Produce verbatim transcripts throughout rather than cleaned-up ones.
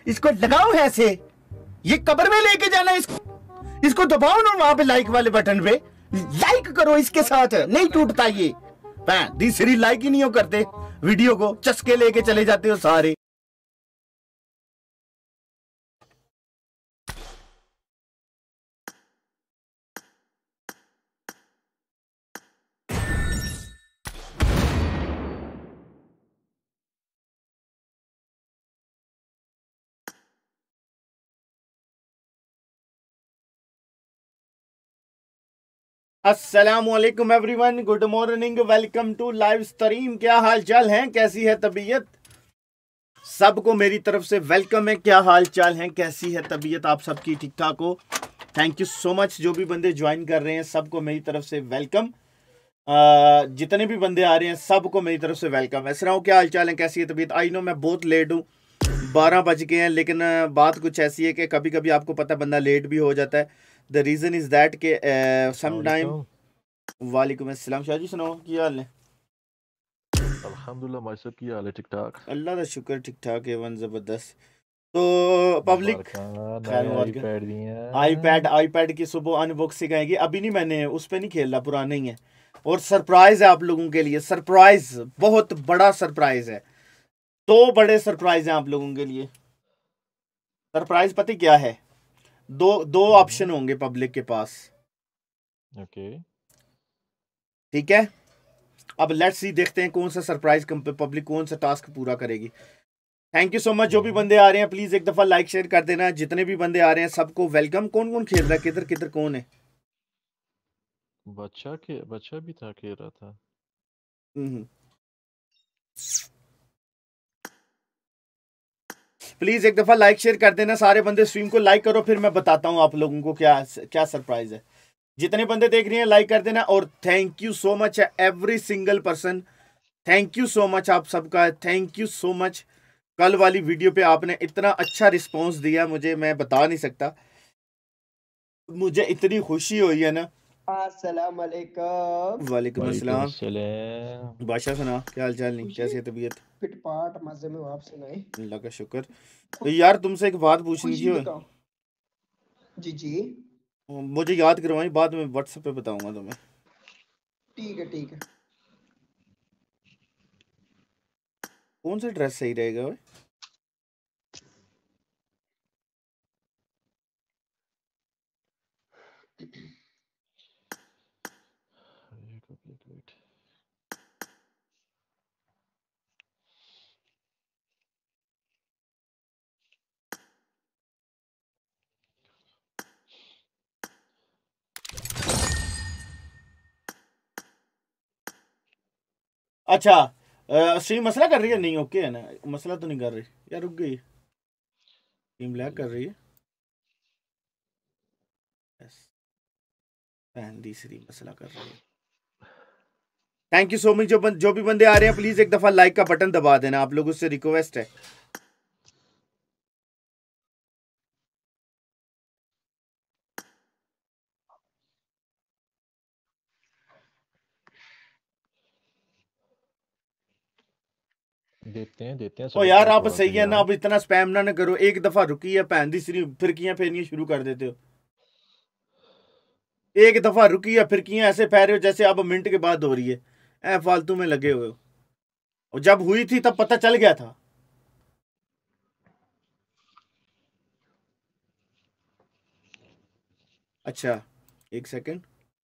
इसको लगाओ ऐसे, ये कब्र में लेके जाना इसको। इसको दबाओ ना वहां पे लाइक वाले बटन पे, लाइक करो इसके साथ, नहीं टूटता ये। तीसरी लाइक ही नहीं हो करते वीडियो को, चस्के लेके चले जाते हो सारे। अस्सलामुअलैकुम everyone, good morning, welcome to live stream. क्या हाल चाल है, कैसी है तबीयत? सबको मेरी तरफ से वेलकम है। क्या हाल चाल है, कैसी है तबीयत आप सबकी? ठीक ठाक हो? Thank you so much. जो भी बंदे ज्वाइन कर रहे हैं सबको मेरी तरफ से वेलकम। जितने भी बंदे आ रहे हैं सबको मेरी तरफ से वेलकम। ऐसा हो, क्या हाल चाल है, कैसी है तबीयत? आई नो मैं बहुत लेट हूँ, बारह बज गए हैं, लेकिन बात कुछ ऐसी है कि कभी कभी आपको पता है बंदा लेट भी हो जाता है। द रीज़न इज़ दैट के सम टाइम। वालेकुम अस्सलाम। शाह जी सुनाओ, क्या हाल है? अल्हम्दुलिल्लाह, माय सब की हाल है? ठीक ठाक, अल्लाह का शुक्र, ठीक ठाक है, वन जबरदस्त। तो पब्लिक आईपैड दिए आईपैड आईपैड की सुबह अनबॉक्सिंग आएगी। अभी नहीं, मैंने उस पर नहीं खेल रहा, पुराना ही है। और सरप्राइज है आप लोगों के लिए, सरप्राइज, बहुत बड़ा सरप्राइज है। दो बड़े सरप्राइज हैं आप लोगों के लिए। सरप्राइज पता क्या है? दो दो ऑप्शन होंगे पब्लिक के पास। ओके, ठीक है, अब लेट्स सी, देखते हैं कौन सा सरप्राइज पब्लिक कौन सा टास्क पूरा करेगी। Thank you so much. जो भी बंदे आ रहे हैं प्लीज एक दफा लाइक शेयर कर देना। जितने भी बंदे आ रहे हैं सबको वेलकम। कौन कौन खेल रहा है, किधर किधर कौन है? बच्चा के बच्चा भी था, खेल रहा था। प्लीज एक दफा लाइक शेयर कर देना सारे बंदे। स्ट्रीम को लाइक करो, फिर मैं बताता हूँ आप लोगों को क्या क्या सरप्राइज है। जितने बंदे देख रहे हैं लाइक कर देना। और thank you so much every single person, thank you so much आप सबका, थैंक यू सो मच। कल वाली वीडियो पे आपने इतना अच्छा रिस्पॉन्स दिया, मुझे मैं बता नहीं सकता, मुझे इतनी खुशी हुई है ना। अस्सलाम वालेकुम। वालेकुम अस्सलाम। सलाम। बादशाह सुना, क्या हाल चाल? नहीं, कैसी है तबीयत? पिटपाट मजे में, आप सुनाए? अल्लाह का शुक्र। तो यार तुमसे एक बात पूछनी थी। बताओ। जी जी, मुझे याद करवाई, बाद में व्हाट्सएप पे बताऊंगा तुम्हें। ठीक है ठीक है। कौन सा ड्रेस सही रहेगा भाई? अच्छा, स्ट्रीम मसला कर रही है? नहीं, ओके है ना, मसला तो नहीं कर रही यार, रुक गई। स्ट्रीम लैग कर रही है, तीसरी मसला कर रही है। Thank you so much. जो बन, जो भी बंदे आ रहे हैं प्लीज एक दफा लाइक का बटन दबा देना, आप लोगों से रिक्वेस्ट है। देते हैं देते हैं ओ यार आप सही है ना, अब इतना स्पैम ना, ना करो। एक दफा रुकी है भैन दी सिरी, फिरकियां फेरनियां शुरू कर देते हो। एक दफा रुकी है, फिरकियां ऐसे फेर रहे हो जैसे अब मिनट के बाद हो रही है। ऐ फालतू में लगे हुए हो। और जब हुई थी तब पता चल गया था। अच्छा, एक सेकंड।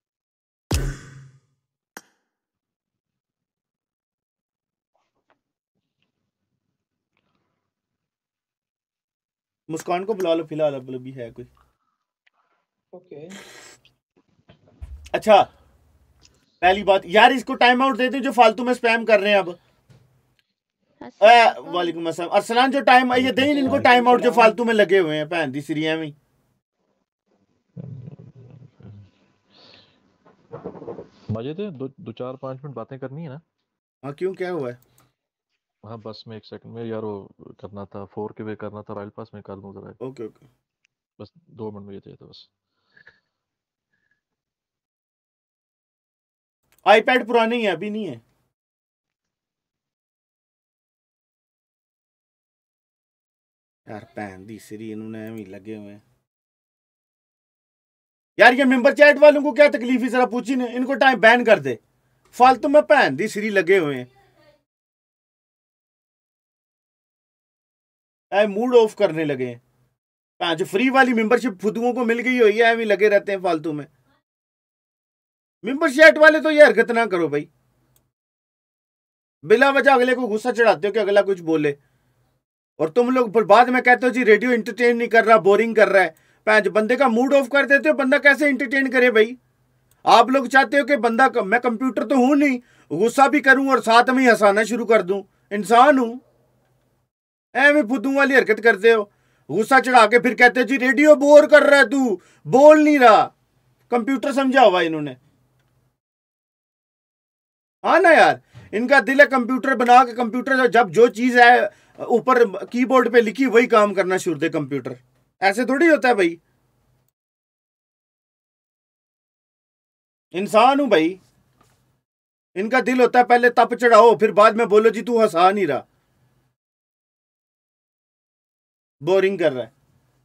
मुस्कान को बुला लो फिलहाल, अब भी है कोई? ओके। अच्छा, पहली बात यार, इसको टाइम आउट दे दो जो फालतू में स्पैम कर रहे हैं। अब वालेकुम अस्सलाम। अरसलान जो टाइम ये दें इनको टाइम आउट, जो फालतू में लगे हुए हैं भैन दी सिरिया में। मजे थे, दो, दो चार पाँच मिनट बातें करनी है ना। हाँ क्यों, क्या हुआ है? हाँ बस में एक सेकंड में यार, वो करना था, फोर के वे करना था, रॉयल पास में कर दूं जरा। ओके ओके, बस दो मिनट में ये चाहिए था बस। आईपैड पुरानी है, अभी नहीं है। यार भैन दी सिरी इन्होंने भी लगे हुए हैं यार। ये मेंबर चैट वालों को क्या तकलीफ है जरा पूछी ने, इनको टाइम बैन कर दे, फालतू में भैन दी सिरी लगे हुए हैं। ऐ मूड ऑफ करने लगे हैं। जो फ्री वाली मेंबरशिप फुदुओं को मिल गई हुई है, ऐਵੇਂ लगे रहते हैं फालतू में। मेंबर चैट वाले तो ये हरकत ना करो भाई, बिला वजह अगले को गुस्सा चढ़ाते हो कि अगला कुछ बोले, और तुम लोग फिर बाद में कहते हो जी रेडियो एंटरटेन नहीं कर रहा, बोरिंग कर रहा है। पैंच बंदे का मूड ऑफ कर देते हो, बंदा कैसे एंटरटेन करे भाई? आप लोग चाहते हो कि बंदा, मैं कंप्यूटर तो हूं नहीं, गुस्सा भी करूं और साथ में हंसाना शुरू कर दूं, इंसान हूं। ऐਵੇਂ फुद्दू वाली हरकत करते हो, गुस्सा चढ़ा के फिर कहते हो जी रेडियो बोर कर रहा है, तू बोल नहीं रहा। कंप्यूटर समझा हुआ इन्होंने, हाँ ना यार, इनका दिल है कंप्यूटर बना के, कंप्यूटर जब जो चीज है ऊपर कीबोर्ड पे लिखी वही काम करना शुरू दे कंप्यूटर। ऐसे थोड़ी होता है भाई, इंसान हूं भाई। इनका दिल होता है पहले तप चढ़ाओ, फिर बाद में बोलो जी तू हंसा नहीं रहा, बोरिंग कर रहा है।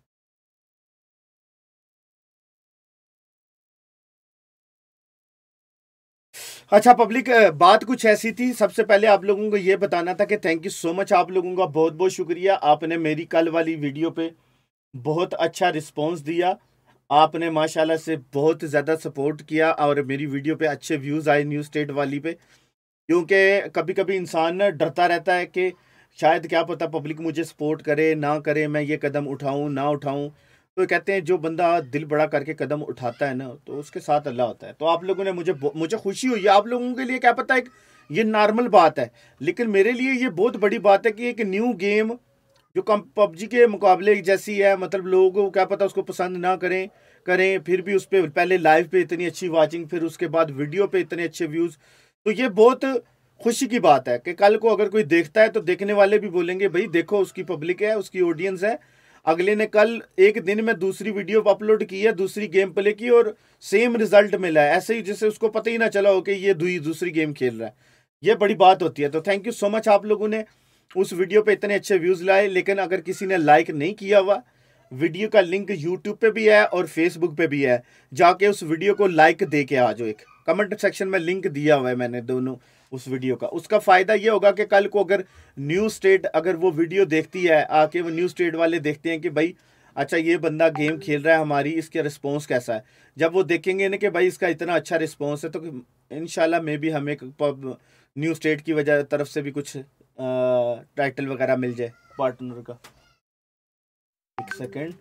अच्छा पब्लिक, बात कुछ ऐसी थी, सबसे पहले आप लोगों को ये बताना था कि थैंक यू सो मच, आप लोगों का बहुत बहुत शुक्रिया। आपने मेरी कल वाली वीडियो पे बहुत अच्छा रिस्पांस दिया, आपने माशाल्लाह से बहुत ज़्यादा सपोर्ट किया और मेरी वीडियो पे अच्छे व्यूज़ आए न्यू स्टेट वाली पे। क्योंकि कभी कभी इंसान ना डरता रहता है कि शायद क्या पता पब्लिक मुझे सपोर्ट करे ना करे, मैं ये कदम उठाऊं ना उठाऊं। तो कहते हैं जो बंदा दिल बड़ा करके कदम उठाता है ना, तो उसके साथ अल्लाह होता है। तो आप लोगों ने मुझे मुझे खुशी हुई है। आप लोगों के लिए क्या पता है, ये नॉर्मल बात है, लेकिन मेरे लिए ये बहुत बड़ी बात है कि एक न्यू गेम जो कम पबजी के मुकाबले जैसी है, मतलब लोगों को क्या पता उसको पसंद ना करें करें फिर भी उस पर पहले लाइव पे इतनी अच्छी वाचिंग, फिर उसके बाद वीडियो पे इतने अच्छे व्यूज़। तो ये बहुत खुशी की बात है कि कल को अगर कोई देखता है तो देखने वाले भी बोलेंगे भाई देखो उसकी पब्लिक है, उसकी ऑडियंस है। अगले ने कल एक दिन में दूसरी वीडियो अपलोड की है, दूसरी गेम प्ले की, और सेम रिजल्ट मिला है, ऐसे ही जैसे उसको पता ही ना चला हो कि ये दूसरी गेम खेल रहा है। ये बड़ी बात होती है। तो थैंक यू सो मच, आप लोगों ने उस वीडियो पे इतने अच्छे व्यूज़ लाए। लेकिन अगर किसी ने लाइक नहीं किया हुआ, वीडियो का लिंक यूट्यूब पे भी है और फेसबुक पे भी है, जाके उस वीडियो को लाइक दे के आ जाओ। एक कमेंट सेक्शन में लिंक दिया हुआ है मैंने दोनों उस वीडियो का। उसका फ़ायदा ये होगा कि कल को अगर न्यू स्टेट अगर वो वीडियो देखती है, आके वो न्यू स्टेट वाले देखते हैं कि भाई अच्छा ये बंदा गेम खेल रहा है हमारी, इसका रिस्पॉन्स कैसा है, जब वो देखेंगे ना कि भाई इसका इतना अच्छा रिस्पॉन्स है, तो इंशाल्लाह मे भी हमें न्यू स्टेट की वजह तरफ से भी कुछ टाइटल वगैरह मिल जाए पार्टनर का। एक सेकेंड,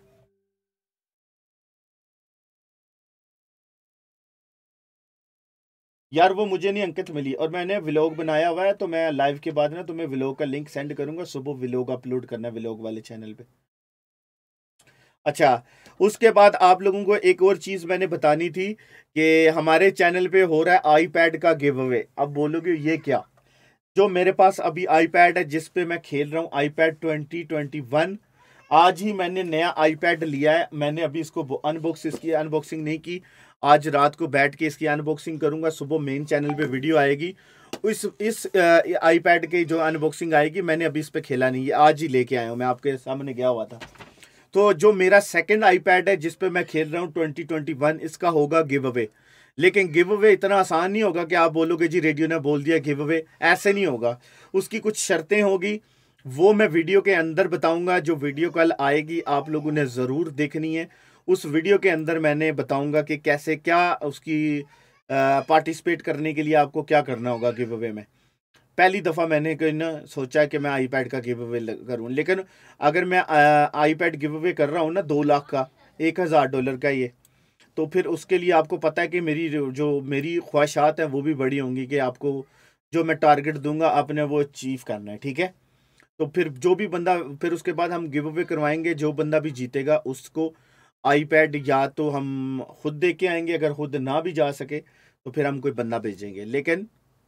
यार वो मुझे नहीं अंकित मिली, और मैंने व्लॉग बनाया हुआ है, तो मैं लाइव के बाद ना तुम्हें व्लॉग का लिंक सेंड करूंगा। सुबह व्लॉग अपलोड करना है व्लॉग वाले चैनल पे। अच्छा, उसके बाद आप लोगों को एक और चीज़ मैंने बतानी थी कि हमारे चैनल पे हो रहा है आईपैड का गिव अवे। अब बोलोगे ये क्या? जो मेरे पास अभी आईपैड है जिस पे मैं खेल रहा हूँ, आईपैड ट्वेंटी ट्वेंटी वन, आज ही मैंने नया आईपैड लिया है। मैंने अभी इसको अनबॉक्स इसकी अनबॉक्सिंग नहीं की, आज रात को बैठ के इसकी अनबॉक्सिंग करूंगा। सुबह मेन चैनल पे वीडियो आएगी, इस इस आईपैड की जो अनबॉक्सिंग आएगी। मैंने अभी इस पे खेला नहीं है, आज ही लेके आया हूँ, मैं आपके सामने गया हुआ था। तो जो मेरा सेकंड आईपैड है जिस पे मैं खेल रहा हूँ ट्वेंटी ट्वेंटी वन, इसका होगा गिव अवे। लेकिन गिव अवे इतना आसान नहीं होगा कि आप बोलोगे जी रेडियो ने बोल दिया गिव अवे, ऐसे नहीं होगा। उसकी कुछ शर्तें होगी, वो मैं वीडियो के अंदर बताऊंगा। जो वीडियो कल आएगी आप लोगों ने ज़रूर देखनी है। उस वीडियो के अंदर मैंने बताऊंगा कि कैसे क्या उसकी पार्टिसिपेट करने के लिए आपको क्या करना होगा गिव अवे में। पहली दफ़ा मैंने कोई ना सोचा कि मैं आईपैड का गिव अवे करूँ, लेकिन अगर मैं आईपैड गिव अवे कर रहा हूँ ना दो लाख का, एक हज़ार डॉलर का ये, तो फिर उसके लिए आपको पता है कि मेरी जो मेरी ख्वाहिशात हैं वो भी बड़ी होंगी कि आपको जो मैं टारगेट दूंगा आपने वो अचीव करना है, ठीक है। तो फिर जो भी बंदा, फिर उसके बाद हम गिव अवे करवाएंगे, जो बंदा भी जीतेगा उसको आईपैड या तो हम खुद दे के आएंगे, अगर खुद ना भी जा सके तो फिर हम कोई बंदा भेजेंगे। लेकिन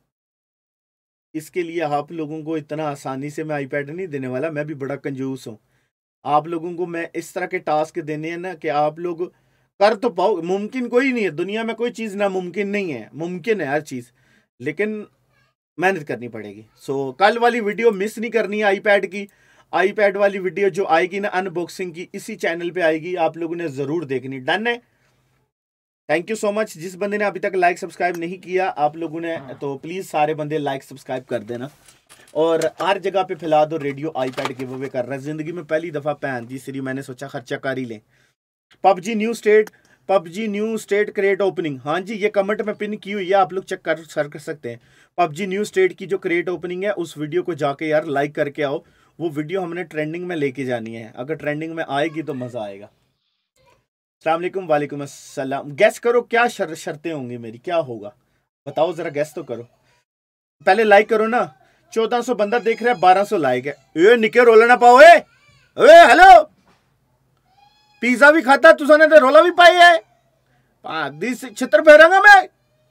इसके लिए आप लोगों को इतना आसानी से मैं आईपैड नहीं देने वाला, मैं भी बड़ा कंजूस हूँ। आप लोगों को मैं इस तरह के टास्क देने हैं ना कि आप लोग कर तो पाओ। मुमकिन कोई नहीं है दुनिया में, कोई चीज़ नामुमकिन नहीं है, मुमकिन है हर चीज़, लेकिन मेहनत करनी पड़ेगी। सो कल वाली वीडियो मिस नहीं करनी है आईपैड की। आईपैड वाली वीडियो जो आएगी ना अनबॉक्सिंग की, इसी चैनल पे आएगी, आप लोगों ने जरूर देखनी। डन है। Thank you so much. जिस बंदे ने अभी तक लाइक सब्सक्राइब नहीं किया आप लोगों ने, तो प्लीज सारे बंदे लाइक सब्सक्राइब कर देना और हर जगह पे फैला दो रेडियो आईपैड गिव अवे कर रहा है। जिंदगी में पहली दफा पहन दी सीरी, मैंने सोचा खर्चा कर ही लें। PUBG new state, PUBG new state crate opening, हाँ जी ये कमेंट में पिन की हुई है, आप लोग चेक कर सर कर सकते हैं। पबजी न्यू स्टेट की जो क्रेट ओपनिंग है उस वीडियो को जाके यार लाइक करके आओ, वो वीडियो हमने ट्रेंडिंग में लेके जानी है। अगर ट्रेंडिंग में आएगी तो मजा आएगा। अस्सलाम वालेकुम। वालेकुम अस्सलाम। गैस करो क्या शर, शर्तें होंगी मेरी, क्या होगा बताओ जरा, गैस तो करो। पहले लाइक करो ना, चौदह सौ बंदा देख रहा है, बारह सौ लाइक है। ए निके रोला ना पाओ। ए हेलो, पिज्जा भी खाता तुसाने ते रोला भी पाई है, आदि छित्र फेरांगा मैं।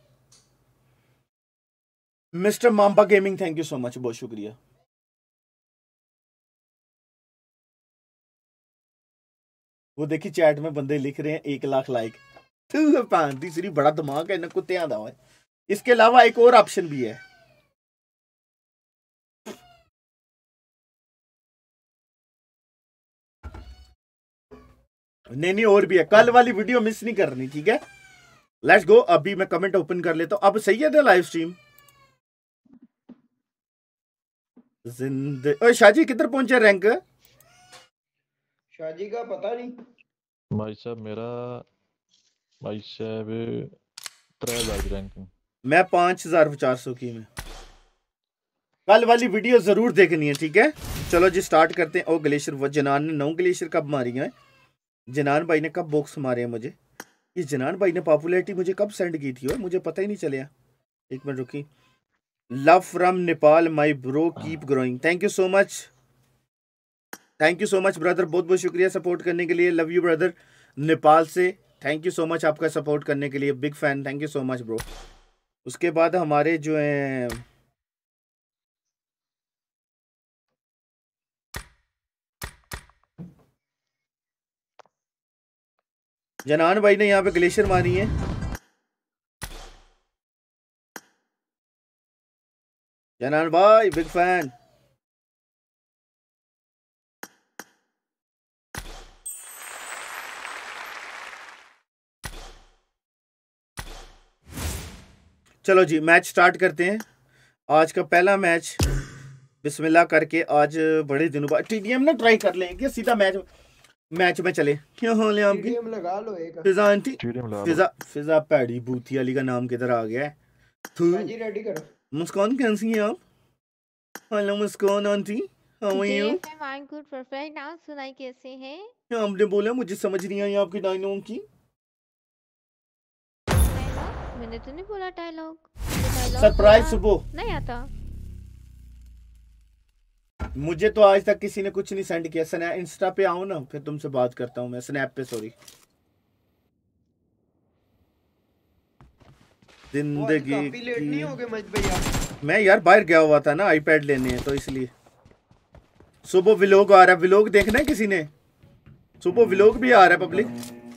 मिस्टर माम्पा gaming thank you so much, बहुत शुक्रिया। वो देखी चैट में बंदे लिख रहे हैं एक लाख लाइक। तीसरी बड़ा दिमाग है ना कुत्तियां दा है। इसके अलावा एक और ऑप्शन भी है, नहीं नहीं और भी है। कल वाली वीडियो मिस नहीं करनी, ठीक है। Let's go. अभी मैं कमेंट ओपन कर लेता हूं। अब सही है लाइव स्ट्रीम। जिंदगी ओए शाजी किधर पहुंचे रैंक? शाजी का पता नहीं भाई साहब, मेरा भाई साहब त्रै हजार की रैंकिंग, मैं पांच हजार चार सौ की में। कल वाली वीडियो जरूर देखनी है, ठीक है। चलो जी स्टार्ट करते हैं। ओ ग्लेशियर, वो जनान ने नौ ग्लेशियर कब मारी है? जनान भाई ने कब बॉक्स मारे हैं मुझे? ये जनान भाई ने पॉपुलैरिटी मुझे कब सेंड की थी? और मुझे पता ही नहीं चलिया। एक मिनट रुकी। Love from Nepal my bro, keep growing. Thank you so much, thank you so much brother, बहुत बहुत शुक्रिया सपोर्ट करने के लिए। लव यू ब्रदर नेपाल से, थैंक यू सो मच आपका सपोर्ट करने के लिए, big fan, thank you so much bro. उसके बाद हमारे जो हैं जनान भाई ने यहाँ पे ग्लेशियर मारी है। जनान भाई बिग फैन। चलो जी मैच स्टार्ट करते हैं। आज का पहला मैच बिस्मिल्लाह करके, आज बड़े दिनों बाद टीडीएम ना ट्राई कर लेंगे, सीधा मैच मैच में चले। क्या हाल है आपकी? टीडीएम लगा लो एक। फिजा आंटी, फिजा फिजा पैडी बूथी अली का नाम किधर आ गया है? जी रेडी करो। मुस्कान कैसी हैं आप? Hello Muskan aunty, how are you? I am good perfect. आप सुनाई कैसे हैं? आपने बोला मुझे समझ नहीं आई आपकी डायलॉग की। मैंने तो नहीं बोला डायलॉग। सरप्राइज सुबह नहीं आता मुझे तो आज तक किसी ने कुछ नहीं सेंड किया। स्नैप इंस्टा पे आओ ना, फिर तुमसे बात करता हूँ मैं। स्नैप पे सॉरी। जिंदगी काफी लेट नहीं हो गए मज भैया? मैं यार बाहर गया हुआ था ना, आईपैड लेने हैं तो इसलिए। सुबह व्लॉग आ रहा है, व्लॉग देखना है किसी ने? सुबह व्लॉग भी आ रहा है पब्लिक,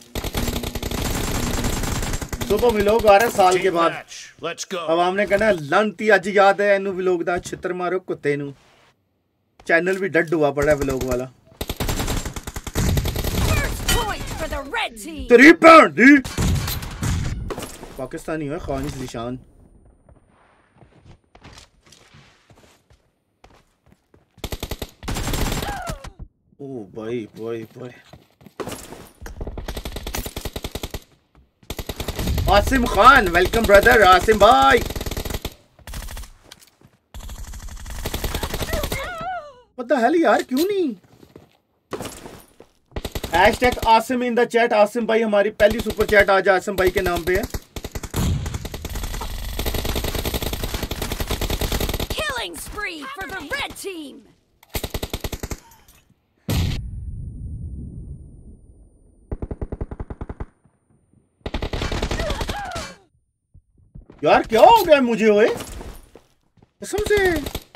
सुबह व्लॉग आ रहा है साल के बाद। अवाम ने कहना लांती अज याद है इनू व्लॉग दा, छित्र मारो कुत्ते नू। चैनल भी डड हुआ पड़ा है व्लॉग वाला। तेरी भैन दी पाकिस्तानी है खानिश निशान। ओ भाई भाई भाई। Asim Khan welcome brother. आसिम भाई What the hell यार, क्यों नहीं? Hashtag Asim in the chat. Asim भाई हमारी पहली सुपर चैट आज आसिम भाई के नाम पे है। Killing spree for the red team. यार क्या हो गया मुझे? ओए कसम से।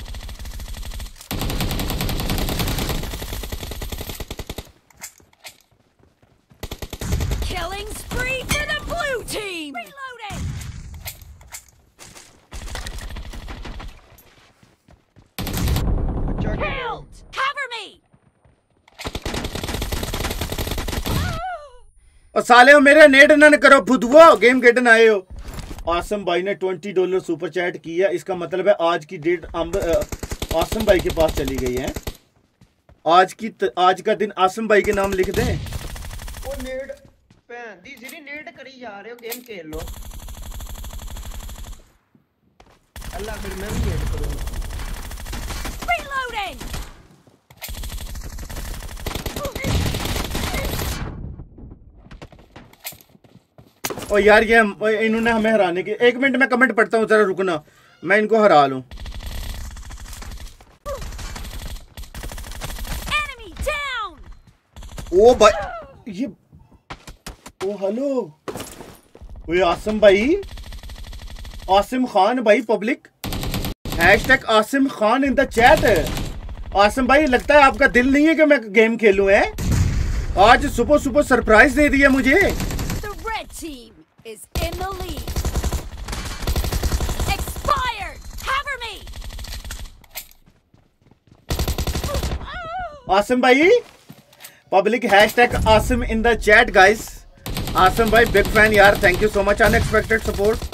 Killing spree for the blue team. Reloading. अच्छा Killed. Cover me. और साले हो मेरे नेट न करो फुदुओ, गेम खेडन आए हो। आसम भाई ने ट्वेंटी डॉलर सुपर चैट किया, इसका मतलब है आज की डेट आसम भाई के पास चली गई है। आज की त, आज का दिन आसम भाई के नाम लिख दें। वो नेट पैन दी सीरी नेट करी जा रहे हो, गेम खेल लो। अल्लाह फिर मैं भी नेट करूंगा। Reloading! ओ यार ये इन्होंने हमें हराने के, एक मिनट में कमेंट पढ़ता हूँ, जरा रुकना, मैं इनको हरा लूं। Enemy down! ओ भाई ये, ओ हेलो, वो आसिम भाई, आसिम खान भाई public, hashtag Asim Khan in the chat. Asim भाई लगता है आपका दिल नहीं है कि मैं गेम खेलूं है? आज सुबह सुबह सरप्राइज दे दिया मुझे। The red team is in the lead. Expired! Cover me! Asim भाई public, hashtag Asim in the chat guys. Asim भाई बिग फैन यार, thank you so much, unexpected support.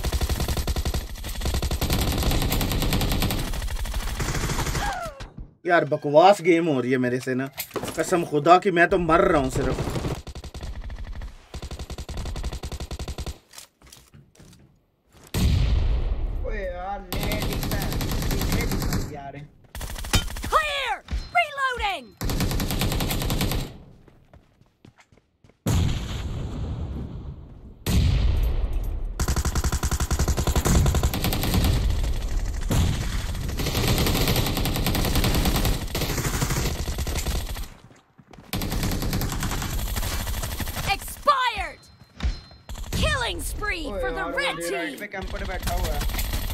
यार बकवास गेम हो रही है मेरे से ना, कसम खुदा की मैं तो मर रहा हूं सिर्फ। ओए यार नेट ही पैन नेट यार। Clear! Reloading! Expired! Killing spree ओए for the यार वो red डे राइट team! पे कैंपर बैठा हुआ है।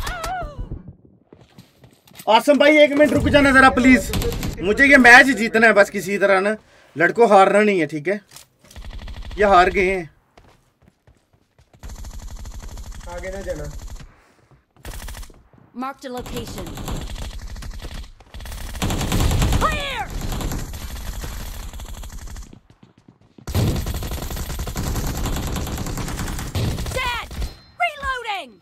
आसिम भाई एक मिनट रुक जाना जरा प्लीज, मुझे ये मैच जीतना है बस किसी तरह ना, लड़कों हारना नहीं है, ठीक है? ये हार गए हैं। आगे ना जाना। Marked a location. Clear! Dead! Reloading!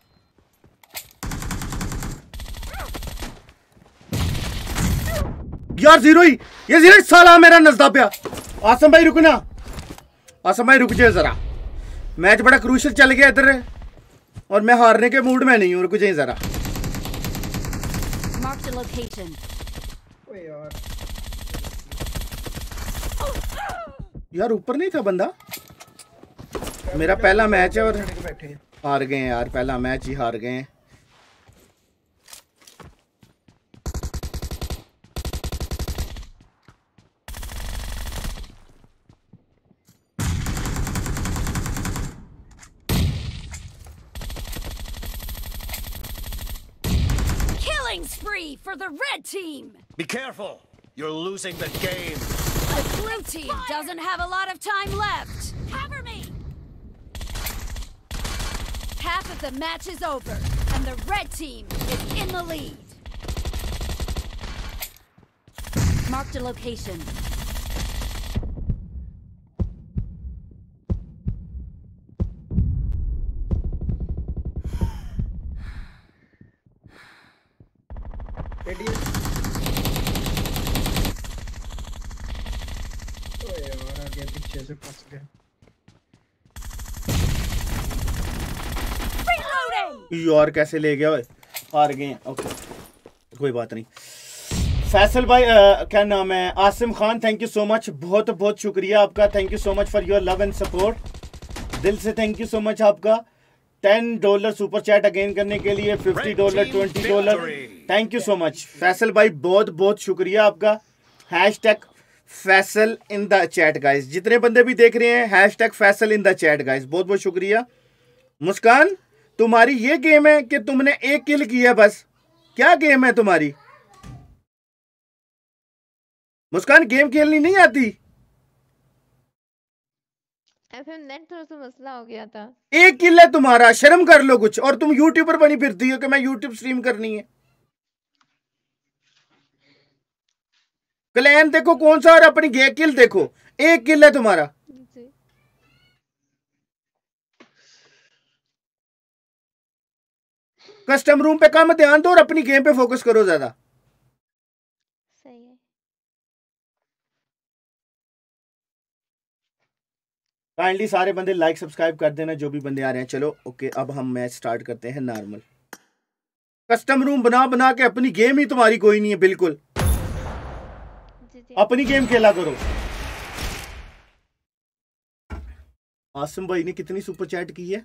यार जीरो ही, ये जीरो ही साला मेरा नजदा पे। आसिम भाई रुकना, आसिम भाई रुक जाए जरा, मैच बड़ा क्रूशल चल गया इधर और मैं हारने के मूड में नहीं हूँ, रुक जाए जरा। Marked a location. ओए यार यार ऊपर नहीं था बंदा, मेरा पहला मैच है और बैठे हैं। हार गए हैं यार, पहला मैच ही हार गए हैं। Killing spree for the red team! Be careful! You're losing the game. The blue team doesn't have a lot of time left. Cover me! Half of the match is over, and the red team is in the lead. Marked a location. ATM. ओए यार आगे पीछे से फंस गया। Reloading! यार कैसे ले गया ओए, हार गए हैं। ओके कोई बात नहीं। फैसल भाई आ, क्या नाम है, Asim Khan, thank you so much, बहुत बहुत शुक्रिया आपका, thank you so much for your love and support, दिल से थैंक यू सो मच आपका। Ten dollar super chat again करने के लिए, fifty dollar, twenty dollar, thank you so much Faisal भाई, बहुत बहुत शुक्रिया आपका। Hashtag Faisal in the chat guys, जितने बंदे भी देख रहे हैं hashtag Faisal in the chat guys, बहुत बहुत शुक्रिया। मुस्कान तुम्हारी ये गेम है कि तुमने एक किल किया बस, क्या गेम है तुम्हारी? मुस्कान गेम खेलनी नहीं आती? फिर नेट थोड़ा सा मसला हो गया था। एक किल है तुम्हारा, शर्म कर लो कुछ, और तुम यूट्यूबर बनी फिरती हो कि मैं यूट्यूब स्ट्रीम करनी है। क्लैन देखो कौन सा और अपनी गे किल देखो, एक किल है तुम्हारा। जी। कस्टम रूम पे कम ध्यान दो और अपनी गेम पे फोकस करो ज्यादा। सही है। काइंडली सारे बंदे लाइक सब्सक्राइब कर देना जो भी बंदे आ रहे हैं। चलो ओके, अब हम मैच स्टार्ट करते हैं नॉर्मल। कस्टम रूम बना बना के अपनी गेम ही तुम्हारी कोई नहीं है बिल्कुल। जी जी। अपनी गेम खेला करो। आसिम भाई ने कितनी सुपर चैट की है?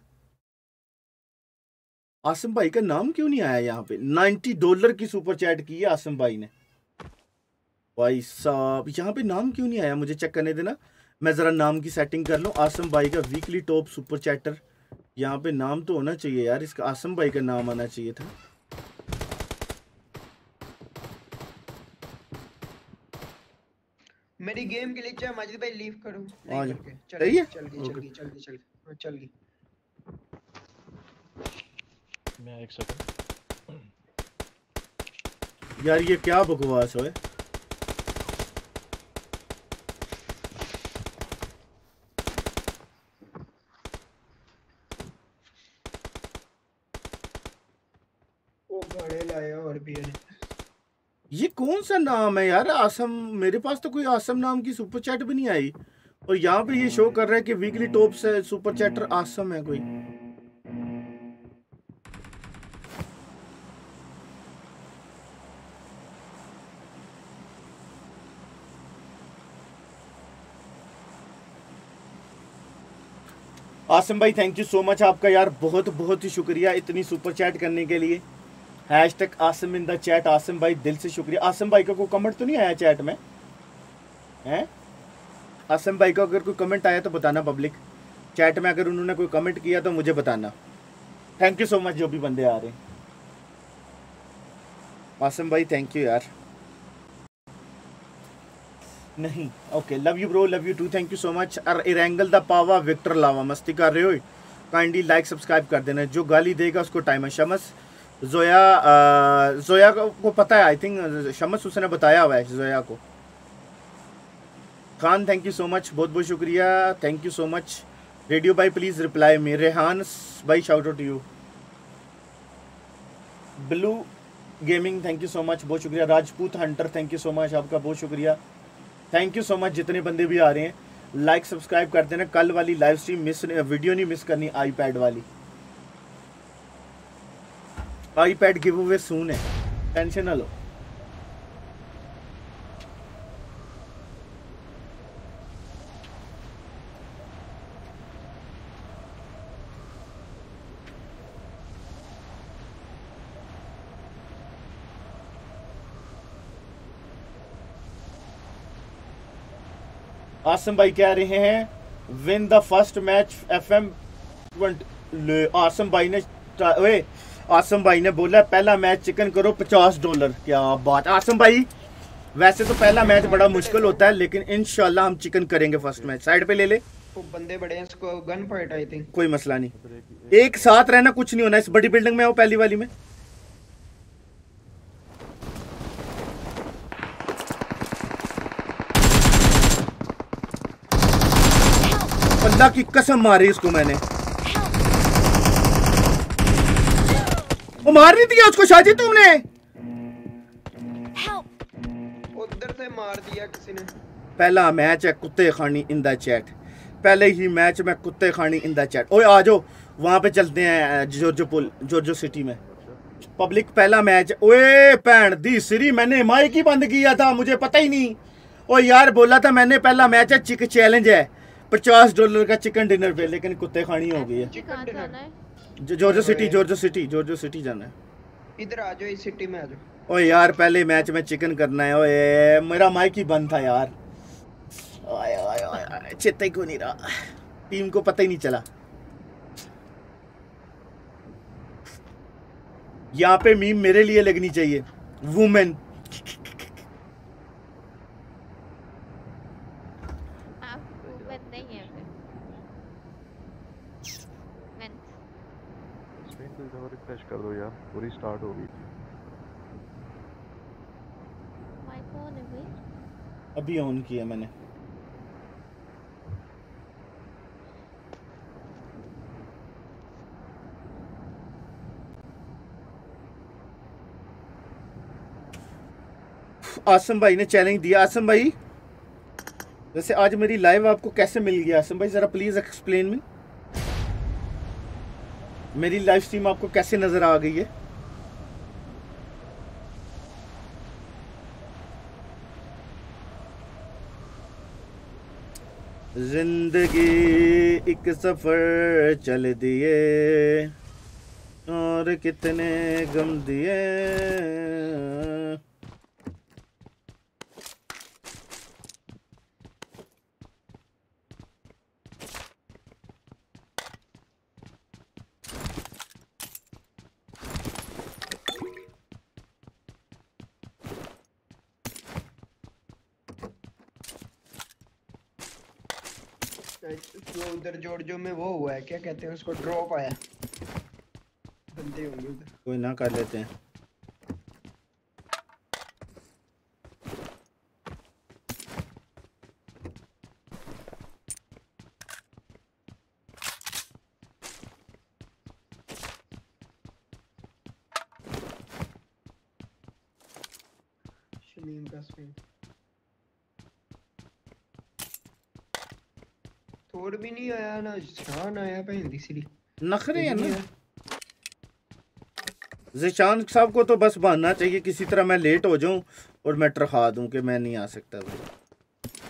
आसिम भाई का नाम क्यों नहीं आया यहाँ पे? नब्बे डॉलर की सुपर चैट की है आसिम भाई ने। भाई साहब यहाँ पे नाम क्यों नहीं आया? मुझे चेक करने देना, मैं जरा नाम की सेटिंग कर लूँ। आसिम भाई का वीकली टॉप सुपर चैटर, यहाँ पे नाम तो होना चाहिए यार इसका। आसिम भाई का नाम आना चाहिए था। मेरी गेम के लिए चाहे माजिद भाई लीव करो। आ नहीं जाओ। करके चल सही है? चल गई चल गई चल गई चल गई चल गई। मैं एक सेकंड। यार ये क्या बकवास है? वो घड़े लाया और भी है। ये कौन सा नाम है यार? आसम, मेरे पास तो कोई आसम नाम की सुपर चैट भी नहीं आई और यहाँ पे ये शो कर रहा है कि वीकली टॉप से सुपर चैटर आसम है कोई। आसम भाई थैंक यू सो मच आपका यार, बहुत बहुत ही शुक्रिया इतनी सुपर चैट करने के लिए। Hashtag Asim in the chat. Asim भाई दिल से शुक्रिया। आसम भाई का कोई कमेंट तो नहीं आया चैट में हैं? आसम भाई का अगर कोई कमेंट आया तो बताना पब्लिक चैट में, अगर उन्होंने कोई कमेंट किया तो मुझे बताना। थैंक यू सो मच जो भी बंदे आ रहे हैं। आसम भाई थैंक यू यार। नहीं okay, love you bro, love you too, thank you so much. और इरेंगल द पावा विक्टर लावा, मस्ती कर रहे हो? काइंडली लाइक सब्सक्राइब कर देना। जो गाली देगा उसको टाइम है। शमस जोया, आ, जोया को पता है आई थिंक, शमस उसने बताया हुआ है जोया को। Khan thank you so much, बहुत बहुत शुक्रिया, thank you so much. Radio भाई प्लीज रिप्लाई मी। रेहान भाई shout out to you. Blue gaming thank you so much, बहुत शुक्रिया। Rajput hunter thank you so much, आपका बहुत शुक्रिया, थैंक यू सो मच। जितने बंदे भी आ रहे हैं लाइक सब्सक्राइब कर देना। कल वाली लाइव स्ट्रीम मिस, वीडियो नहीं मिस करनी, आईपैड वाली। आईपैड गिव अवे सून है, टेंशन ना लो। आसम भाई कह रहे हैं win the first match FM. Asim भाई ने ओए आसम भाई ने बोला पहला मैच चिकन करो पचास डॉलर। क्या बात। आसम भाई वैसे तो पहला मैच बड़ा मुश्किल होता है लेकिन इंशाल्लाह हम चिकन करेंगे फर्स्ट मैच। साइड पे ले ले, वो बंदे बड़े हैं, इसको गन फाइट आई थिंक। कोई मसला नहीं, एक साथ रहना, कुछ नहीं होना। इस बड़ी बिल्डिंग में आओ, पहली वाली में। अल्लाह की कसम मारी इसको मैंने। वो मार नहीं दिया उसको शाजी तुमने? उधर से मार दिया किसी ने। पहला मैच है कुत्ते खानी इन द चैट, पहले ही मैच में कुत्ते खानी इन द चैट। ओए आ जाओ वहां पे चलते हैं जॉर्जो पुल, जॉर्जो सिटी में पब्लिक पहला मैच। ओए पैन दी सिरी, मैंने माइक ही बंद किया था, मुझे पता ही नहीं। ओ यार बोला था मैंने पहला मैच है, चिक चैलेंज है पचास डॉलर का चिकन डिनर पे, लेकिन कुत्ते खानी हो गई है। कहाँ जाना है? Giorgio city, Giorgio city, Giorgio city जाना है। इधर आ जाओ, इस सिटी में आ जाओ। ओए यार पहले मैच में चिकन करना है। ओए मेरा माइक ही बंद था यार। ओए ओए ओए चेता ही क्यों नहीं रहा, टीम को पता ही नहीं चला। यहाँ पे मीम मेरे लिए लगनी चाहिए, वुमेन। रिफ्रेश कर दो यार, पूरी स्टार्ट हो गई। माइक ऑन है भाई? अभी ऑन किया मैंने। आसम भाई ने चैलेंज दिया। आसम भाई वैसे आज मेरी लाइव आपको कैसे मिल गई आसम भाई, जरा प्लीज एक्सप्लेन मी। मेरी लाइव स्ट्रीम आपको कैसे नजर आ गई है? जिंदगी एक सफर चल दिए और कितने गम दिए। जो उधर जॉर्जियो में वो हुआ है, क्या कहते हैं उसको, ड्रॉप आया, बंदे होंगे उधर। कोई ना, कर लेते हैं। शमीम का स्पिन थोड़ भी नहीं आया ना, शान आया भैन दी सिरी नखरे है ना। ज़िशान साहब को तो बस बहाना चाहिए किसी तरह मैं लेट हो जाऊं और मैं ट्रखा दूं कि मैं नहीं आ सकता भाई।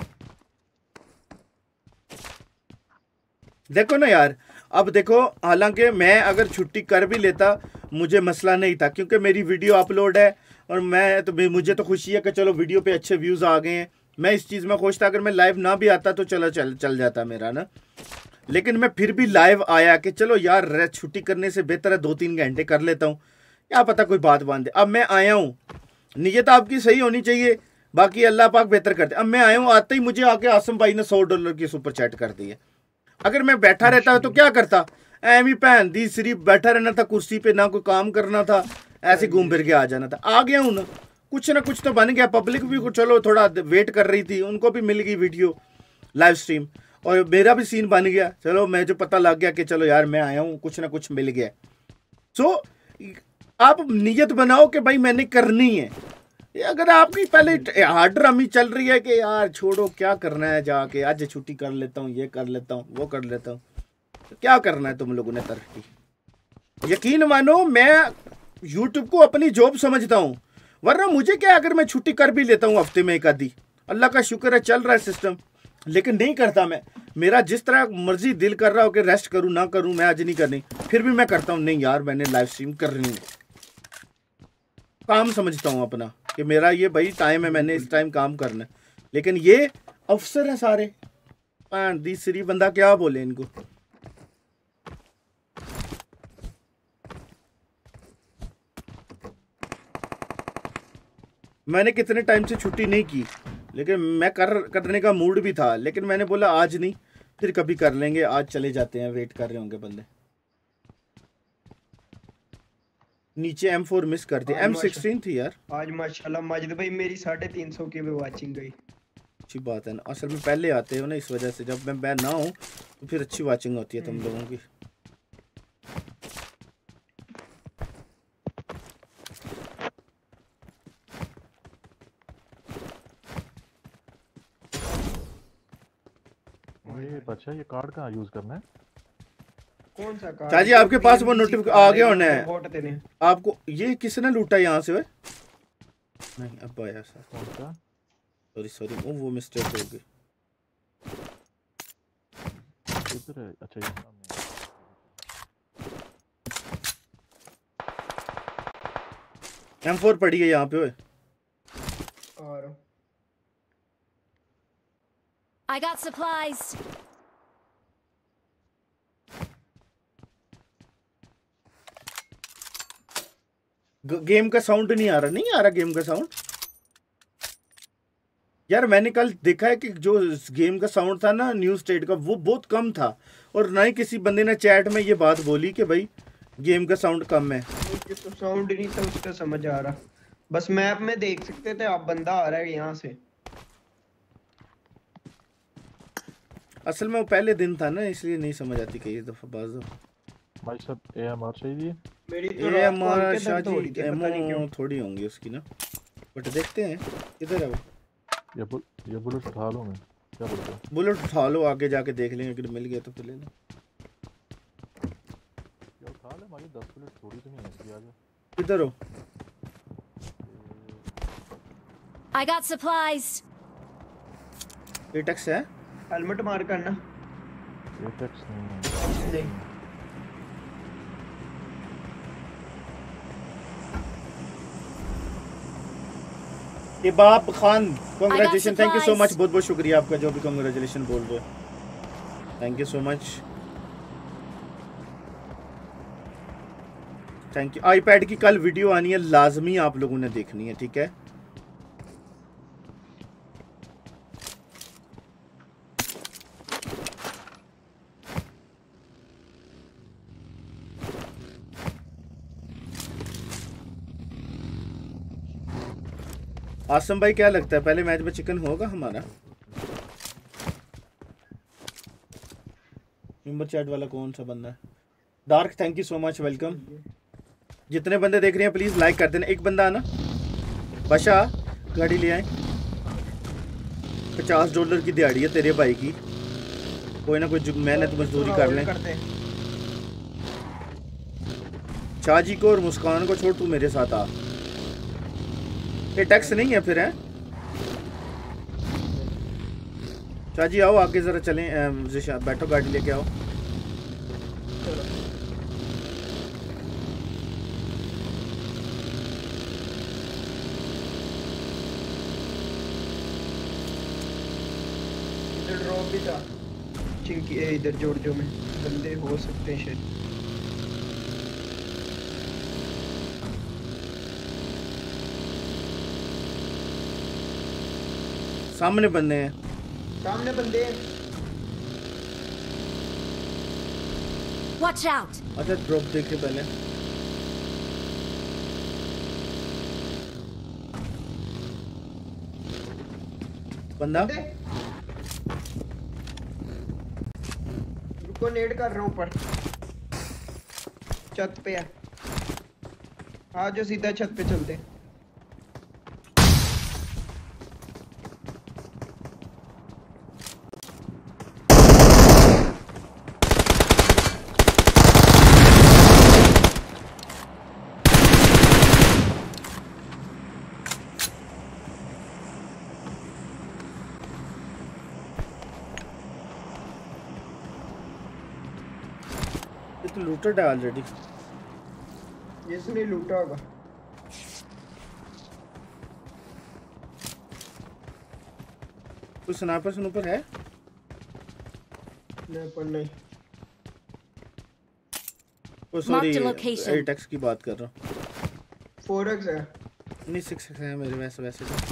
देखो ना यार, अब देखो, हालांकि मैं अगर छुट्टी कर भी लेता मुझे मसला नहीं था, क्योंकि मेरी वीडियो अपलोड है और मैं तो मुझे तो खुशी है कि चलो वीडियो पे अच्छे व्यूज़ आ गए हैं। मैं इस चीज़ में खुश था। अगर मैं लाइव ना भी आता तो चलो चल चल जाता मेरा ना, लेकिन मैं फिर भी लाइव आया कि चलो यार छुट्टी करने से बेहतर है दो तीन घंटे कर लेता हूँ, क्या पता कोई बात बांधे। अब मैं आया हूँ, नीयत आपकी सही होनी चाहिए, बाकी अल्लाह पाक बेहतर करते। अब मैं आया हूँ, आते ही मुझे आके आसम भाई ने सौ डॉलर की सुपर चैट कर दी है। अगर मैं बैठा रहता तो क्या करता, एम ही भैन दी सिर्फ बैठा रहना था कुर्सी पे, ना कोई काम करना था, ऐसे घूम फिर के आ जाना था। आ गया हूँ ना, कुछ ना कुछ तो बन गया। पब्लिक भी चलो थोड़ा वेट कर रही थी, उनको भी मिल गई वीडियो लाइव स्ट्रीम, और मेरा भी सीन बन गया। चलो मैं जो पता लग गया कि चलो यार मैं आया हूँ, कुछ ना कुछ मिल गया। सो आप नियत बनाओ कि भाई मैंने करनी है। अगर आपकी पहले हार्ड रमी चल रही है कि यार छोड़ो क्या करना है, जाके आज छुट्टी कर लेता हूँ, ये कर लेता हूँ, वो कर लेता हूँ, तो क्या करना है तुम लोगों ने तरक्की। यकीन मानो मैं यूट्यूब को अपनी जॉब समझता हूँ, वरना मुझे क्या, अगर मैं छुट्टी कर भी लेता हूँ हफ्ते में एक आधी, अल्लाह का शुक्र है चल रहा है सिस्टम, लेकिन नहीं करता मैं। मेरा जिस तरह मर्जी दिल कर रहा हो कि रेस्ट करूँ ना करूँ, मैं आज नहीं करनी, फिर भी मैं करता हूँ। नहीं यार मैंने लाइव स्ट्रीम करनी है, काम समझता हूँ अपना कि मेरा ये भाई टाइम है, मैंने इस टाइम काम करना है। लेकिन ये अफसर है सारे, दी श्री बंदा क्या बोले इनको। मैंने कितने टाइम से छुट्टी नहीं की, लेकिन मैं कर करने का मूड भी था, लेकिन मैंने बोला आज नहीं, फिर कभी कर लेंगे, आज चले जाते हैं, वेट कर रहे होंगे बंदे। नीचे एम फोर मिस कर दी, एम सिक्सटीन थी यार आज माशाल्लाह माजिद भाई मेरी साढ़े तीन सौ की भी वाचिंग गई। अच्छी बात है ना, असल में पहले आते हो ना, इस वजह से जब मैं मैं ना हूँ तो फिर अच्छी वाचिंग होती है तुम लोगों की। ये बच्चा ये कार्ड कहाँ यूज करना है? कौन सा कार्ड? चाची आपके पास वो नोटिफिकेशन आ गया होना है आपको। ये किसने लूटा यहाँ से? नहीं अब आया सर। कौन सा? सॉरी सॉरी वो वो मिस्टेक हो गई। इधर है, अच्छा ये सामने। एम फोर पड़ी है यहाँ पे। ओए और I got supplies. गेम का साउंड नहीं आ रहा, नहीं आ रहा गेम का साउंड यार। मैंने कल देखा है कि जो गेम का साउंड था ना न्यू स्टेट का, वो बहुत कम था, और ना ही किसी बंदे ने चैट में ये बात बोली कि भाई गेम का साउंड कम है। मुझे तो साउंड नहीं था उसका समझ आ रहा, बस मैप में देख सकते थे आप बंदा आ रहा है यहाँ से। असल में वो पहले दिन था ना, इसलिए नहीं समझ आती कई दफा बाज दफा। भाई सब एएमआर चाहिए। मेरी तो एएमआर शायद थोड़ी होंगी उसकी ना, बट देखते हैं किधर है वो। ये बुल ये बुलेट उठा लूं मैं, क्या बोलते हो? बुलेट उठा लो, आगे जाके देख लेंगे, अगर मिल गया तो फिर ले लो। ये उठा ले, हमारी दस बुलेट थोड़ी तो नहीं है इसकी। आजा किधर हो? I got supplies. एटेक्स है? हेलमेट मार करना। ये टैक्स नहीं है। नहीं Ibab Khan congratulation, thank you so supplies. Much, बहुत बहुत शुक्रिया आपका जो भी कांग्रेचुलेशन बोल रहे हो, thank you so much, thank you. IPad की कल वीडियो आनी है, लाजमी आप लोगों ने देखनी है, ठीक है? आसम भाई क्या लगता है पहले मैच में चिकन होगा हमारा? मेंबर चैट वाला कौन सा बंदा है? Dark, thank you so much, welcome. जितने बंदे देख रहे हैं प्लीज लाइक कर देना। एक बंदा आना, बशा गाड़ी ले आए। पचास डॉलर की दिहाड़ी है तेरे भाई की, कोई ना कोई मेहनत मजदूरी कर लें। शाहजी को और मुस्कान को छोड़, तू मेरे साथ आ। ये टैक्स नहीं है फिर, है? शाहजी आओ आगे जरा चलें, जिशा बैठो, गाड़ी लेके आओ। इधर ड्रॉप भी था चिंकी, ए, इधर जॉर्जियो में बंदे हो सकते हैं शायद। सामने बंदे हैं, सामने बंदे हैं। Watch out. अच्छा ड्रॉप देखे पहले। बंदा बंदे रुको, नेड कर रहा हूँ ऊपर छत पे है। आ जाओ सीधा छत पे चलते हैं। तो लूटेड है ऑलरेडी, इसने लूटा होगा। कोई स्नाइपर स्नूपर है? नहीं पर नहीं। Oh sorry, Mark the location. एटेक्स की बात कर रहा हूँ। फोर एक्स है। नहीं सिक्स है मेरे वैसे वैसे तो।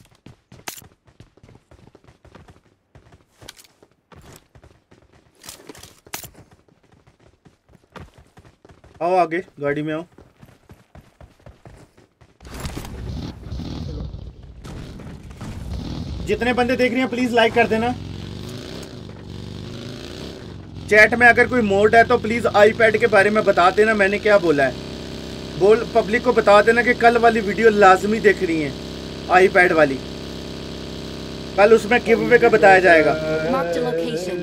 आओ आगे, गाड़ी में आओ। जितने बंदे देख रहे हैं प्लीज लाइक कर देना। चैट में अगर कोई मोड है तो प्लीज आईपैड के बारे में बता देना, मैंने क्या बोला है। बोल पब्लिक को बता देना कि कल वाली वीडियो लाजमी देख रही है, आईपैड वाली। कल उसमें गिव अवे का बताया जाएगा। Mark the location.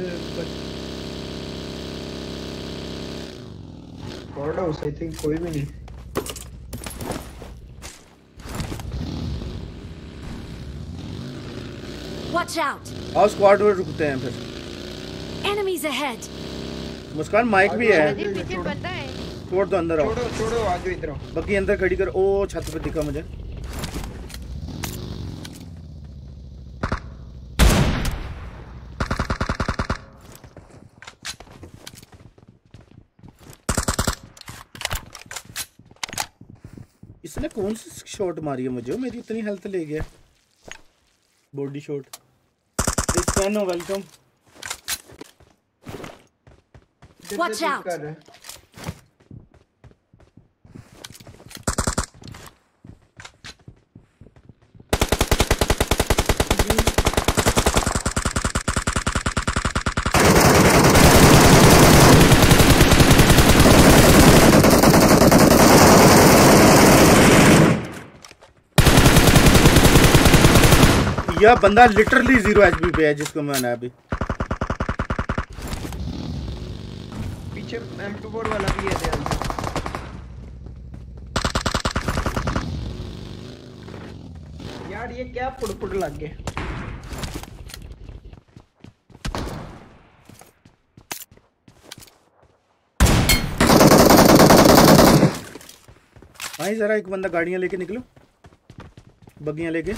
कॉर्ड हाउस आई थिंक कोई भी नहीं। Watch out. आओ स्क्वाड में रुकते हैं फिर। Enemies ahead. मुस्कान माइक भी है, अरे पीछे बंदा है। छोड़ दो, अंदर आओ। छोड़ो छोड़ो, आ जाओ इधर आओ। बाकी अंदर खड़ी कर। ओ छत पे दिखा मुझे। इसने कौन सी शॉट मारी है मुझे, मेरी इतनी हेल्थ ले गया। Body shot. No welcome. Watch out. कर रहा है। यह बंदा लिटरली जीरो एचपी पे है जिसको मैंने अभी। पीछे एम टू फोर वाला भी है ध्यान से। यार ये क्या पुड़-पुड़ लग गए। भाई जरा एक बंदा गाड़ियां लेके निकलो, बग्गियां लेके।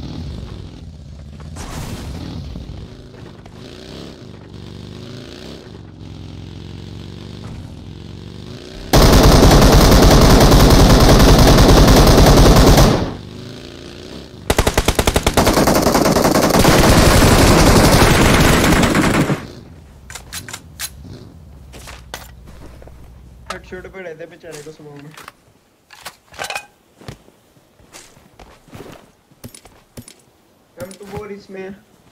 हेडशॉट पे रहते बेचारे को स्मोक में। हम तो बोर इसमें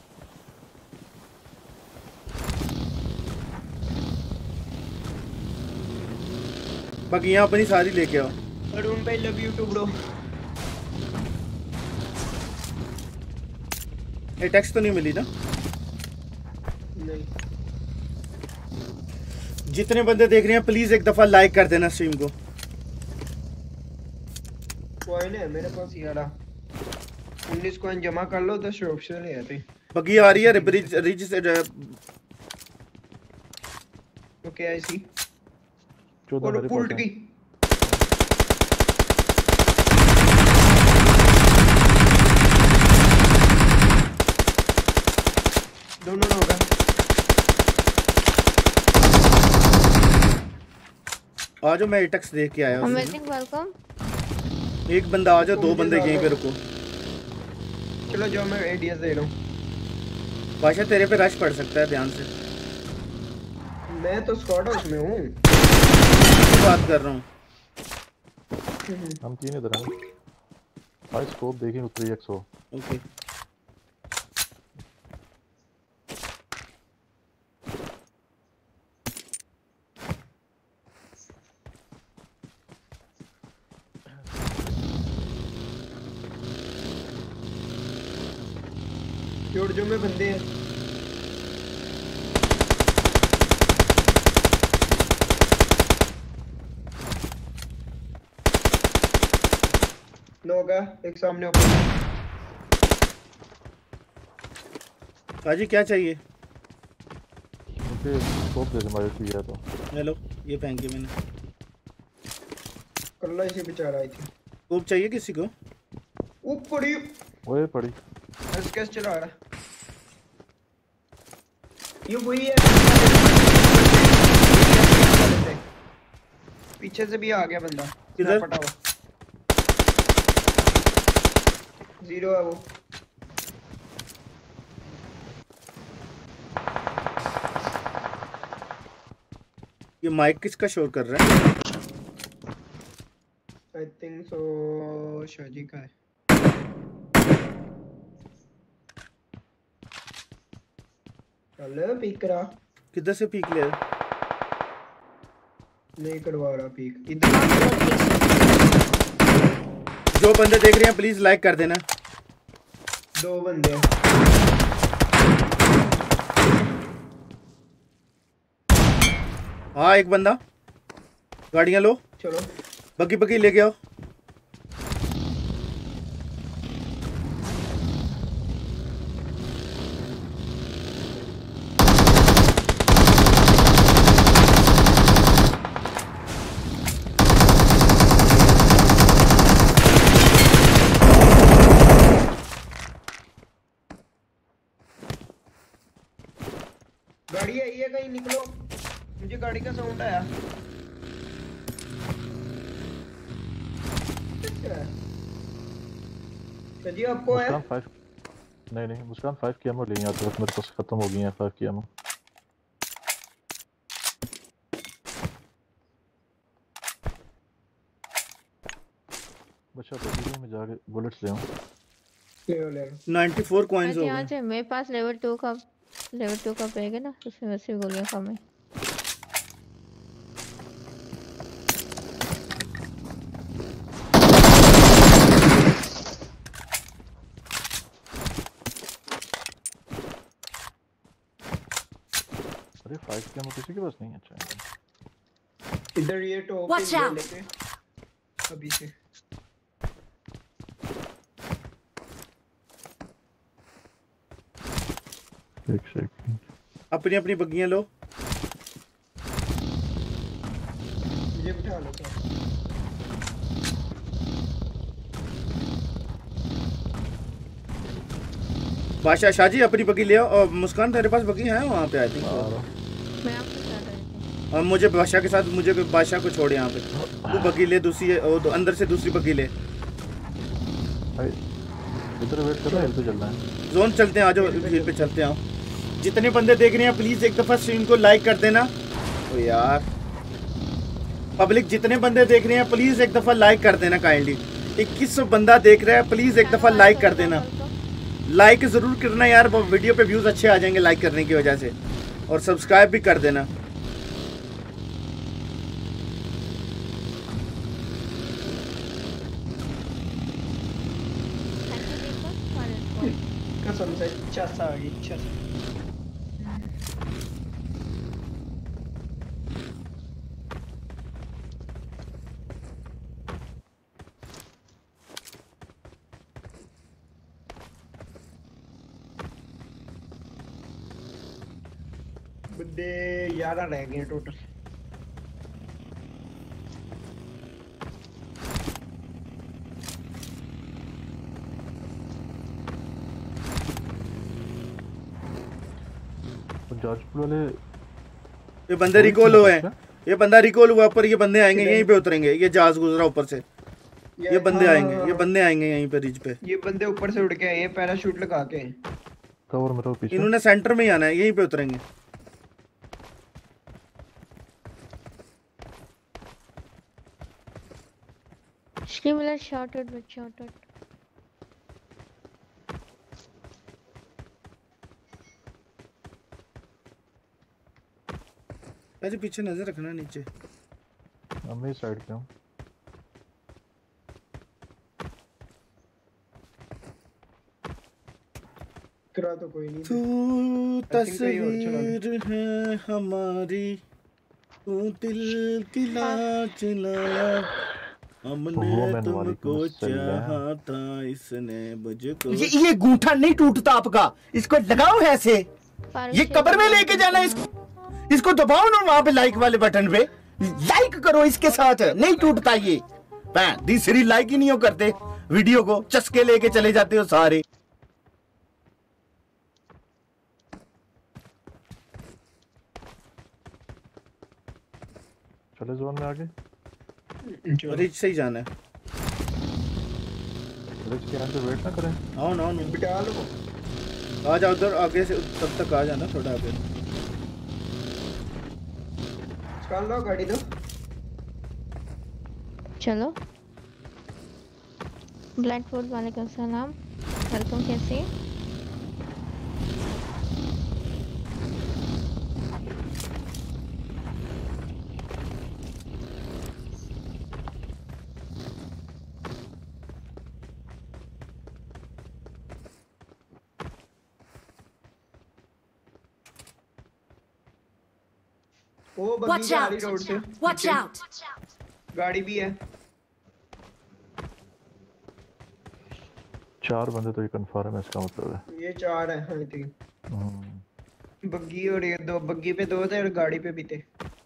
बग्गियां अपनी सारी लेके आओ। अरुण भाई लव यू टू ब्रो। ये टेक्स्ट तो नहीं मिली ना? नहीं जितने बंदे देख रहे हैं प्लीज एक दफा लाइक कर देना स्ट्रीम को। कोई नहीं मेरे पास यार उन्नीस कॉइन जमा कर लो तो शॉप से ले आते। बग्गी आ रही है रिच रिच से। Okay I see. चौदह और मेरे उल्ट पास है। गई। दोनों लोग हैं। आ जाओ मैं एटेक्स देख के आया हूं। Amazing welcome. एक बंदा आ जाओ, दो बंदे यहीं पे रुको। चलो जो मैं एडीएस दे रहा हूँ। बादशाह तेरे पे रश पड़ सकता है, ध्यान से। मैं तो स्क्वाड हाउस में हूँ। बात कर रहा हूँ। हम तीन इधर हैं। भाई स्कोप देखें थ्री एक्स हो। ओके जो में बंदे हैं। लोग है एक सामने ऊपर। काजी क्या चाहिए? मुझे स्कोप दे दे मेरे लिए तो। हेलो ये फेंक के मैंने। कल्ला इसे बेचारा आई थी। स्कोप चाहिए किसी को? ऊपर ही ओए पड़ी। एसकेएस चला रहा है। ये वही है। पीछे से भी आ गया बंदा। किधर? पटा हुआ जीरो है वो। ये माइक किसका शोर कर रहा है? आई थिंक सो शाजी का है। चलो पीक करा। किधर से पीक ले? नहीं करवा रहा पीक इधर। जो बंदे देख रहे हैं प्लीज लाइक कर देना। दो बंदे हैं। हाँ एक बंदा। गाड़ियां लो। चलो बग्गी बग्गी लेके आओ। गाड़ी आई है कहीं निकलो। मुझे गाड़ी का साउंड आया। जी आपको है? मुस्कान फाइव नहीं नहीं मुस्कान फाइव की एमो ले आते मेरे पास खत्म हो गई है फाइव की एमो। बच्चा बच्चे में जाके बुलेट्स ले आऊं। ले लो ले लो। चौरानवे कॉइंस हो यहाँ गए। से मेरे पास लेवल टू का लेवल टू का बैग है ना, उसमें वैसे गोलियां कम है। लाइट कैम किसी के पास नहीं है। अच्छा इधर ये टॉप Watch पे out! लेके अभी से एक सेकंड। अपनी अपनी बग्गियां लो। मुझे बिठा लो सर। बादशाह शाह जी अपनी बग्गी ले आओ। और मुस्कान तेरे पास बग्गी है वहाँ पे? आई थिंक मैं आपके साथ रही थी। और मुझे बादशाह के साथ, मुझे बादशाह को छोड़ यहाँ पे। तू बग्गी ले दूसरी, वो तो अंदर से दूसरी बग्गी ले। इधर वेट कर रहा है, इधर चल रहा है। जोन चलते हैं, आ जाओ हिल पे चलते हैं। जितने बंदे देख रहे हैं प्लीज एक दफा स्ट्रीम को लाइक कर देना। तो यार पब्लिक जितने बंदे देख रहे हैं प्लीज एक दफा लाइक कर देना काइंडली। इक्कीस सौ बंदा देख रहा है, प्लीज एक दफा लाइक कर देना। लाइक जरूर करना यार, वीडियो पे व्यूज अच्छे आ जाएंगे लाइक करने की वजह से। और सब्सक्राइब भी कर देना। कसम से इच्छा सा आ गई, इच्छा सा। बंदे ग्यारह रह गए टोटल। जाजपुर वाले ये बंदे रिकॉल हुए हैं। ये बंदा रिकॉल हुआ पर ये बंदे आएंगे यहीं पे उतरेंगे। ये जहाज गुजरा ऊपर से, ये बंदे आएंगे, ये बंदे आएंगे यहीं पे रिज पे। ये बंदे ऊपर से उड़ के आए, ये पैराशूट लगा के। कवर मेरे पीछे। इन्होंने सेंटर में ही आना है, यहीं पे उतरेंगे। Similar shorted with shorted. अरे पीछे नजर रखना नीचे। मैं इस साइड पे हूँ। करा तो कोई नहीं। तू तस्वीर है हमारी, तू दिल की लाज लाया, हमने तुमको चाहा था, इसने मुझको। ये ये गूंठा नहीं टूटता आपका, इसको लगाओ ऐसे। ये कब्र में लेके जाना इसको। इसको दबाओ ना वहां पे लाइक वाले बटन पे, लाइक करो इसके साथ, नहीं टूटता ये। तीसरी लाइक ही नहीं हो करते वीडियो को, चस्के लेके चले जाते हो सारे। चले जोन में आगे। रिच से ही जाना है। रिच के अंदर वेट ना करें। आओ ना आओ बिठा लो। आ जाओ उधर आगे से, तब तक आ जाना थोड़ा आगे। चल लो गाड़ी दो। चलो। ब्लैकबोर्ड वालेकुम सलाम, वेलकम। कैसे? वो बग्गी Watch जा out! रही रोड से। Watch out! गाड़ी भी है। चार बंदे तो ये कंफर्म है, इसका मतलब है ये चार है। हाँ ठीक। हम्म। बग्गी और ये दो, बग्गी पे दो थे और गाड़ी पे भी थे।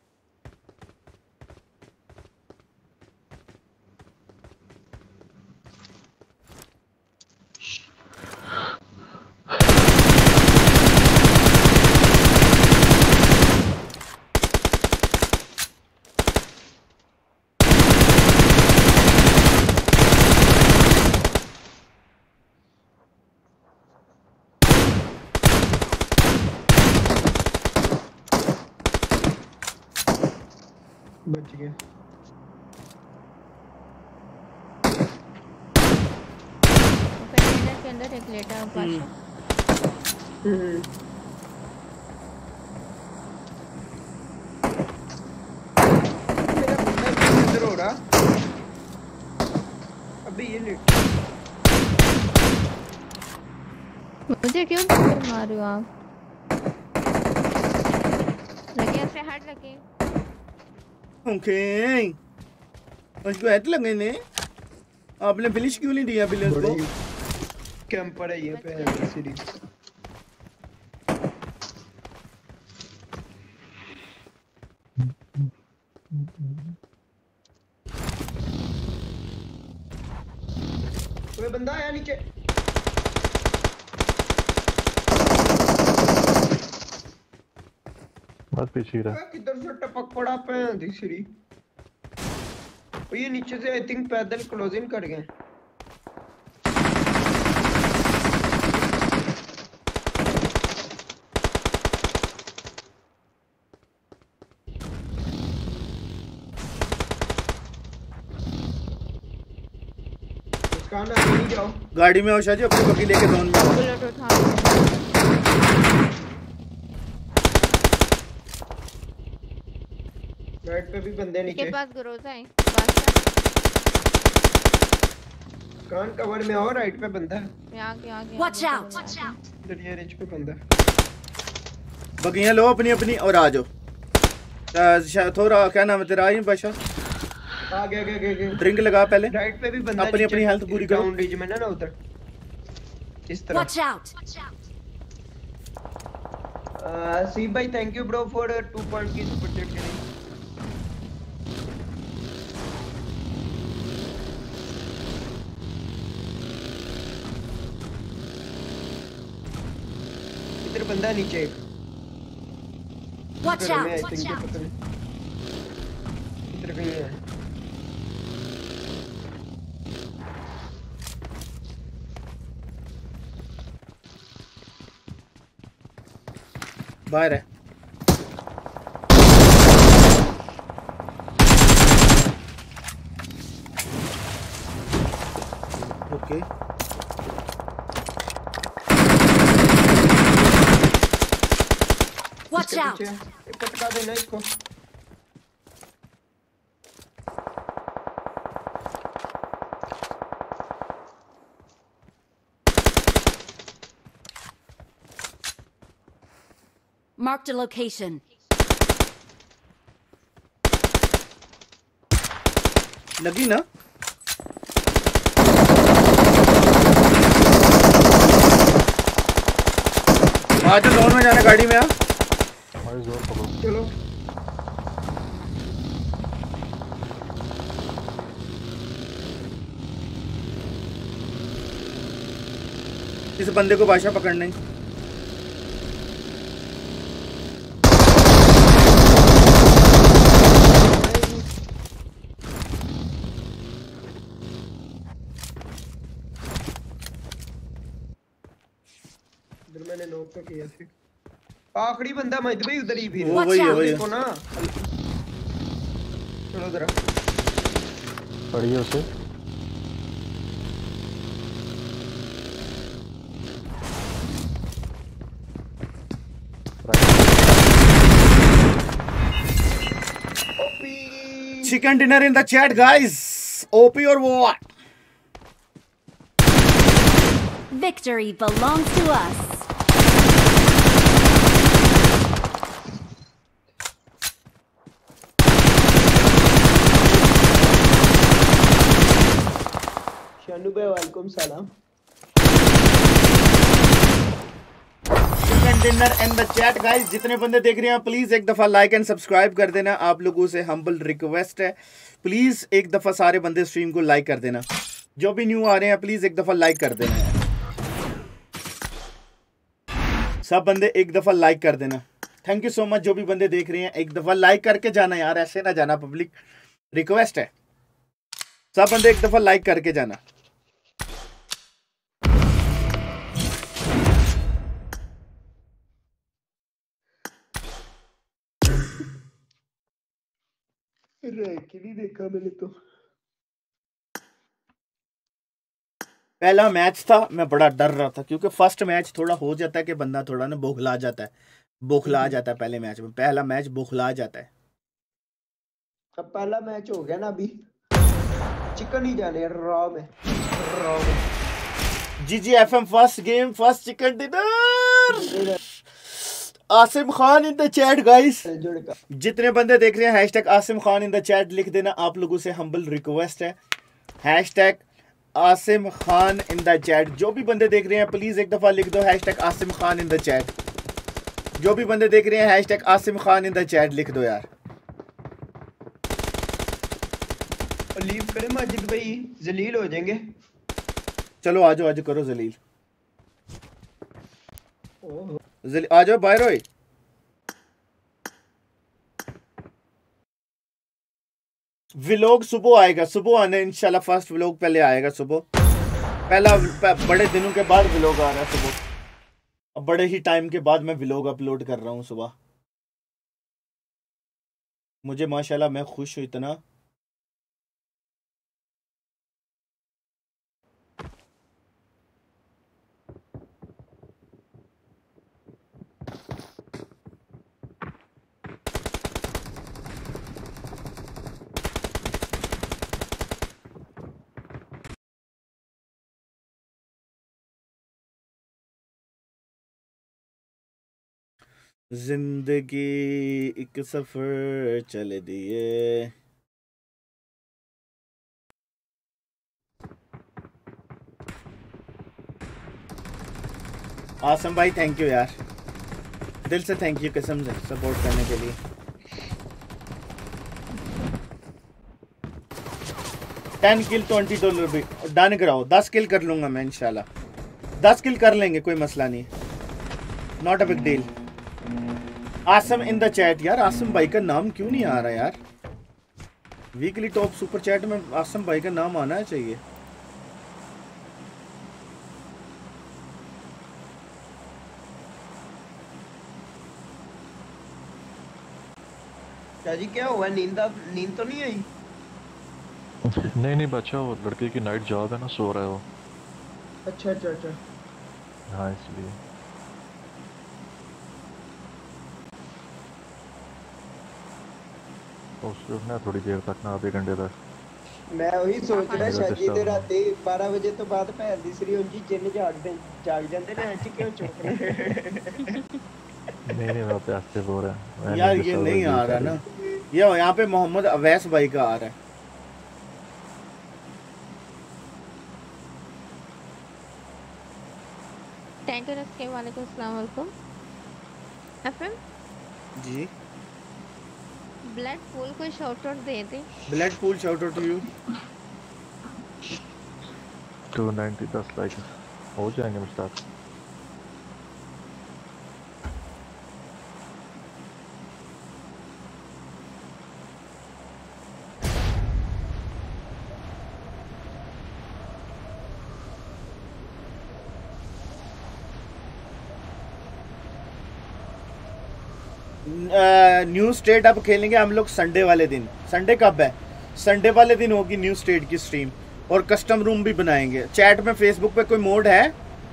बच गया। कंटेनर के अंदर एक लेटा है पाशा। हम्म। मेरा बंदा अंदर हो रहा। अभी ये लेट। मुझे क्यों टक्कर मार रहे हो आप? पे हेड लगे। ओके उसको हेड लगे ने। आपने फिनिश क्यों नहीं दिया बिलियंस को? कैंपर है ये पे सीढ़ी। कोई बंदा आया नीचे। बस पीछे रहा। किधर से टपक पड़ा पे दी सीढ़ी। ये नीचे से आई थिंक पैदल क्लोजिंग कर गए। इसका ना नहीं जाओ। गाड़ी में आओ शाजी, अपनी बग्गी लेके जोन में आओ। बुलेट उठा। राइट पे भी बंदे नीचे। के पास ग्रोजा है। कान कवर में और राइट पे बंदा है। यहां के यहां के। Watch out! Watch out! दरिया रिच पे बंदा है। बगियां लो अपनी अपनी और आ जाओ। थोड़ा क्या नाम है तेरा? आई बादशाह आ गया गया गया गया। ड्रिंक लगा पहले। राइट पे भी बंदा। अपनी अपनी हेल्थ पूरी करो। डाउन रीज में ना ना उधर इस तरह। Watch out! सी भाई thank you bro for two point की सुपर चैट के लिए। इधर बंदा नीचे। Watch घर में out! I Watch think out! पता नहीं। इधर कहीं है। बाहर है। Okay Watch out! ये पटका देना इसको। Marked a location. लगी ना? आज जोन में जाने गाड़ी में आ। हमारे जोर पकड़ो। चलो इस बंदे को बादशाह पकड़ना है। इधर मैंने नॉक तो किया था। आखिरी बंदा मत भाई उधर ही फिर। वो वही है वही है। देखो ना। चलो जरा। पड़ी है उसे। Chicken dinner in the chat, guys. O P or what? Victory belongs to us. Shanu भाई वेलकम सलाम। Chicken dinner in the chat guys. जितने बंदे देख रहे हैं प्लीज एक दफा लाइक एंड सब्सक्राइब कर देना। आप लोगों से हम्बल रिक्वेस्ट है, प्लीज एक दफा सारे बंदे स्ट्रीम को लाइक कर देना। जो भी न्यू आ रहे हैं प्लीज एक दफा लाइक कर देना। सब बंदे एक दफा लाइक कर देना। Thank you so much. जो भी बंदे देख रहे हैं एक दफा लाइक करके जाना यार, ऐसे ना जाना, पब्लिक रिक्वेस्ट है। सब बंदे एक दफा लाइक करके जाना। रैंक नहीं देखा मैंने तो। पहला मैच था, मैं बड़ा डर रहा था क्योंकि फर्स्ट मैच थोड़ा हो जाता है कि बंदा थोड़ा ना बौखला जाता है। बौखला जाता है पहले मैच में। पहला मैच बौखला जाता है। अब पहला मैच हो गया ना, अभी चिकन ही जाने रॉ में। रॉ में G G F M first game first chicken dinner. Asim Khan in the chat guys. जुड़ का जितने बंदे देख रहे हैं hashtag Asim Khan in the chat लिख देना। आप लोगों से हम्बल रिक्वेस्ट है, hashtag Asim Khan in the chat. जो भी बंदे देख रहे हैं प्लीज एक दफा लिख दो hashtag Asim Khan in the chat. जो भी बंदे देख रहे हैं hashtag Asim Khan in the chat लिख दो यार। लीव करे माजिद भाई, जलील हो जाएंगे। चलो आ जाओ, आज करो जलील। जली, आ जाओ बाहर होए। व्लॉग सुबह आएगा, सुबह आने इंशाल्लाह। फर्स्ट व्लॉग पहले आएगा सुबह, पहला बड़े दिनों के बाद व्लॉग आ रहा है सुबह। बड़े ही टाइम के बाद मैं व्लॉग अपलोड कर रहा हूँ सुबह। मुझे माशाल्लाह मैं खुश हूँ इतना। जिंदगी एक सफर चल दिए। आसम भाई थैंक यू यार, दिल से थैंक यू कसम से सपोर्ट करने के लिए। टेन किल ट्वेंटी डॉलर भी डन कराओ। दस किल कर लूंगा मैं इंशाल्लाह। दस किल कर लेंगे, कोई मसला नहीं, not a big deal. Asim in the chat यार। आसम भाई का नाम क्यों नहीं आ रहा यार? वीकली टॉप सुपर चैट में आसम भाई का नाम आना चाहिए। क्या जी क्या हुआ? नींद नींद तो नहीं आई? नहीं नहीं बच्चा, वो लड़के की नाइट जॉब है ना, सो रहा है वो। अच्छा अच्छा अच्छा हाँ इसलिए। उससे उठना थोड़ी देर तक ना, आधे घंटे तक। मैं वही सोच रहा शादी दे राती बारह बजे तो बाद भैन दी सरी उंजी जिन जागदे जाग जांदे ने आज क्यों चुप रहे? नहीं नहीं मैं तो ऐसे बोल रहा हूं यार, ये नहीं आ रहा ना। ये यहाँ पे मोहम्मद अवैस भाई का आ रहा है। टैंकर के वालेकुम अस्सलाम वालेकुम। एफएम जी ब्लड पूल को शाउट आउट दे दे। Blood pool shout out to you. Two ninety दस लाइक हो जाएंगे मुश्ताक। न्यू स्टेट अब खेलेंगे हम लोग संडे वाले दिन। संडे कब है? संडे वाले दिन होगी न्यू स्टेट की स्ट्रीम, और कस्टम रूम भी बनाएंगे। चैट में फेसबुक पे कोई मोड है?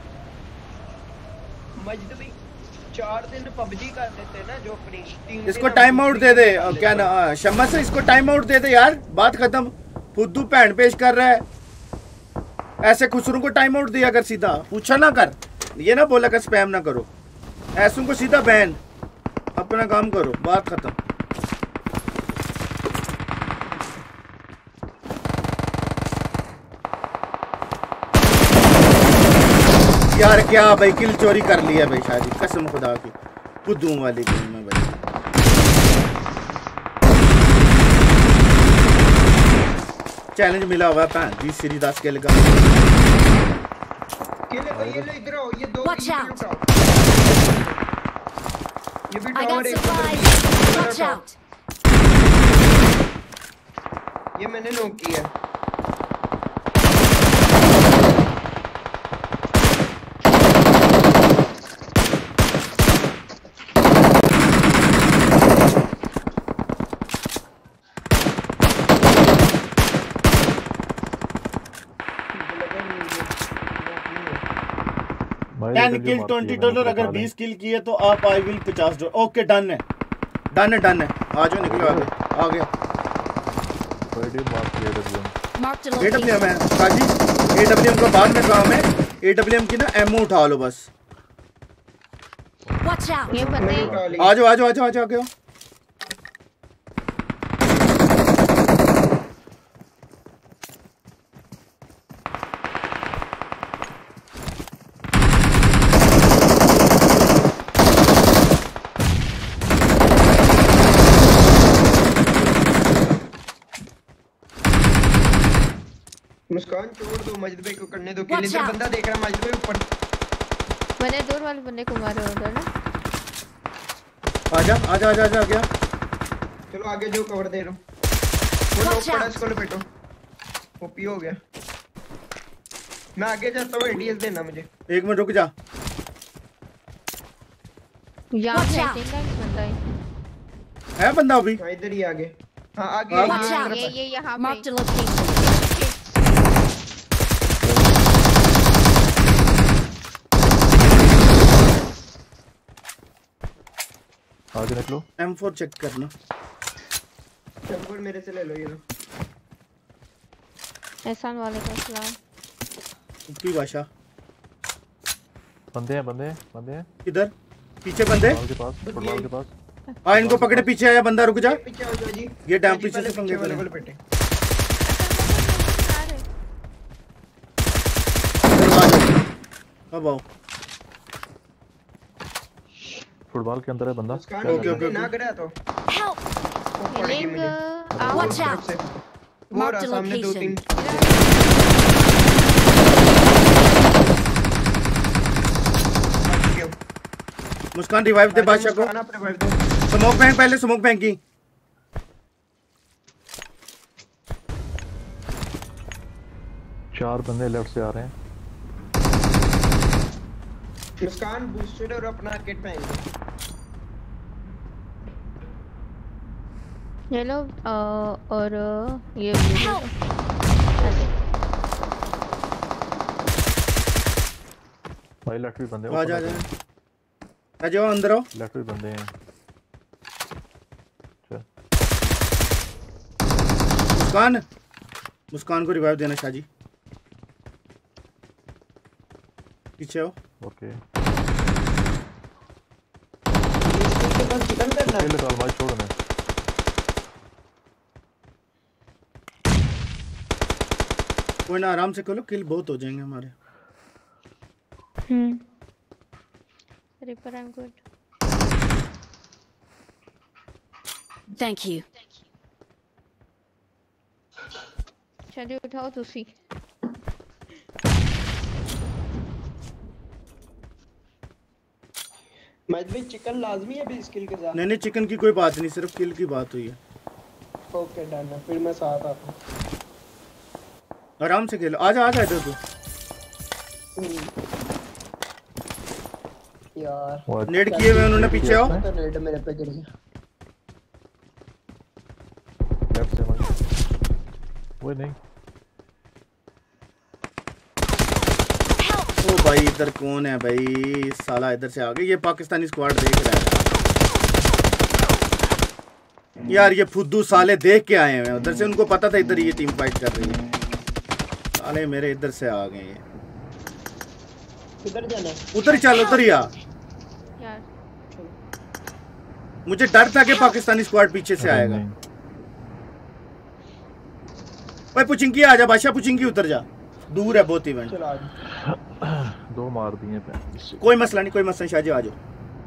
मजद भी चार दिन पबजी कर देते ना जो अपनी टीम। इसको टाइम आउट दे दे। क्या ना शम्मा से इसको टाइम आउट दे दे यार, बात खत्म। फुद्दू भैन पेश कर रहा है, ऐसे खुसरू को टाइम आउट दिया कर, सीधा पूछा ना कर। ये ना बोला कर स्पैम ना करो, ऐसों को सीधा बैन। अपना काम करो, बात खत्म। यार क्या भाई, किल चोरी कर लिया भाई शादी, कसम खुदा की खुदू वाली गेम में भाई। चैलेंज मिला हुआ है जी सीरी दस के लगा। ये लो इधर आओ, ये दो Watch out. ये भी I got टावर एक supplies. Watch out. ये मैंने नॉक किया। Ten kill twenty dollar. अगर बीस किल किए तो आप आई विल पचास डॉलर। ओके डन है, डन है, डन है। आ जाओ, निकलो आगे, आ गया। एडब्ल्यूएम है काजी, एडब्ल्यूएम का बाद में काम है। एडब्ल्यूएम की ना एमओ उठा लो बस। Watch out! ये बंदे आ जाओ आ जाओ आ जाओ आ जाओ आगे आओ। मुस्कान छोड़ दो, मजिद भाई को करने दो किल। इधर बंदा देख रहा मजिद भाई ऊपर। मैंने दूर वाले बंदे को मारा उधर ना। आजा आजा आजा आजा गया। चलो आगे जो कवर दे रहा हूं। वो लोग पड़ा इसको लपेटो। ओपी हो गया। मैं आगे जाता हूं, एडीएस देना मुझे। एक मिनट रुक जा। यहां पे तीन बंदा है। है बंदा अभी? हां इधर ही आगे। हां आगे हाँ, ये ये यहां पे। आगे निकलो। एम फोर चेक करना। एम फोर मेरे से ले लो ये लो। एहसान वालेकुम सलाम। की भाषा। बंदे हैं बंदे हैं बंदे हैं। किधर? पीछे बंदे? फुटबॉल के पास फुटबॉल के पास। हाँ इनको पकड़े, पीछे आया बंदा, रुक जा। पीछे हो जाओ जी। ये डैम पीछे से पंगे वाले करे। को लपेटे। अब आओ। फुटबॉल के अंदर है बंदा। ओके ओके ना करा तो Help! Healing out. Watch out! वो रहा सामने दो तीन। मुस्कान रिवाइव दे बादशाह को। स्मोक बैंक पहले, स्मोक बैंक की। चार बंदे लेफ्ट से आ रहे हैं। मुस्कान बूस्टेड और अपना किट पहन लो। ये लो और ये भाई लेफ्ट भी बंदे। आ जा जा आ जाओ अंदर आओ। लेफ्ट भी बंदे हैं। मुस्कान मुस्कान को रिवाइव देना शाहजी। पीछे आओ। ओके खत्म करना। किल निकाल भाई, छोड़ ना। कोई ना, आराम से खोलो, किल बहुत हो जाएंगे हमारे। Hmm ripper I am good. Thank you. चलिए उठाओ तुसी। मजद भाई चिकन लाजमी है भी स्किल के साथ? नहीं नहीं चिकन की कोई बात नहीं, सिर्फ किल की बात हुई है। ओके डन है, फिर मैं साथ आता हूं। आराम से खेलो। आजा आजा इधर तू। यार नेड किए हुए उन्होंने, पीछे आओ। तो नेड मेरे पे गिर गया। लेफ्ट से भाई। वो नहीं। ओ भाई इधर कौन है भाई? साला इधर से आ गए। ये पाकिस्तानी स्क्वाड देख रहा है यार। ये फुद्दू साले देख के आए हैं उधर से, उनको पता था इधर ये टीम फाइट कर रही है। साले मेरे इधर से आ गए। किधर जाना? उधर ही चल, उधर ही आ। यार मुझे डर था कि पाकिस्तानी स्क्वाड पीछे से आएगा। भाई पुचिंकी आ जा बादशाह, पुचिंकी उतर जा, दूर है बहुत इवेंट। चलो आ जा। दो मार दिए पे। कोई मसला नहीं, कोई मसला नहीं शाहजी, आ जाओ।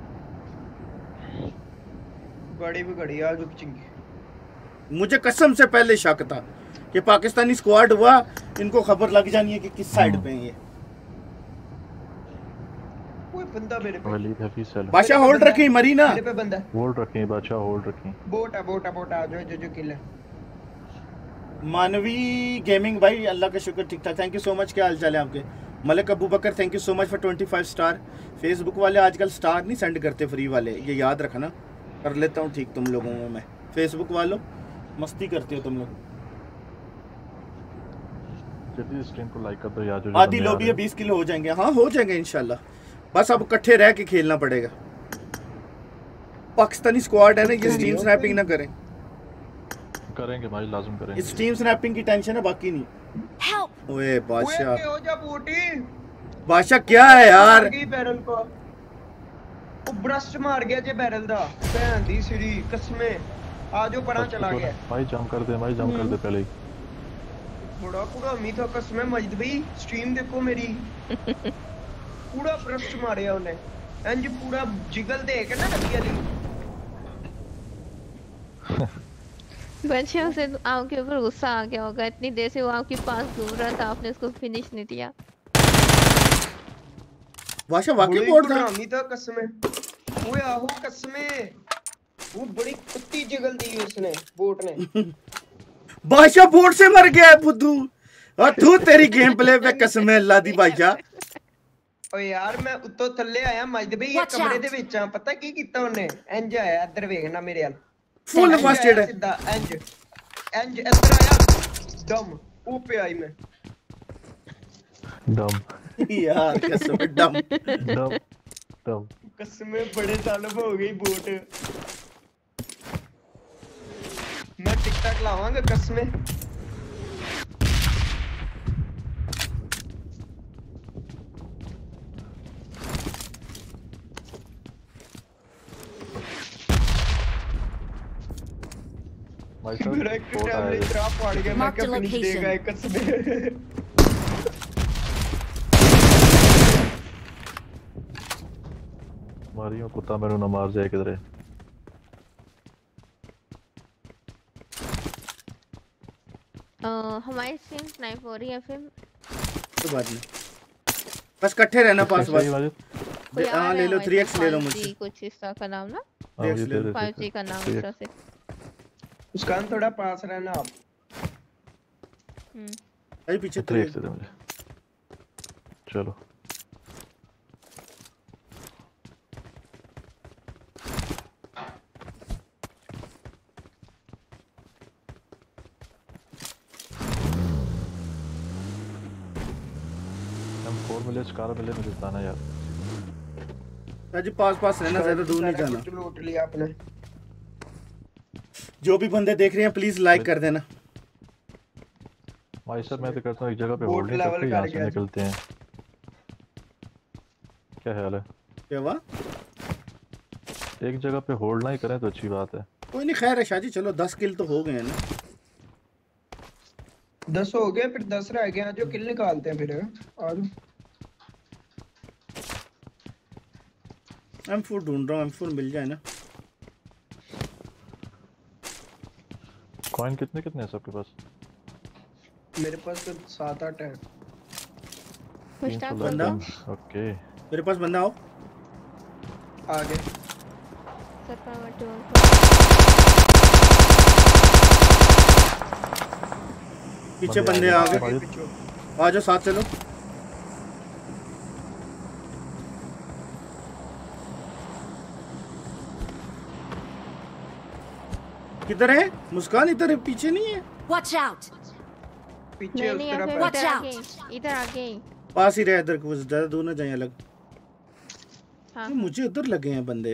गाड़ी भी खड़ी आ जो चिंगी। मुझे कसम से पहले शक था कि पाकिस्तानी स्क्वाड हुआ, इनको खबर लग जानी है कि किस साइड पे है ये। कोई बंदा मेरे पे। वलीद हफीज सेल। बादशाह होल्ड रखी, मरी ना। मेरे पे बंदा होल्ड रखें बादशाह, होल्ड रखें। बोट है बोट है बोट है, आ जाओ जो जो किल है। मानवी गेमिंग भाई अल्लाह का शुक्र ठीक ठाक, थैंक यू सो मच। क्या हाल चाल है आपके? Malik Abu Bakar thank you so much for twenty five star. Facebook वाले आजकल स्टार नहीं सेंड करते फ्री वाले, ये याद रखना। कर लेता हूँ ठीक तुम लोगों में मैं। फेसबुक वालों मस्ती करते हो तुम लोग। जल्दी स्ट्रीम को लाइक कर दो यार। जो आधी लोबी है, बीस किलो हो जाएंगे। हाँ हो जाएंगे इंशाल्लाह, बस अब इकट्ठे रह के खेलना पड़ेगा। पाकिस्तानी स्क्वाड है ना, ये स्ट्रीम स्नैपिंग ना करें। करेंगे भाई, लाजम करेंगे। स्ट्रीम स्नैपिंग की टेंशन है, बाकी नहीं। Help! ओए बादशाह, ओए हो जा बूटी। बादशाह क्या है यार? की पैरल को। ਉਹ ਬਰਸਟ ਮਾਰ ਗਿਆ ਜੇ ਬੈਰਲ ਦਾ ਭੈਣ ਦੀ ਸਿਰੀ ਕਸਮੇ ਆ ਜਾਓ ਪਰਾਂ ਚਲਾ ਗਿਆ भाई जंप कर दे भाई जंप कर दे पहले ही बड़ा पूरा मीठा कसम है मजद भाई स्ट्रीम देखो मेरी पूरा ब्रस्ट मारे उन्हें इंज पूरा जिगल दे के ना लगी वाली बच्चे उसे आपके ऊपर गुस्सा आ गया होगा इतनी देर से वो आपके पास घूम रहा था आपने उसको फिनिश नहीं दिया वाशा वाकई बोर्ड था मीठा कसम है ओए आहो कसम है वो बड़ी कुत्ती जिगल दी उसने बोट ने बादशाह बोर्ड से मर गया है बुद्धू और तू तेरी गेम प्ले पे कसम है अल्लाह दी बादशाह ਓਏ ਯਾਰ ਮੈਂ ਉੱਤੋਂ ਥੱਲੇ ਆਇਆ ਮਜਦ ਬਈ ਇਹ ਕਮਰੇ ਦੇ ਵਿੱਚ ਆ ਪਤਾ ਕੀ ਕੀਤਾ ਉਹਨੇ ਇੰਜ ਆਇਆ ਇੱਧਰ ਵੇਖਣਾ ਮੇਰੇ ਵੱਲ ਫੁੱਲ ਫਾਸਟਡ ਹੈ ਸਿੱਧਾ ਇੰਜ ਇੰਜ ਇੱਧਰ ਆਇਆ ਦਮ ਉਹ ਪਿਆ ਹੀ ਮੈਂ दम यार कसम डम दम दम कसम बड़े साल हो गई बोट मैं टिकटॉक लावांगा कसम मेरा एक टाइम में ट्रैप पड़ गया मैं क्या फिनिश देगा एक कसम मारियो कुत्ता मेरे ना मार जाए किधर हमारी स्ट्रीम स्नाइप हो रही है फिर तो बात नहीं बस इकट्ठे रहना पास पास हां ले लो थ्री एक्स ले लो मुझे कुछ इस तरह का नाम ना फाइव जी का नाम इस तरह से उसका थोड़ा पास रहना आप हम्म अरे पीछे थ्री एक्स दे मुझे चलो मिले स्कार मिले मुझे बताना यार राजी पास पास रहना ज्यादा दूर नहीं जाना लूट लिया आपने जो भी बंदे देख रहे हैं प्लीज लाइक कर देना भाई सर मैं तो करता हूँ एक जगह पे होल्ड नहीं करते यहाँ से निकलते हैं क्या ख्याल है क्या हुआ एक जगह पे होल्ड ना ही करें तो अच्छी बात है कोई नहीं खैर है शाजी चलो दस किल तो हो गए हैं ना दस हो गए फिर दस रह गए जो किल निकालते हैं फिर आ जाओ एम फोर ढूंढ रहा हूँ एम फोर मिल जाए ना कॉइन कितने कितने हैं सबके पास मेरे पास तो सात आठ है बंदा ओके मेरे पास बंदा आओ आगे पीछे बंदे आ गए आ जाओ साथ चलो किधर है मुस्कान इधर पीछे नहीं है Watch out पीछे उस तरफ Watch out इधर आगे पास ही रहे इधर कुछ ज्यादा दूर ना जाए अलग हाँ। मुझे उधर लगे हैं बंदे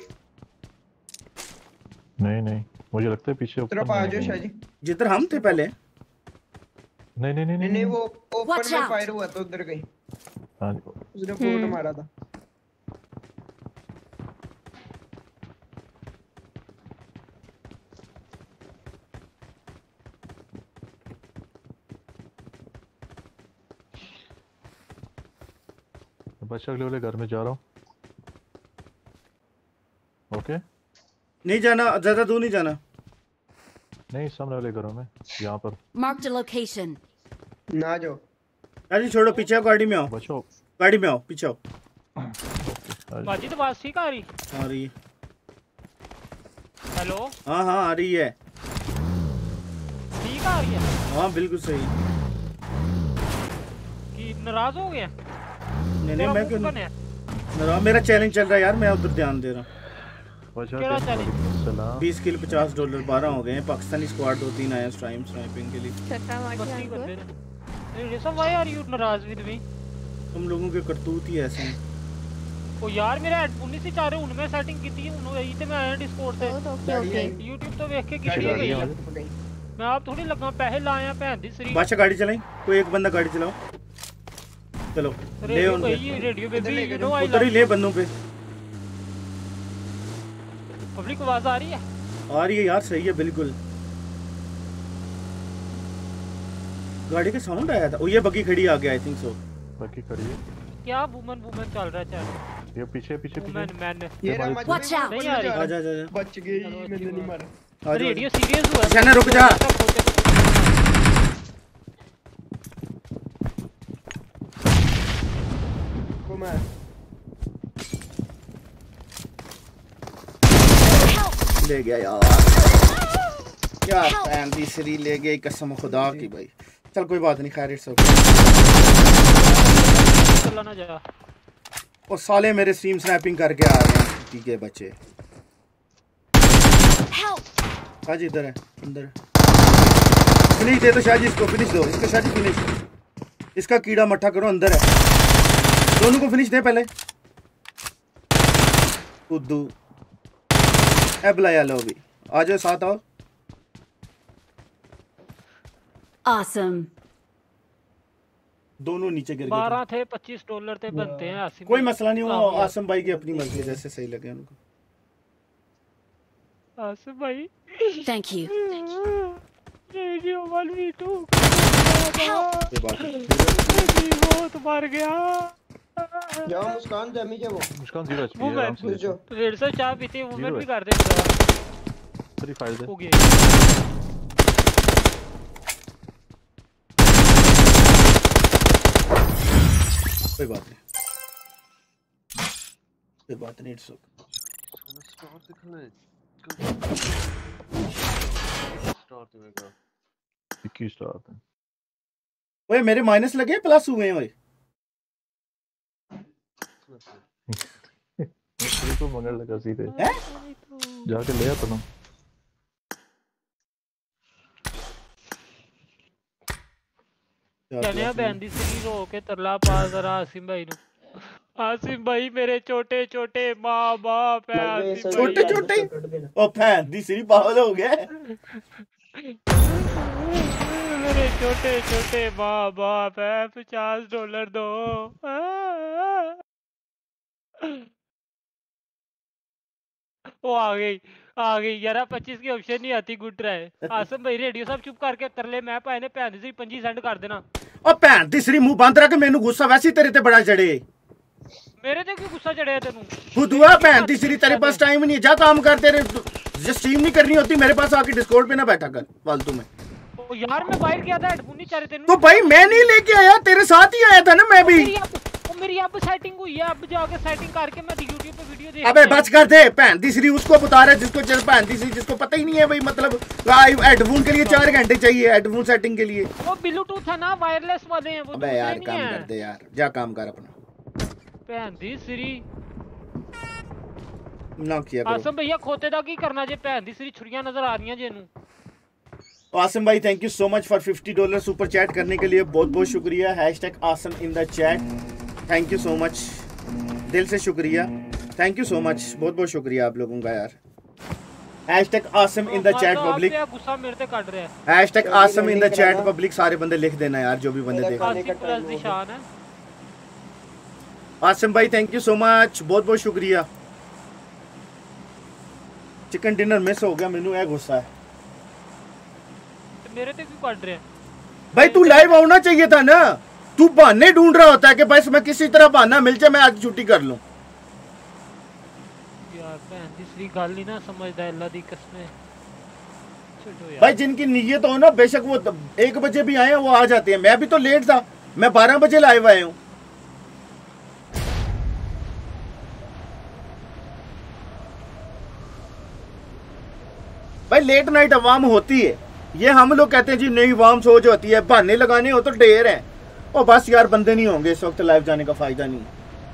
नहीं नहीं मुझे लगता है पीछे तरफ आ जाओ शाजी जिधर हम थे पहले नहीं नहीं नहीं नहीं नहीं वो ओपन में फायर हुआ तो उधर गई हां उसने फोन मारा था बच्चा अगले वाले घर में जा रहा हूँ ओके नहीं जाना ज्यादा दूर नहीं जाना नहीं सामने वाले घरों में यहाँ पर Mark the location ना जाओ अरे छोड़ो पीछे गाड़ी में आओ बचो गाड़ी में आओ पीछे आओ बाजी तो बात ठीक आ रही आ रही है हेलो हाँ हाँ आ रही है ठीक आ रही है हाँ बिल्कुल सही कि नाराज हो गया नहीं नहीं मैं क्यों नाराज मेरा चैलेंज चल रहा है यार मैं उधर ध्यान दे रहा हूँ केड़ा चैलेंज बीस किल पचास डॉलर बारह हो गए हैं पाकिस्तानी स्क्वाड दो तीन आए स्ट्राइम स्नाइपिंग के लिए ऋषभ व्हाई आर यू नाराज विद मी तुम लोगों के करतूत ही ऐसे हैं ओ यार मेरा हेडफोन नहीं सी चाह रहे उनमें सेटिंग की थी उन्होंने यही ते मैं आया डिस्कॉर्ड से ओके ओके YouTube तो देख के की गई है मैं आप थोड़ी लगा पैसे लाया भैन दी सरी बादशाह गाड़ी चलाई कोई एक बंदा गाड़ी चलाओ चलो ले उन रेडियो पे भी यू नो आई उधर ही ले बंदों पे पब्लिक आवाज आ रही है? आ रही है यार, सही है बिल्कुल। गाड़ी का साउंड आया था। ओ ये बग्गी खड़ी आ गया, आई थिंक सो। बग्गी खड़ी है क्या? वुमन वुमन चल रहा है चैट। ये पीछे पीछे वुमन मैन ये रहा मत Watch out! नहीं आ रही। आजा आजा आजा। बच गई, मैंने नहीं मारा। रेडियो सीरियस हुआ। शना रुक जा। कुमार ले गया यार, यार पैन तीसरी ले गई कसम खुदा की भाई। चल कोई बात नहीं, खैर इट्स ओके। चला ना जा। वो साले मेरे स्ट्रीम स्नैपिंग करके आ रहे हैं ठीक है बच्चे। आज इधर है, अंदर फिनिश दे दो शाहजी, इसको फिनिश दो, इसका शाहजी फिनिश, इसका कीड़ा मट्ठा करो, अंदर है। दोनों को फिनिश दे पहले। उद्दू ए बुलाया लो भी, आ जाओ साथ आओ। Awesome. दोनों नीचे गिर गए। बारह थे, पच्चीस डॉलर थे बनते हैं आसिम। कोई मसला नहीं, वो आसिम भाई की अपनी मर्जी, जैसे सही लगे उनको। आसिम भाई Thank you. Radio one v two ये बात है। बहुत मार गया। जाओ मुस्कान जमी जा वो मुस्कान जीरो एचपी वो है, मैं आराम से जो रेड से चाय पीती है, वुमन जीरो भी है। कर दे। फ्री फायर दे। हो गया। कोई बात नहीं, कोई बात नहीं, इट्स ओके। इक्कीस स्टार है। ओए मेरे माइनस लगे प्लस हुए हैं ओए। तेरे को मगर लगा सीधे। हैं? जाके ले आ तुम। कहने बैंदी से रो के तरला पा जरा आसिम भाई नु। आसिम भाई मेरे छोटे छोटे माँ बाप है। आसिम भाई छोटे छोटे ओ फैन दी सिरी पागल हो गया। मेरे छोटे छोटे माँ बाप है, पचास डॉलर दो। वो आ गई आ गई यार, पच्चीस की ऑप्शन नहीं आती। गुड ट्राई आसम भाई। रेडियो सब चुप करके कर ले, मैं भाई ने भैन दी पंजी सेंड कर देना। ओ भैन दी सिरी मुंह बंद रख, मेनू गुस्सा वैसे ही तेरे ते बड़ा चढ़े। मेरे ते क्यों गुस्सा चढ़िया तेनू? खुदुआ भैन दी सिरी, तेरे पास टाइम नहीं है, जा काम कर। तेरे जो स्ट्रीम नहीं करनी होती मेरे पास आके डिस्कॉर्ड पे ना बैठा कर फालतू में। ओ यार मैं बाहर गया था, हेडफोन नहीं चाह तेनू। तो भाई मैं नहीं लेके आया, तेरे साथ ही आया था ना मैं भी। मेरी अब ओ मेरी अब सेटिंग हुई है, अब जाके सेटिंग करके मैं YouTube पे वीडियो देख। अबे बच कर दे, भैन दी सिरी उसको बता रहा है जिसको चल भैन दी सिरी, जिसको पता ही नहीं है भाई। मतलब हेडफोन के लिए चार घंटे चाहिए, हेडफोन सेटिंग के लिए। वो ब्लूटूथ है ना, वायरलेस वाले हैं वो। अबे यार काम कर दे यार, जा काम कर अपना। भैन दी सिरी ना किया करो। आसम भैया खोते दा की करना जे? भैन दी सिरी छुरियां नजर आ रही हैं जेनू। आसम भाई thank you so much for fifty dollar super chat करने के लिए, बहुत बहुत शुक्रिया। Hashtag Asim in the chat, thank you so much, दिल से शुक्रिया, थैंक यू सो मच, बहुत बहुत शुक्रिया आप लोगों का यार। Hashtag Asim in the chat public, गुस्सा मेरे ते काट रहा है। Hashtag Asim in the chat public, सारे बंदे लिख देना यार, जो भी बंदे देख। आसिम प्लस निशान है। आसम भाई थैंक यू सो मच, बहुत बहुत शुक्रिया। चिकन डिनर मिस हो गया, मेनू है गुस्सा है। मेरे ते क्यों काट रहे हैं भाई? तू लाइव आना चाहिए था ना, तू बहाने ढूंढ रहा होता है कि बस मैं किसी तरह बहाना मिल जाए मैं आज छुट्टी कर लूं। यार भैन दी सिरी गल नहीं ना समझदा, अल्लाह दी कसम। छोड़ो यार भाई जिनकी नीयत हो ना, बेशक वो एक बजे भी आए वो आ जाते हैं। मैं भी तो लेट था, मैं बारह बजे लाइव आया हूँ। भाई लेट नाइट अवाम होती है, ये हम लोग कहते हैं जी नहीं वाम सोच होती है, बहाने लगाने हो तो ढेर है। और बस यार बंदे नहीं होंगे इस वक्त, लाइव जाने का फायदा नहीं।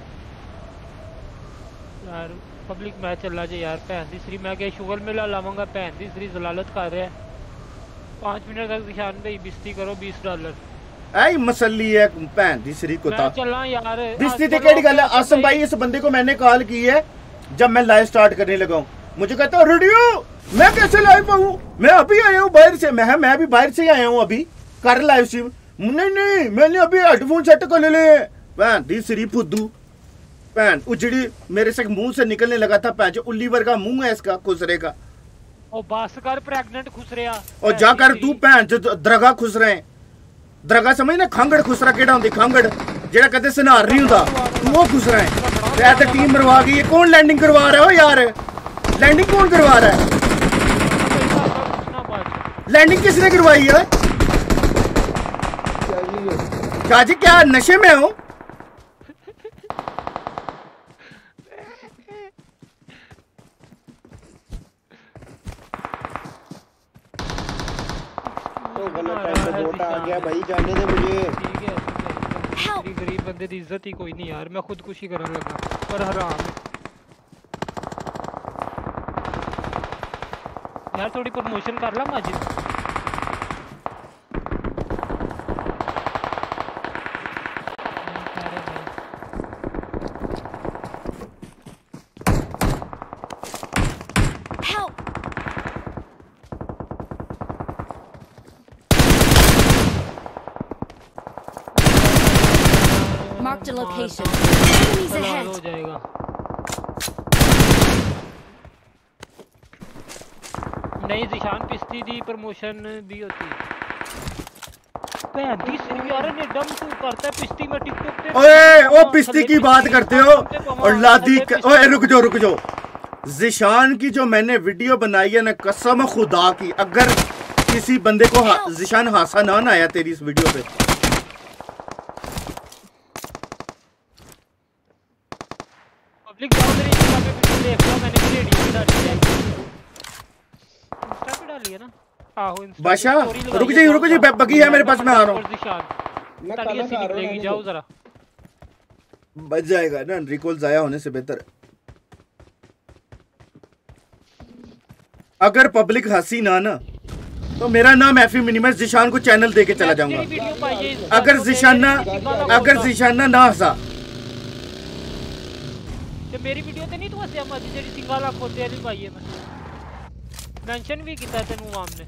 यार पब्लिक मैच चल रहा है यार। भैन दी सिरी मैं क्या शुगर मेला लावांगा, भैन दी सिरी जलालत कर रहा है। पाँच मिनट तक निशान भाई बिस्ती करो, बीस डॉलर ऐ मसली है भैन दी सिरी कुत्ता। मैं चला यार बिस्ती ते केड़ी गल है? आसम भाई इस बंदे को मैंने कॉल की है जब मैं लाइव स्टार्ट करने लगा हूँ, मुझे कहता है रेडियो मैं कैसे लाइव आऊँ, मैं अभी आया हूँ बाहर से। मैं मैं भी बाहर से ही आया हूँ अभी कर लाइव स्ट्रीम। नहीं नहीं मैंने अभी हेडफोन सेट कर ले ले। दी सिरी फुद्दू पैन उजड़ी मेरे से मुंह से निकलने लगा था पैन जो उल्लीवर का मुंह है इसका खुसरे का। ओ बस कर प्रेग्नेंट खुसरिया और जाकर तू पैन जो दरगाह खुस रहे हैं दरगाह समझ ना खांगड़ खुसरा केड़ा होंदी खांगड़ जेड़ा कदे सनार नहीं हुंदा तू वो खुस रहा है। ते ते टीम मरवा गई है कौन लैंडिंग करवा रहा है ओ यार लैंडिंग कौन करवा रहा है लैंडिंग किसने करवाई है क्या जी क्या नशे में हो आ गया भाई जाने दे मुझे। ठीक है मेरी गरीब बंदे दी इज्जत ही कोई नहीं यार मैं खुदकुशी करने लगा पर हराम यार थोड़ी प्रमोशन कर ला Majid. Marked a location. Enemies ahead. हो जाएगा नहीं जिशान पिस्ती दी प्रमोशन भी होती है तीसरी यार ने दम तू करता है पिस्ती में टिकटॉक पे। ओए ओ पिस्ती की बात करते हो और लादी ओए रुक जाओ रुक जाओ जिशान की जो मैंने वीडियो बनाई है ना कसम खुदा की अगर किसी बंदे को हा, जिशान हासा ना ना आया तेरी इस वीडियो पे पब्लिक जाओ तेरी इंस्टा पे वीडियो देख लो मैंने भी रेडियो डाली है इंस्टा पे डाली है ना आहो इंस्टा बादशाह रुक जाइए रुक जाइए बगी है मेरे पास मैं आ रहा हूं मैं खाना खा रहा हूं जाओ जरा बच जाएगा ना रिकॉल जाया होने से बेहतर अगर पब्लिक हंसी ना ना तो मेरा नाम एफी मिनिमस जिशान को चैनल देके चला जाऊंगा अगर जिशाना अगर जिशाना ना हंसा ते मेरी वीडियो ते नहीं तू हंसया माजी जेडी सिंगाला खोते वाली पाई है मैं मेंशन भी किया तेनू वाम ने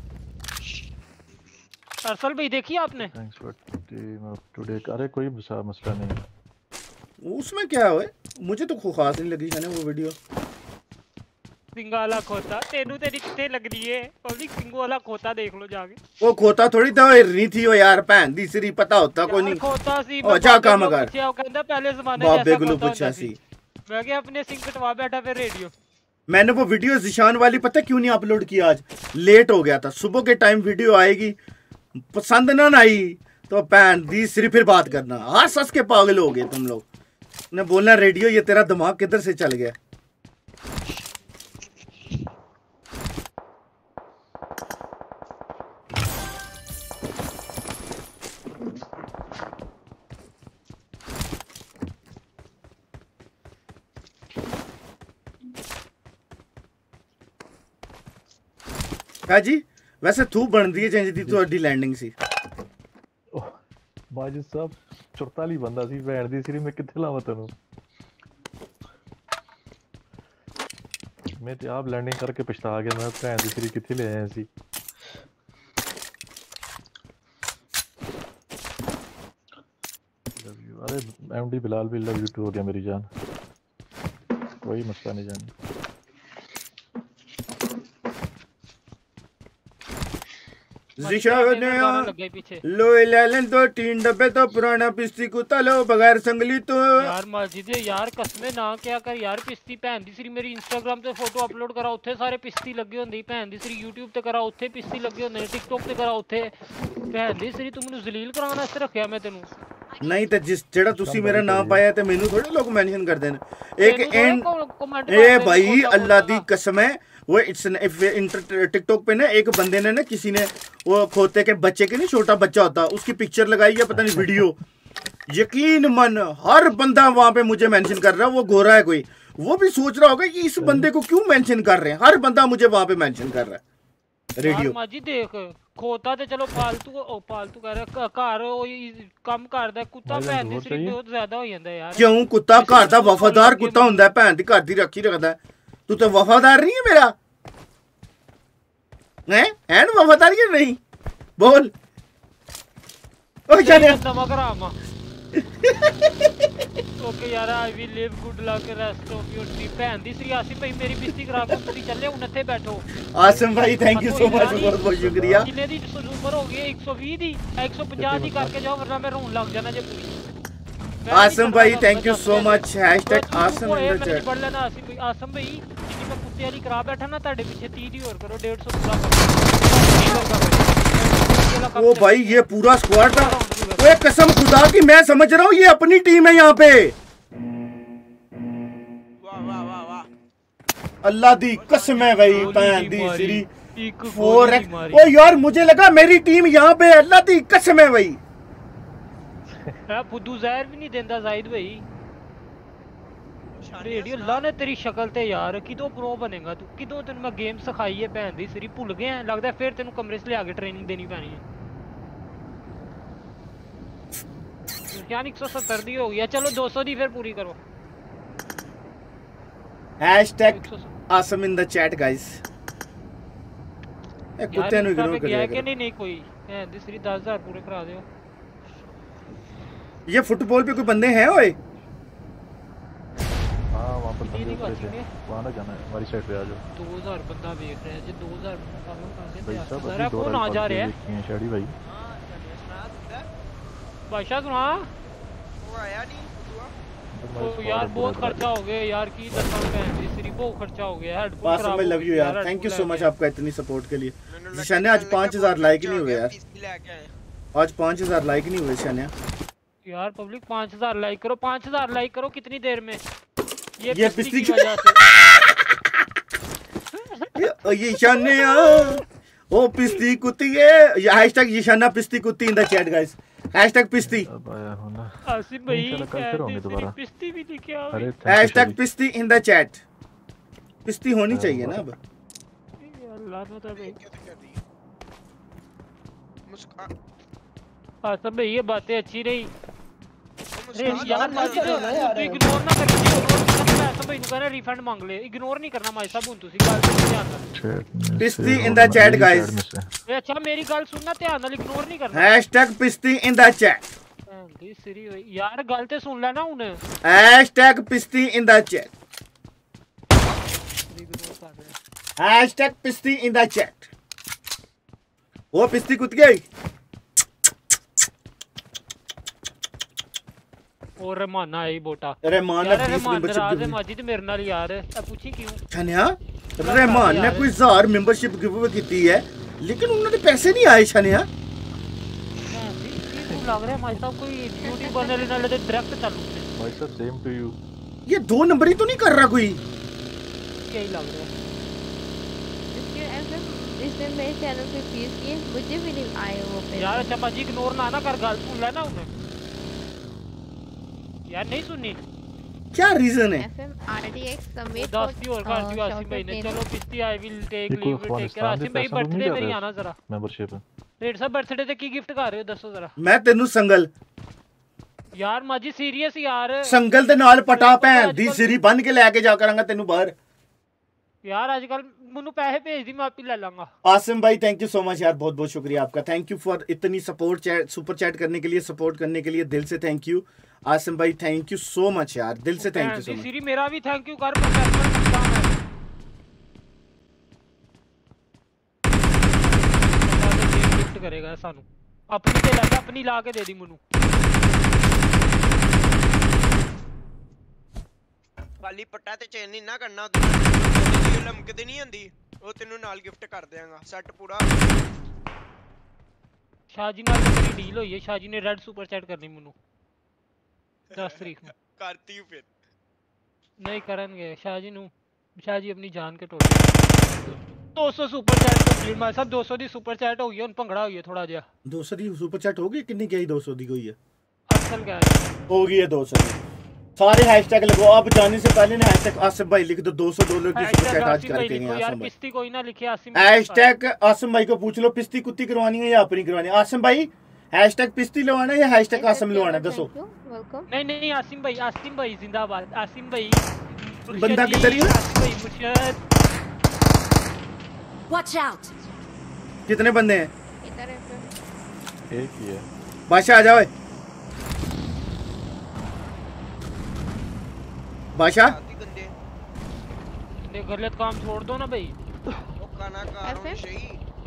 अरसल भाई देखी आपने thanks for team of today अरे कोई मसला नहीं उसमें क्या है मुझे तो खास नहीं लगी है वो वीडियो सिंगाला खोता तेनू तेरी किथे लग रही है पब्लिक सिंगाला खोता देख लो जाके वो खोता थोड़ी था नहीं थी वो यार भैन दी सिरी पता होता कोई नहीं खोता सी ओ जा काम कर वो कहंदा पहले जमाने में बाबे गुलू पूछा सी मैं क्या अपने सिंग कटवा बैठा फिर रेडियो मैंने वो वीडियो जिशान वाली पता क्यों नहीं अपलोड किया आज लेट हो गया था सुबह के टाइम वीडियो आएगी पसंद ना आई तो भैन दी सिरी फिर बात करना हंस हंस के पागल हो गए तुम लोग ने बोलना रेडियो ये तेरा दिमाग किधर से चल गया क्या जी वैसे थू बनती है चेंज दी ਤੁਹਾਡੀ ਲੈਂਡਿੰਗ ਸੀ ਬਾਜੀ ਸਾਹਿਬ चौतालीस ਬੰਦਾ ਸੀ ਭੈਣ ਦੀ ਸਿਰੀ ਮੈਂ ਕਿੱਥੇ ਲਾਵਾਂ ਤੈਨੂੰ मैं तो आप लैंडिंग करके पछता गया मैं भैन दी सिरी किथे ले आया सी लव यू अरे एमडी बिलाल भी लव यू टू हो गया मेरी जान कोई मसला नहीं जान जिशान लोए लेलन तो तीन डब्बे तो पुराना पिस्ती कुत्ता लो बगैर संगली तो यार मस्जिद यार कसमे ना क्या कर यार पिस्ती भैन दी सिरी मेरी इंस्टाग्राम ते फोटो अपलोड करा उत्थे सारे पिस्ती लगे होंदी भैन दी सिरी यूट्यूब ते करा उत्थे पिस्ती लगे होंदे टिकटॉक ते करा उत्थे भैन दी सिरी तू मेनू जलील कराने वास्ते रखया मैं तेनू नहीं ते जिस जेड़ा तुसी मेरा नाम पाया ते मेनू थोड़े लोग मेंशन कर देन एक एंड ए भाई अल्लाह दी कसम है वो इट्स टिकटॉक पे ना एक बंदे ने ना किसी ने वो खोते के बच्चे के नहीं छोटा बच्चा होता उसकी पिक्चर लगाई है पता नहीं वीडियो यकीन मन हर बंदा वहां पे मुझे मेंशन कर रहा है वो गोरा है कोई वो भी सोच रहा होगा कि इस बंदे को क्यों मेंशन कर रहे हैं हर बंदा मुझे वहां पे मेंशन कर रहा है रेडियो माजी देख खोता ते चलो फालतू ओ फालतू कह रहा घर काम करदा कुत्ता भैन दी सिरी बहुत ज्यादा हो जांदा यार क्यों कुत्ता घर दा वफादार कुत्ता हुंदा है भैन दी घर दी रखी रखदा है तू तो वफादार नहीं है मेरा हैं हैं वफादार क्यों नहीं बोल ओ जाने नमक रामा ओके लक यार I will leave good luck rest of your stream भैन दी श्री आसिम भाई मेरी बिस्ती करा के तुसी चले हुन ਇੱਥੇ बैठो आसिम भाई थैंक यू सो मच बहुत बहुत शुक्रिया किन्ने दी सुपर हो गई एक सौ बीस दी एक सौ पचास दी करके जाओ वरना मैं रोन लग जाना जे पूरी आसिम भाई thank you so much hashtag Asim in the chat बढ़ लेना आसिम भाई आसिम भाई जिन्नी मैं कुत्ते वाली करा बैठा ना ਤੁਹਾਡੇ ਪਿੱਛੇ तीस ਦੀ ਹੋਰ ਕਰੋ डेढ़ सौ पूरा करो ओ भाई ये पूरा स्क्वाड था ओए कसम खुदा की मैं समझ रहा हूँ ये अपनी टीम है यहाँ पे वाह वाह वाह वाह अल्लाह दी कसम है भाई भैन दी श्री फोर एक्स ओ यार मुझे लगा मेरी टीम यहाँ पे अल्लाह दी कसम है भाई फुद्दू जहर भी नहीं देंदा जाहिद भाई रेडियो ला ने तेरी शक्ल ते यार किदों प्रो बनेगा तू किदों तेन मैं गेम सिखाई है भैन दी सिरी भूल गए हैं लगदा फिर तेन कमरे से ले आके ट्रेनिंग देनी पैनी है यार एक सौ सत्तर दी हो गया चलो दो सौ दी फिर पूरी करो hashtag Asim in the chat guys ए कुत्ते नु इग्नोर कर गया कि नहीं नहीं कोई भैन दी सिरी दस हज़ार पूरे करा दियो ये फुटबॉल पे कोई बंदे हैं ओए हां वहां पर बंदे थे वहां ना जाना है हमारी साइड पे आ जाओ दो हज़ार बंदा देख रहे हैं जी दो हज़ार काम करते भाई हैं सब जरा कौन आ जा रहे हैं शाड़ी भाई बादशाह सुना वो आया नहीं तो यार बहुत खर्चा हो गया यार की दस भैन दी सिरी बहुत खर्चा हो गया हेडफोन आसिम भाई लव यू यार थैंक यू सो मच आपका इतनी सपोर्ट के लिए शाने आज पाँच हज़ार लाइक नहीं हुए यार आज पाँच हज़ार लाइक नहीं हुए शाने यार पब्लिक पाँच हज़ार लाइक करो पाँच हज़ार लाइक करो कितनी देर में ये ये पिस्ती पिस्ती की वजह से ये ये शाने ओ पिस्ती कुत्ती है ये हैशटैग यशाना पिस्ती कुत्ती in the chat guys hashtag पिस्ती अब आया हूं ना आसिम भाई इंशाल्लाह कल फिर होंगे दोबारा पिस्ती भी लिखे आओ अरे हैशटैग पिस्ती इन द चैट पिस्ती होनी चाहिए ना अब अल्लाह ने तो भाई क्या कर रही है मुस्कान आसिम भाई ये बातें अच्छी रही अरे मुस्कान यार माजिद तू इग्नोर ना कर मैं आसिम भाई नु कहना रिफंड मांग ले इग्नोर नहीं करना माई साहब हुन तुसी गल सुन ध्यान नाल पिस्ती इन द चैट गाइस ए अच्छा मेरी गल सुनना ध्यान नाल इग्नोर नहीं करना हैशटैग पिस्ती इन द चैट दी सिरी होई यार गल ते सुन ले ना हुन हैशटैग पिस्ती इन द चैट हैशटैग पिस्ती इन द चैट वो पिस्ती कुत्ती गई और रहमान आई बोटा रहमान यार ने बीस रहमान मेंबरशिप नाराज है गिव माजिद मेरे नाल यार ए पूछी क्यों छानिया रहमान ने कोई हजार मेंबरशिप गिव अवे कीती है लेकिन उन्होंने पैसे नहीं आए छानिया लग रहा है माई साहब कोई यूट्यूब बनने नाल ते डायरेक्ट चालू है भाई साहब सेम टू यू ये दो नंबर ही तो नहीं कर रहा कोई यही लग रहा है इसके एफएम इसने मेरे चैनल पे फीस किए मुझे भी नहीं आए वो पे यार अच्छा माजी इग्नोर ना ना कर गल सुन लेना उन्हें यार नहीं सुननी क्या रीजन है एफएम आरडीएक्स समिट दस की और कर दियो आसिम भाई ने चलो पिस्ती I will take leave take care Asim भाई बर्थडे मेरी आना जरा मेंबरशिप रेड साहब बर्थडे ते की गिफ्ट कर रहे हो दसो जरा मैं तेनू संगल यार माजी सीरियस यार संगल दे नाल पटा भैन दी सिरी बन के लेके जा करांगा तेनू बाहर यार आजकल मनु पैसे भेज दी मैं आप ही ले लूंगा आसिम भाई थैंक यू सो मच यार बहुत बहुत शुक्रिया आपका थैंक यू फॉर इतनी सपोर्ट चैट सुपर चैट करने के लिए सपोर्ट करने के लिए दिल से थैंक यू आसिम भाई थैंक यू सो मच यार दिल से थैंक यू सो मच सीरी मेरा भी थैंक यू कर प्रोफेशनल काम है गिफ्ट करेगा सानू अपनी ते लगा अपनी ला के दे दी मनु ਖਾਲੀ ਪੱਟਾ ਤੇ ਚੇਨ ਨਹੀਂ ਨਾ ਕਰਨਾ ਉਹਦੀ ਲਮਕਦੀ ਨਹੀਂ ਹੁੰਦੀ ਉਹ ਤੈਨੂੰ ਨਾਲ ਗਿਫਟ ਕਰ ਦਿਆਂਗਾ ਸੈੱਟ ਪੂਰਾ शाहजी नाल मेरी डील हुई है शाहजी ने रेड सुपर चैट करनी मनु दस तारीख में करती हूं फिर नहीं करेंगे शाहजी नु शाहजी अपनी जान के टोट दो सौ सुपर चैट कंप्लीट मां साहब दो सौ दी सुपर चैट हो गई हुन भंगड़ा होई है थोड़ा जिया दो सौ दी सुपर चैट हो गई कितनी की दो सौ दी कोई है असल क्या है हो गई है दो सौ सारे हैशटैग लगो अब जाने से पहले ना हैशटैग आसिम भाई लिख दो दो सौ डॉलर की सुपर चैट आज करके गए यार पिस्ती कोई ना लिखे आसिम हैशटैग आसिम भाई को पूछ लो पिस्ती कुत्ती करवानी है या अपनी करवानी है आसिम भाई हैशटैग पिस्ती लवाना है या हैशटैग आसिम लवाना है दसो नहीं नहीं आसिम भाई आसिम भाई जिंदाबाद आसिम भाई बंदा किधर है आसिम भाई मुर्शद वॉच आउट कितने बंदे हैं इधर है एक ही है बादशाह आ जाओ बादशाह गंदे ये गलत काम छोड़ दो ना भाई। वो खाना खा रहा हूं सही।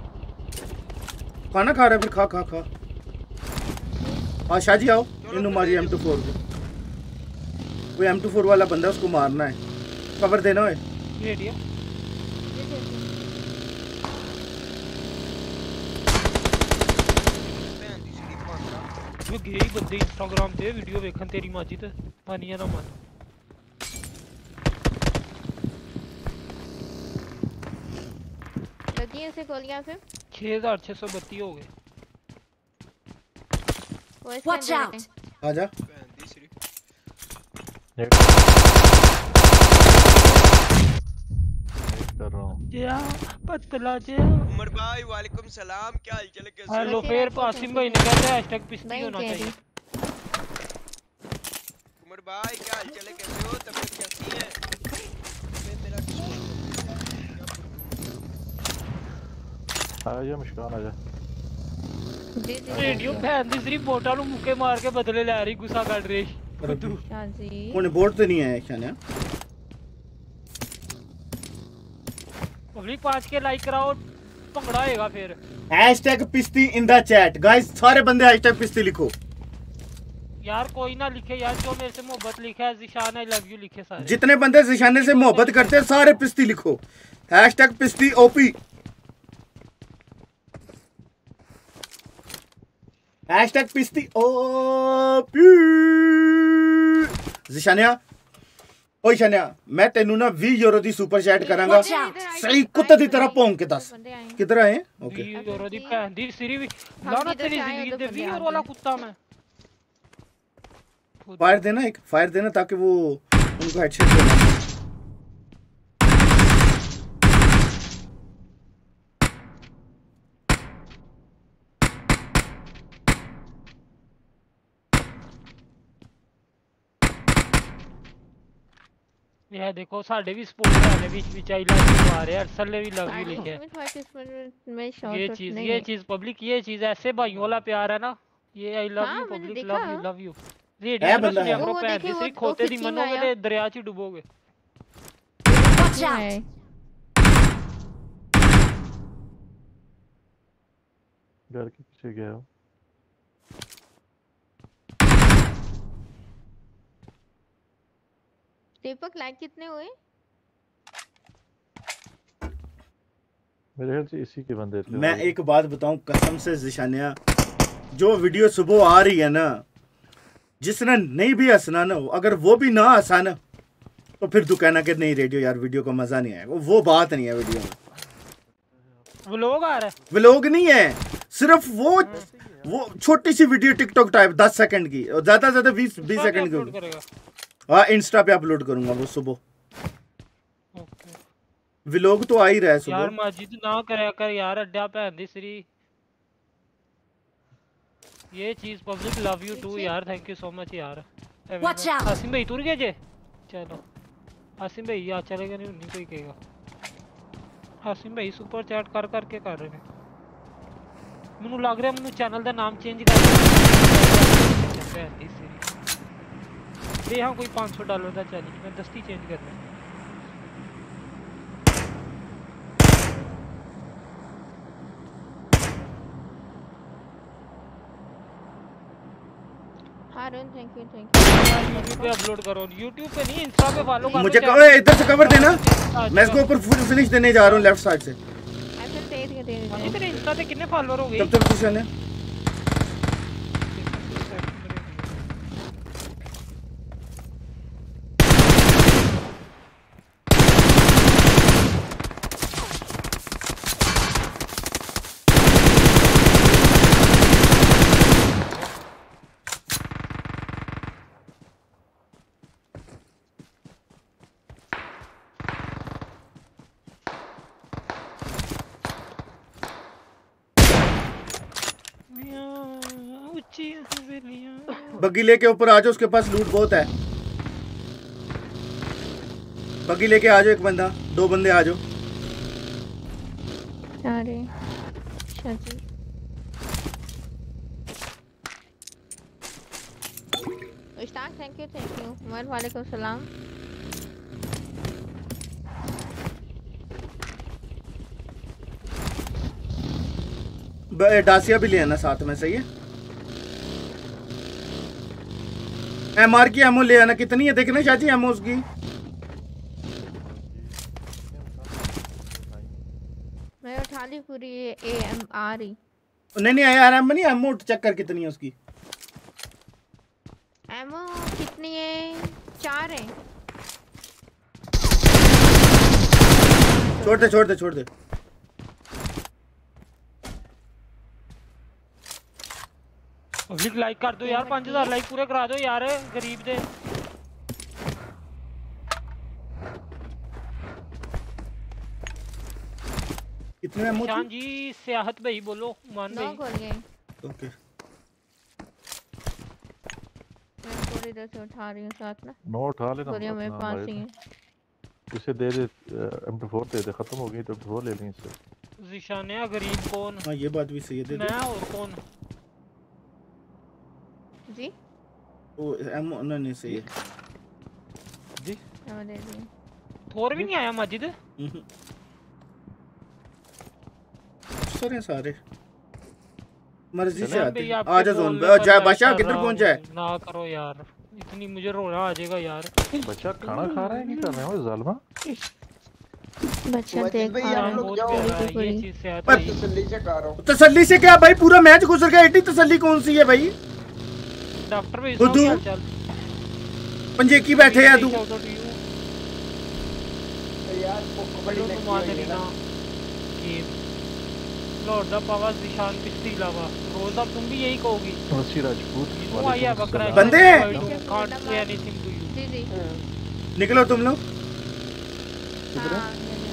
खाना खा रहा है फिर खा खा खा। हाँ शाहजी आओ, इन्हों मारी एम टू फोर को। कोई एम टू फोर वाला बंदा, उसको मारना है। कवर देना है। रेडियो मैं गई बंदे इंस्टाग्राम पे वीडियो देखन तेरी माजी ते पानिया ना मन। लगी ऐसे गोलियां फिर छह हज़ार छह सौ बत्तीस हो गए। Watch out! आजा। कर रहा हूं। जा पतला जा। उमर भाई वालेकुम सलाम, क्या हाल चाल है, कैसे हो? हेलो फिर आसिम भाई ने कहते हैं हैशटैग पिस्ती होना चाहिए। उमर भाई क्या हाल चाल है, कैसे हो, तबीयत कैसी है? मेरा आजा मुस्कान आजा। रेडियो फैन दी सिर्फ बोटा नु मुक्के मार के बदले ले रही, गुस्सा कर रही। शाजी कौन बोर्ड तो नहीं है शाना। पब्लिक पांच के लाइक कराओ, भंगड़ा होएगा फिर। हैशटैग पिस्ती इन द चैट गाइस, सारे बंदे हैशटैग पिस्ती लिखो यार। कोई ना लिखे यार, जो मेरे से मोहब्बत लिखा है, ज़िशान आई लव यू लिखे सारे। जितने बंदे ज़िशान से मोहब्बत करते हैं सारे पिस्ती लिखो। हैशटैग पिस्ती ओपी। हैशटैग पिस्ती ओपी। ज़िशानिया ओ शानिया, मैं तेनू ना बीस यूरो दी सुपर चैट करांगा, सही कुत्ते दी तरह भौंक के दस किधर आए। ओके बीस यूरो दी भैन दी सिरी भी लाना तेरी जिंदगी दे। बीस यूरो वाला कुत्ता मैं। फायर देना, एक फायर देना ताकि वो उनको हेडशॉट देना। ये देखो साडे भी सपोर्ट वाले बीच बीच आई लव यू आ रहे हैं, अरसल ने भी लव यू लिखे है। ये चीज ये चीज पब्लिक ये चीज ऐसे भाइयों वाला प्यार है ना, ये I love you public love you love you. Radio में सुनिया करो पैन दी सिरी खोते दी मनोगे ते दरिया च डूबोगे। Watch out! घर के पीछे गया हूं। दीपक लाइक कितने हुए? मेरे ख्याल से इसी के बंदे थे। मैं एक बात बताऊं कसम से ज़िशानिया, जो वीडियो सुबह आ रही है ना, जिसने नहीं भी हंसना ना, अगर वो भी ना हंसा ना, तो फिर तू कहना कि नहीं रेडियो यार वीडियो का मजा नहीं आएगा। वो बात नहीं है वीडियो में। व्लॉग आ रहा है। व्लॉग नहीं है, सिर्फ वो वो छोटी सी वीडियो टिकटॉक टाइप दस सेकंड की, और ज्यादा ज्यादा बीस बीस सेकंड की। हाँ इंस्टा पे अपलोड करूंगा वो सुबह। व्लॉग तो आ ही रहा है सुबह। यार माजिद ना करया कर यार, अड्डा भैन दी सिरी। ये चीज पब्लिक लव यू टू यार, थैंक यू सो मच यार। आसिम भाई तुर गए जे, चलो आसिम भाई यार चलेगा नहीं, नहीं कोई कहेगा। आसिम भाई सुपर चैट कर करके कर रहे हैं। मैनू लग रहा है मैनू चैनल का नाम चेंज कर भैन दी सिरी। दे हाँ कोई पाँच सौ डॉलर का चैलेंज, मैं दस्ती चेंज करना है। Haroon thank you thank you. YouTube पे अपलोड करो, यूट्यूब पे नहीं इंस्टा पे फॉलो करो। मुझे कहो इधर से कवर देना, मैं इसको ऊपर फुल फिनिश देने जा रहा हूं लेफ्ट साइड से। ऐसे तेज के तेज तेरे इंस्टा पे कितने फॉलोअर हो गए? तब तक क्वेश्चन है बग्गी लेके ऊपर आ जाओ, उसके पास लूट बहुत है। बग्गी लेके आ जाओ, एक बंदा दो बंदे आ जाओ। अरे शाजी उस्ताद thank you thank you. Umar वालेकुम सलाम। डासिया भी ले आना साथ में, सही है। एमआर की एमओ ले आना। कितनी है देखना चाची एमओ उसकी? मैं उठा ली पूरी ए एम आर ही। नहीं नहीं यार एम नहीं, एमओ चेक कर कितनी है उसकी। एमओ कितनी है? चार है। छोड़ दे छोड़ दे छोड़ दे। पब्लिक लाइक कर दो यार, पाँच हजार लाइक पूरे करा दो यार गरीब दे। कितने एमओ शान जी सियाहत भाई बोलो, मान नौ भाई। खोल गए। ओके मैं पूरी इधर से उठा रही हूँ साथ में। नो उठा लेना पूरी मेरे अपना पास भाई ही है। तो। इसे दे दे एम टू फोर दे दे, खत्म हो गई तो एम टू फोर ले लें इससे। जिशानिया गरीब कौन? हाँ ये बात भी सही है, दे दे। मैं और कौन जी? वो एमओ नहीं नहीं सही है जी। मैं दे दी। थोर भी नहीं आया माजिद। हम्म। सारे सारे मर्जी से आते हैं। आ जा जोन पे जय बादशाह, किधर पहुंचा है? ना करो यार, इतनी मुझे रोना आ जाएगा यार। बच्चा खाना खा रहा है कि कर रहे हो जालिमा? बच्चा देख भाई, रहा आप है। लोग बहुत जाओ, प्यारा है, पूरी। ये चीज से आता पर- है। तसल्ली से खा रहा हूँ। तसल्ली से क्या भाई, पूरा मैच गुजर गया, एटी तसल्ली कौन सी है भाई? डॉक्टर भाई बुद्धू। क्या चल पंजे की बैठे है तू। यार भुख बड़ी बड़ो लगी तुम आने हुई है ना ना। गेम लॉर्ड द पावर निशान पिस्ती लावा रोज अब तुम भी यही कहोगी। तुलसी राजपूत तू आया बकरा बंदे can't say anything to you. जी जी। निकलो तुम लोग। हाँ,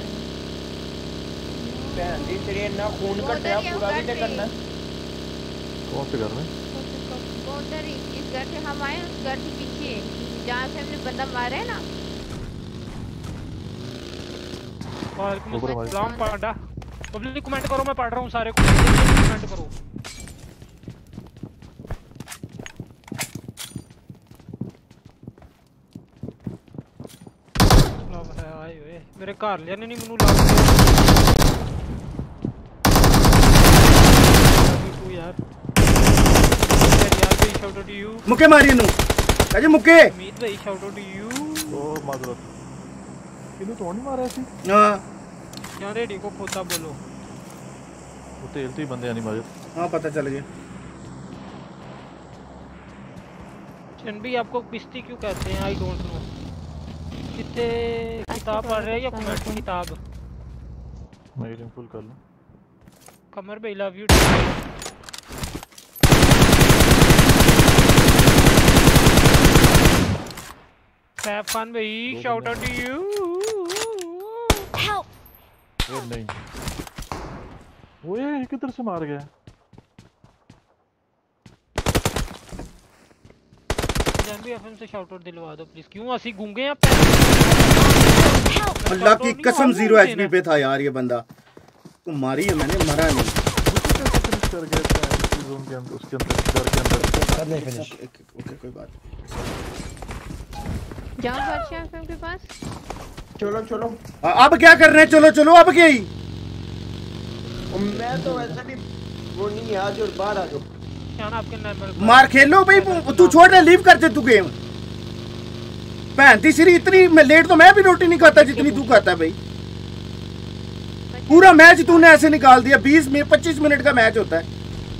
बहन दी तेरे ना खून वो कटया उधर ही पूरा भी उधर ते ही। करना। कौन से घर में? वो उधर ही इस घर से हम आए, उस घर के पीछे जहाँ से हमने बंदा मारा है ना। वालेकुम ऊपर हमारी- अस्सलाम पांडा। पब्लिक कमेंट करो, मैं पढ़ रहा हूँ सारे को। कमेंट करो। लव है आए हुए मेरे घर लिया ने नहीं ਮੈਨੂੰ ਲੱਗ तू यार यार भाई शाउट आउट टू यू। मुक्के मारिए नु अजय मुक्के। अमित भाई शाउट आउट टू यू। ओ माजरत किनु तो नहीं मारा सी। हां यार रेडी को खोता बोलो। वो तेल तो ही बंदे नहीं मारे। हां पता चल गया। चन भी आपको पिस्ती क्यों कहते हैं? I don't know. कितने किताब पढ़ रहे हैं या कमेंट किताब? मैं रीडिंग फुल कर लूं। कमर भाई लव यू। सैफ खान भाई shout out to you. Help! वो नहीं वो ये किधर से मार गया? जान भी एफएम से शाउट आउट दिलवा दो प्लीज। क्यों असि गूंगे हैं? अल्लाह की कसम जीरो एचपी पे था यार ये बंदा। को मारी है मैंने, मरा नहीं। फिनिश कर गया था जोन के अंदर, उसके अंदर घर के अंदर कर ले फिनिश। ओके कोई बात नहीं। जाओ बादशाह एफएम के पास। चलो चलो। अ- अब क्या कर रहे हैं? चलो चलो अब क्या ही। मैं तो वैसे भी वो नहीं है, आज और बाहर आ जाओ। क्या ना आपके नॉर्मल मार खेलो भाई, तू छोड़ दे, लीव कर दे तू गेम। भैन दी सिरी इतनी मैं लेट तो मैं भी रोटी नहीं खाता जितनी तू खाता है भाई। पूरा मैच तूने ऐसे निकाल दिया। बीस में पच्चीस मिनट का मैच होता है।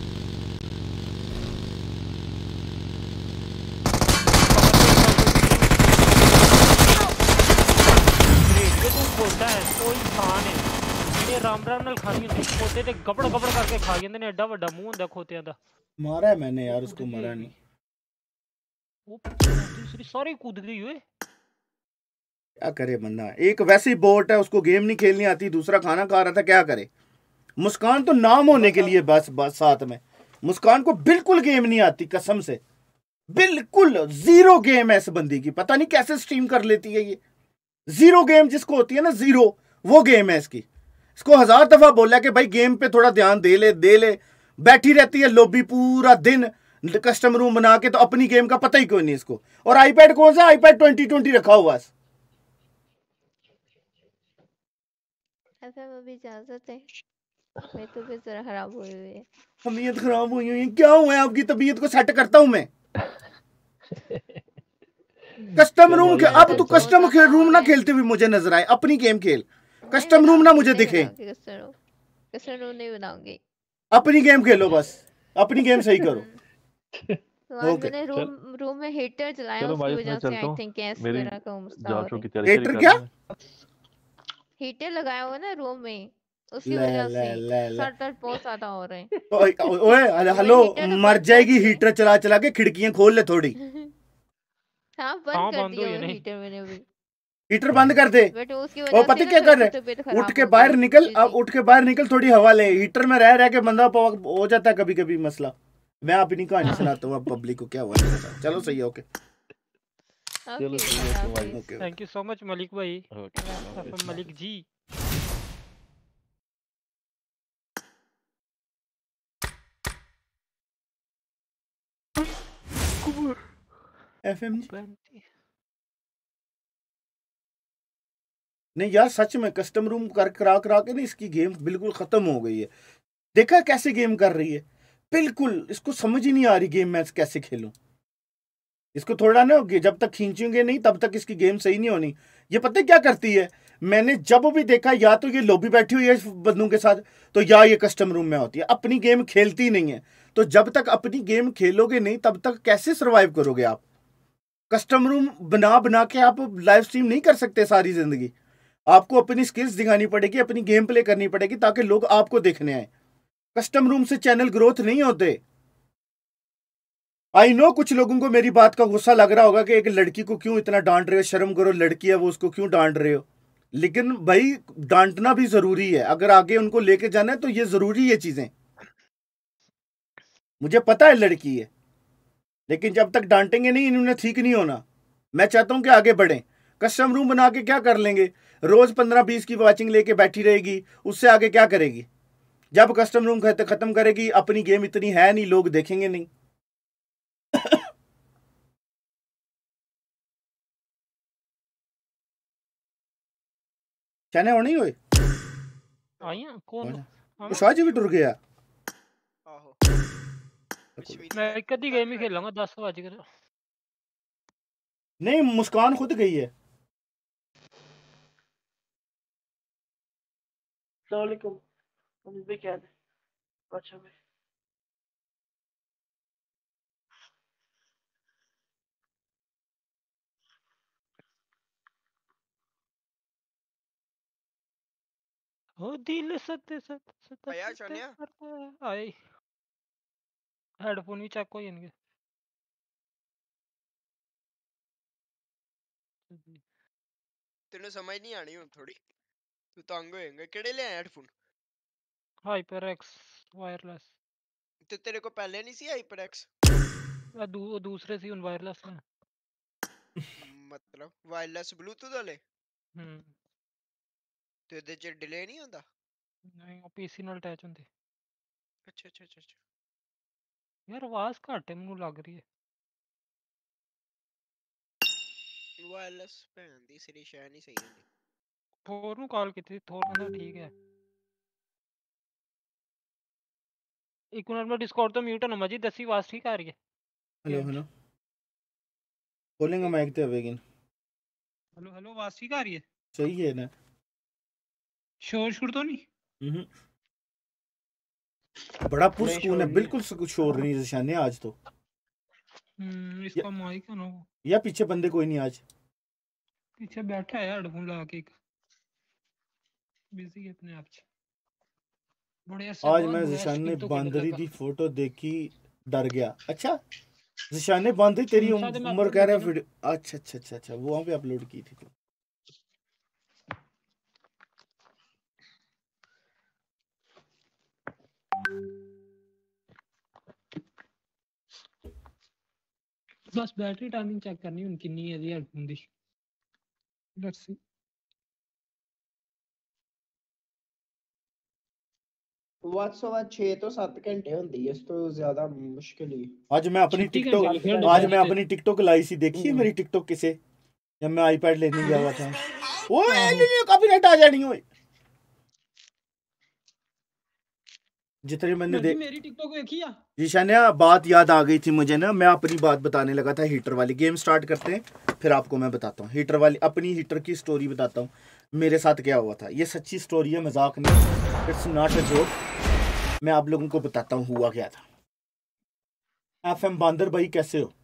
रेडियो तू खोलता है तो इंसान है। ये राम राम नाल खानी होती खोते ते गबड़ गबड़ करके खा ਜਾਂਦੇ ਨੇ। ਐਡਾ ਵੱਡਾ ਮੂੰਹ ਹੁੰਦਾ ਖੋਤਿਆਂ ਦਾ। मारा है मैंने यार उसको, मरा नहीं। ਉਹ दूसरी सारी कूद गई हुए। क्या करे बंदा, एक वैसे ही बोट है, उसको गेम नहीं खेलनी आती, दूसरा खाना खा रहा था, क्या करे। मुस्कान तो नाम होने के लिए बस बस साथ में। मुस्कान को बिल्कुल गेम नहीं आती कसम से, बिल्कुल जीरो गेम है इस बंदी की। पता नहीं कैसे स्ट्रीम कर लेती है ये। जीरो गेम जिसको होती है ना, जीरो, वो गेम है इसकी। इसको हजार दफा बोला कि भाई गेम पे थोड़ा ध्यान दे ले दे ले। बैठी रहती है लॉबी पूरा दिन, कस्टम रूम बना के, तो अपनी गेम का पता ही कोई नहीं इसको। और आईपैड कौन सा? आईपैड ट्वेंटी ट्वेंटी रखा हुआ है। एफएम अभी इजाजत है। मैं तो भी जरा खराब हुई हुई है। तबीयत खराब हुई हुई है, क्या हुआ है आपकी तबीयत को सेट करता हूँ मैं। कस्टम रूम के अब तू कस्टम खेल रूम ना खेलते हुए मुझे नजर आए, अपनी गेम खेल, कस्टम रूम ना मुझे दिखे। कस्टम रूम नहीं बनाऊंगी, अपनी गेम खेलो बस, अपनी गेम सही करो। तो आज ओके मैंने रूम रूम में हीटर चलाया, उसकी वजह से आई थिंक गैस वगैरह का मसला हो रहा है। हीटर क्या? हीटर लगाया हुआ ना रूम में, उसकी ले वजह ले से ले ले सर दर्द बहुत ज्यादा हो रहे हैं। ओए ओए हेलो, मर जाएगी हीटर चला चला के, खिड़कियां खोल ले थोड़ी। हाँ बंद कर दिया वो हीटर मैंने अभी। हीटर बंद कर दे। बट उसकी और वजह पता से क्या ना कर थोड़ी रहे, तबीयत खराब उठ के हो बाहर गई। निकल, जी, अब जी। उठ के बाहर निकल, थोड़ी हवा ले। हीटर में रह रह के बंदा प- हो जाता है कभी कभी मसला। मैं अपनी कहानी सुनाता हूँ अब पब्लिक को क्या हुआ नहीं पता। चलो सही है, ओके चलो ठीक है भाई। Okay. Thank you so much Malik भाई, ओके मलिक जी। एफएम जी नहीं यार, सच में कस्टम रूम कर करा करा के ना इसकी गेम बिल्कुल खत्म हो गई है। देखा कैसे गेम कर रही है, बिल्कुल इसको समझ ही नहीं आ रही गेम मैं कैसे खेलूं। इसको थोड़ा ना, जब तक खींचेंगे नहीं तब तक इसकी गेम सही नहीं होनी। ये पता है क्या करती है, मैंने जब भी देखा या तो ये लॉबी बैठी हुई है बंदों के साथ, तो या ये कस्टम रूम में होती है, अपनी गेम खेलती नहीं है। तो जब तक अपनी गेम खेलोगे नहीं तब तक कैसे सरवाइव करोगे आप। कस्टम रूम बना बना के आप लाइव स्ट्रीम नहीं कर सकते सारी जिंदगी। आपको अपनी स्किल्स दिखानी पड़ेगी, अपनी गेम प्ले करनी पड़ेगी ताकि लोग आपको देखने आए। कस्टम रूम से चैनल ग्रोथ नहीं होते। आई नो कुछ लोगों को मेरी बात का गुस्सा लग रहा होगा कि एक लड़की को क्यों इतना डांट रहे हो, शर्म करो, लड़की है वो, उसको क्यों डांट रहे हो। लेकिन भाई डांटना भी जरूरी है, अगर आगे उनको लेके जाना है तो ये जरूरी है चीजें। मुझे पता है लड़की है, लेकिन जब तक डांटेंगे नहीं इन्होंने ठीक नहीं होना। मैं चाहता हूं कि आगे बढ़ें। कस्टम रूम बना के क्या कर लेंगे, रोज पंद्रह बीस की वॉचिंग लेके बैठी रहेगी, उससे आगे क्या करेगी। जब कस्टम रूम खत्म करेगी, अपनी गेम इतनी है नहीं, लोग देखेंगे नहीं। चने होनी होए आइया कौन तो शाह जी भी टुर गया। आहो मैं एक आधी गेम ही खेलूंगा, दस बज गए। नहीं मुस्कान खुद गई है। अस्सलामुअलैकुम, हम भी क्या है अच्छा में ओ दिल सत्ते सत्ते सत्ते आया शानिया आई हेडफोन भी चेक हो जाएंगे। तेनू समझ नहीं आनी हुन थोड़ी, तू तंग होएगा। केड़े ले आया हेडफोन? Hyper x wireless. ते तेरे को पहले नहीं सी हाइपर एक्स? दू, दूसरे सी उन वायरलेस है। मतलब वायरलेस ब्लूटूथ वाले? हम्म ते दे च डिले नहीं होता? नहीं वो पीसी नाल अटैच होंदे। अच्छा अच्छा अच्छा अच्छा यार आवाज घट है ਮੈਨੂੰ ਲੱਗ ਰਹੀ है। वायरलेस भैन दी सिरी शै नहीं सही होंदी। थोर ਨੂੰ ਕਾਲ ਕੀਤੀ ਥੋਰ ਕਹਿੰਦਾ ਠੀਕ ਹੈ। एक मिनट में डिस्कॉर्ड तो म्यूट होना मजी, दसी आवाज ठीक आ रही है। हेलो हेलो बोलेंगे माइक ते अवेगिन। हेलो हेलो आवाज ठीक आ रही है? सही है ना, शोर शोर तो नहीं? हम्म बड़ा पुरस्कून है, बिल्कुल शोर नहीं निशाने आज तो। हम्म इसका माइक है ना, या पीछे बंदे कोई नहीं आज? पीछे बैठा है हेडफोन लगा के, बिजी है अपने आप च। बड़े अरसे आज बाद मैं बड़ा जिशान ने स्किन तो बांदरी खेलने दी लगा। फोटो देखी डर गया। अच्छा जिशान ने बांदरी तेरी इंस्टा पे मैं उम्र upload कह रहा है की ना। वीडियो, अच्छा अच्छा अच्छा अच्छा वो वहां पे अपलोड की थी तो। बस बैटरी टाइमिंग चेक करनी उनकी नहीं है जी हेडफोन दी। Let's see. व्हाट्सएप छह तो सात घंटे होंदी है, इस तो ज्यादा मुश्किल ही। आज मैं अपनी छुट्टी घंटे लिखे टिकटॉक होंगे आज मैं बस अपनी टिकटॉक लाई सी, देखी है मेरी टिकटॉक किसे, जब मैं आईपैड लेने गया हुआ था। ओए आहो। कॉपीराइट आ जानी ओए। जितने मैंने देख मेरी टिकटॉक देखी है जी शानिया, बात याद आ गई थी मुझे ना, मैं अपनी बात बताने लगा था हीटर वाली। गेम स्टार्ट करते हैं फिर आपको मैं बताता हूँ हीटर वाली, अपनी हीटर की स्टोरी बताता हूँ मेरे साथ क्या हुआ था। ये सच्ची स्टोरी है, मजाक नहीं, इट्स नॉट अ जोक। मैं आप लोगों को बताता हूँ हुआ क्या था। एफ एम बांदर भाई कैसे हो?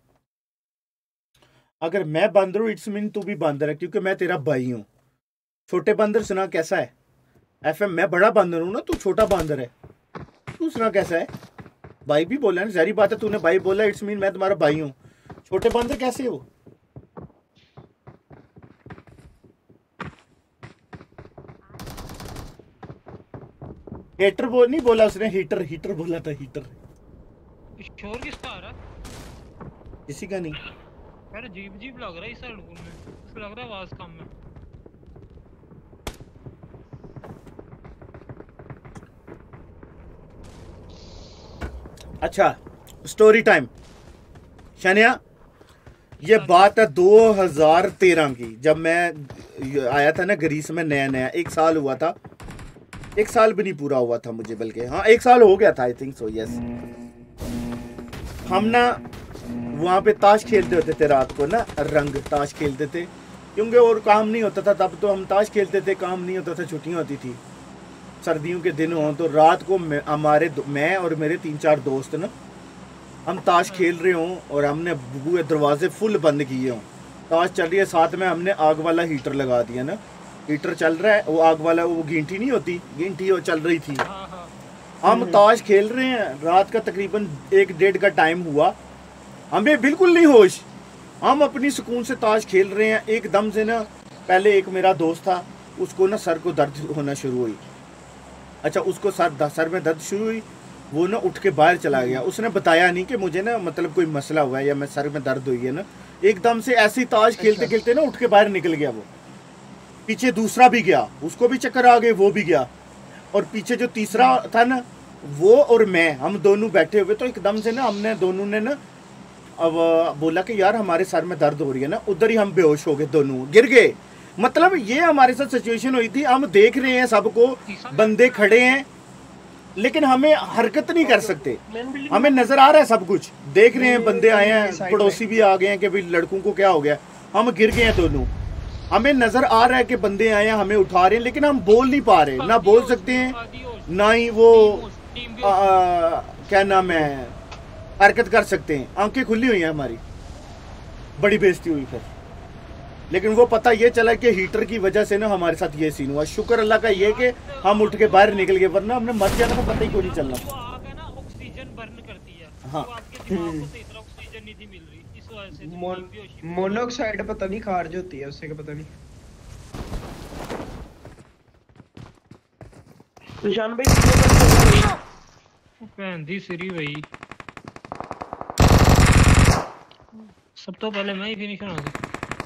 अगर मैं बांदर हूँ इट्स मीन तू भी बांदर है, क्योंकि मैं तेरा भाई हूँ। छोटे बांदर सुना कैसा है? एफ एम मैं बड़ा बांदर हूँ ना, तू छोटा बांदर है। तू सुना कैसा है? भाई भी बोला ना, जहरी बात है, तूने भाई बोला इट्स मीन मैं तुम्हारा भाई हूँ। छोटे बांदर कैसे हो? हीटर बोल नहीं बोला उसने, हीटर हीटर बोला था, हीटर। शोर किसका आ रहा है? किसी का नहीं। यार अजीब अजीब लग रहा है इस हेडफोन में, इसको लग रहा है आवाज कम है। अच्छा स्टोरी टाइम शानिया, ये बात है दो हज़ार तेरह की, जब मैं आया था ना ग्रीस में नया नया, एक साल हुआ था, एक साल भी नहीं पूरा हुआ था मुझे, बल्कि हाँ एक साल हो गया था आई थिंक सो, यस। हम ना वहाँ पे ताश खेलते होते थे रात को ना, रंग ताश खेलते थे, क्योंकि और काम नहीं होता था तब, तो हम ताश खेलते थे, काम नहीं होता था, छुट्टियाँ होती थी, सर्दियों के दिन हों तो रात को हमारे मैं और मेरे तीन चार दोस्त ना, हम ताश खेल रहे हों और हमने बुए दरवाजे फुल बंद किए हों, ताश चल रही है, साथ में हमने आग वाला हीटर लगा दिया ना, हीटर चल रहा है, वो आग वाला वो गिंटी नहीं होती, गिंटी वो चल रही थी, हम ताश खेल रहे हैं, रात का तकरीबन एक डेढ़ का टाइम हुआ, हमें बिल्कुल नहीं होश, हम अपनी सुकून से ताश खेल रहे हैं, एकदम से ना पहले एक मेरा दोस्त था, उसको ना सर को दर्द होना शुरू हुई। अच्छा उसको सर सर में दर्द शुरू हुई, वो ना उठ के बाहर चला गया, उसने बताया नहीं कि मुझे ना मतलब कोई मसला हुआ है या मैं सर में दर्द हुई है ना, एकदम से ऐसी ताश खेलते खेलते ना उठ के बाहर निकल गया वो। पीछे दूसरा भी गया, उसको भी चक्कर आ गए, वो भी गया, और पीछे जो तीसरा था ना वो और मैं, हम दोनों बैठे हुए, तो एकदम से ना हमने दोनों ने ना अब बोला कि यार हमारे सर में दर्द हो रही है ना, उधर ही हम बेहोश हो गए, दोनों गिर गए। मतलब ये हमारे साथ सिचुएशन हुई थी, हम देख रहे हैं सबको, बंदे खड़े हैं लेकिन हमें हरकत नहीं कर सकते, हमें नजर आ रहा है सब कुछ, देख रहे हैं बंदे आए हैं, पड़ोसी भी आ गए हैं कि भाई लड़कों को क्या हो गया, हम गिर गए हैं दोनों, हमें नजर आ रहा है कि बंदे आए हैं, हमें उठा रहे हैं, लेकिन हम बोल नहीं पा रहे, ना बोल सकते हैं ना ही वो आ, आ, क्या नाम है हरकत कर सकते हैं, आंखें खुली हुई हैं हमारी, बड़ी बेइज्जती हुई फिर। लेकिन वो पता ये चला कि हीटर की वजह से ना हमारे साथ ये सीन हुआ, शुक्र अल्लाह का ये कि हम उठ के बाहर निकल गए, वरना हमने मर जाना था, पता ही कोई नहीं चलना। ऑक्सीजन बर्न करती है, हाँ ऑक्सीजन नहीं थी मिल रही, इस वजह से मोनोऑक्साइड पता नहीं खारिज होती है उससे, का पता नहीं। निशान भाई भैन दी सिरी भाई, सब तो पहले मैं ही फिनिश होना था।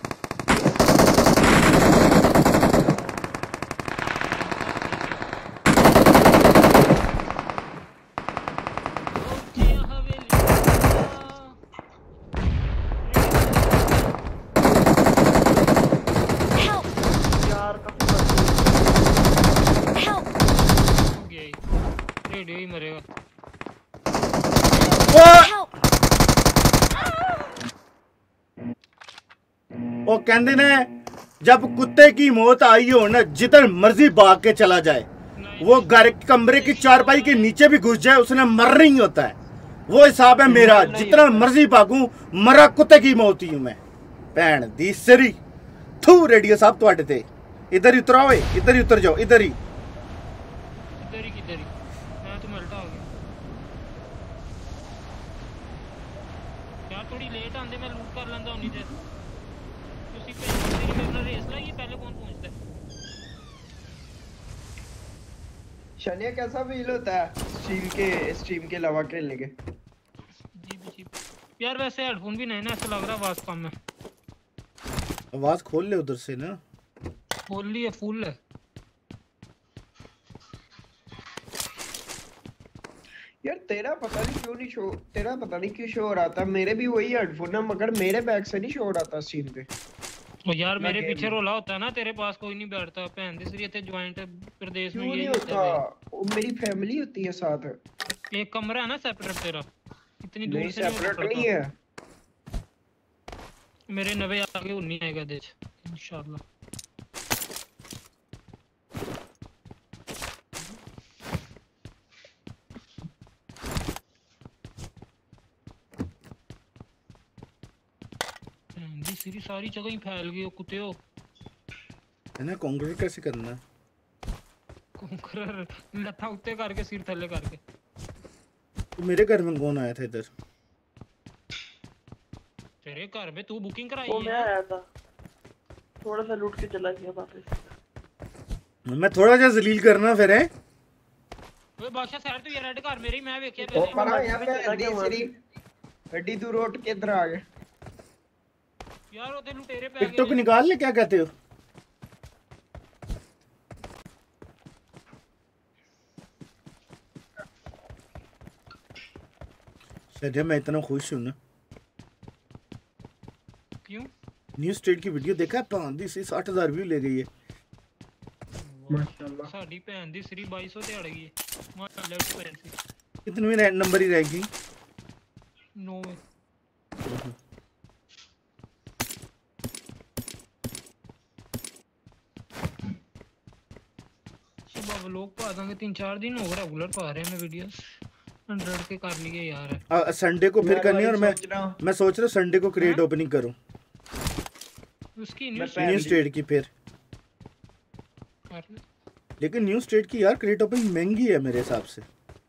वो कहते ने जब कुत्ते की मौत आई हो ना, जिधर मर्जी भाग के चला जाए, वो घर कमरे की चारपाई के नीचे भी घुस जाए, उसने मरना ही होता है, वो हिसाब है मेरा, जितना मर्जी भागूं मरा कुत्ते की मौत ही हूं मैं। भैन दी सरी थू रेडियो साहब तुहाडे ते, इधर ही उतराओ, इधर ही उतर जाओ, इधर ही इधर ही किधर ही, मैं तो मल्टा हो गया यार, थोड़ी लेट आंदे मैं लूट कर लेंदा उन्हीं देर, उसी पे तेरी मेरे नाल रेस लाइए, पहले कौन पहुंचता है। शानिया कैसा फील होता है स्ट्रीम के स्ट्रीम के अलावा खेलने के? जी जी यार, वैसे हेडफोन भी नहीं ना, ऐसा लग रहा आवाज कम है। आवाज खोल ले उधर से ना, खोल ली है, फुल है यार। तेरा पता नहीं क्यों नहीं शो, तेरा पता नहीं क्यों शो हो रहा था, मेरे भी वही हेडफोन है मगर मेरे बैक से नहीं शो हो रहा था स्ट्रीम पे। ओ यार मेरे पीछे रोला होता ना, तेरे पास कोई नहीं बैठता भैन दी सरी, इथे ज्वाइंट प्रदेश में ये होता है। वो मेरी फैमिली होती है साथ। एक कमरा है ना सेपरेट तेरा, इतनी दूर से सेपरेट नहीं है। मेरे नवे आगे उन्नी आएगा देख इंशाल्लाह। सीरी सारी जगह ही फैल गई हो कुत्ते हो। है ना कॉन्करर कैसे करना है? कॉन्करर लथा उत्ते करके सिर थल्ले करके। तो मेरे घर में कौन आया था इधर? तेरे घर में तू बुकिंग कराई है? वो मैं आया था, थोड़ा सा लूट के चला गया वापस। मैं थोड़ा सा जलील करना फिर है। ओए बादशाह साइड तो ये रेड घर मेरे ही मैं देखिए पे। ओ परा यहां पे दी सरी गड्डी तू रोड के इधर आ गए यार। ओते लुटेरे पे आ गए। टिकटॉक निकाल ले, क्या कहते हो? शायद मैं इतना खुश हूं ना। क्यों? न्यू स्टेट की वीडियो देखा है? पांच दी से साठ हज़ार व्यू ले गई है माशाल्लाह। साडी भैन दी सरी बाईस सौ ते अड़ गई है मां लेफ्ट पैर से। कितने में नंबर ही रह गई? नौ में। सुबह व्लॉग पा देंगे, तीन चार दिन हो गए रेगुलर पा रहे हैं मैं वीडियोस। हंड्रेड के कर लिए यार। संडे को फिर करनी है। और मैं मैं सोच रहा हूँ संडे को क्रिएट ओपनिंग करूँ उसकी न्यू स्टेट की। फिर लेकिन न्यू स्टेट की यार क्रिएट ओपनिंग महंगी है मेरे हिसाब से।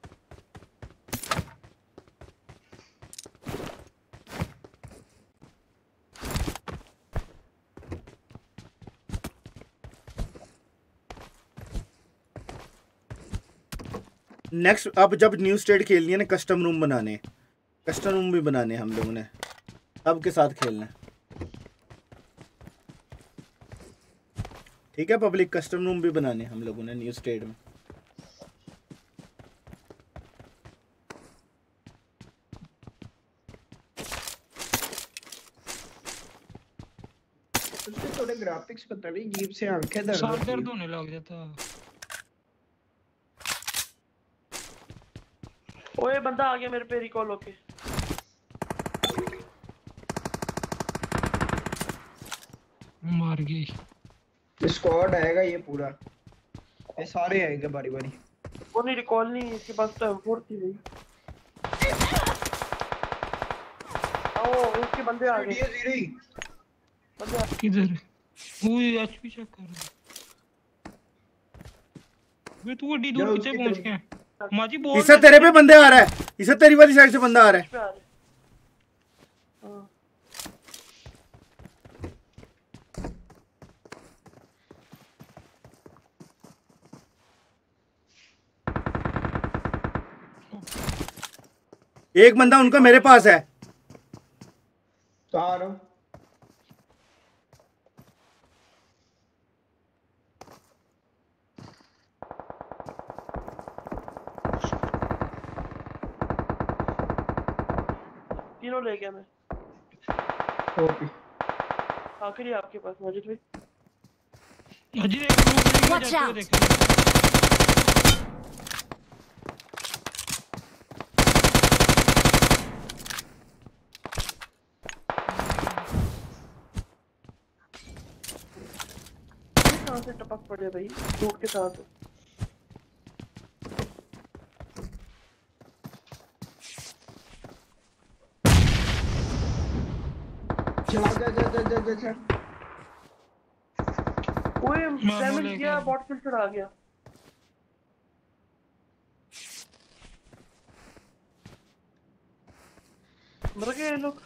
नेक्स्ट अब जब न्यू स्टेट खेलनी है ना, कस्टम रूम बनाने, कस्टम रूम भी बनाने हम लोगों ने, अब के साथ खेलना है। ठीक है पब्लिक, कस्टम रूम भी बनाने हम लोगों ने न्यू स्टेट में। उसके थोड़े ग्राफिक्स पता नहीं जीप से आंखें दर्द सर दर्द होने लग जाता। ओए बंदा आ गया मेरे पे रिकॉल होके। मार गई। स्क्वाड आएगा ये पूरा, ये सारे आएंगे बारी बारी। वो नहीं रिकॉल नहीं, इसके पास तो एम फोर थी भाई। आओ इसके बंदे आ गए। जीरो बंदे किधर? वो एचपी चेक कर। वे तू गड्डी दूर कितने पहुंच गया? माजी बोल। इसे तेरे पे बंदे आ रहा है, इसे तेरी वाली साइड से बंदा आ रहा है। एक बंदा उनका मेरे पास है। आ रहा हूं। तीनों ले गया मैं। ओके आखिरी आपके पास मौजूद हुई। अजी एक ग्रुप में जाते हुए देखो। कहां से टपक पड़े भाई धूप के साथ। जा जा जा जा जा जा। ओए डैमेज किया, बॉट किल चढ़ा गया। मर गए लोग।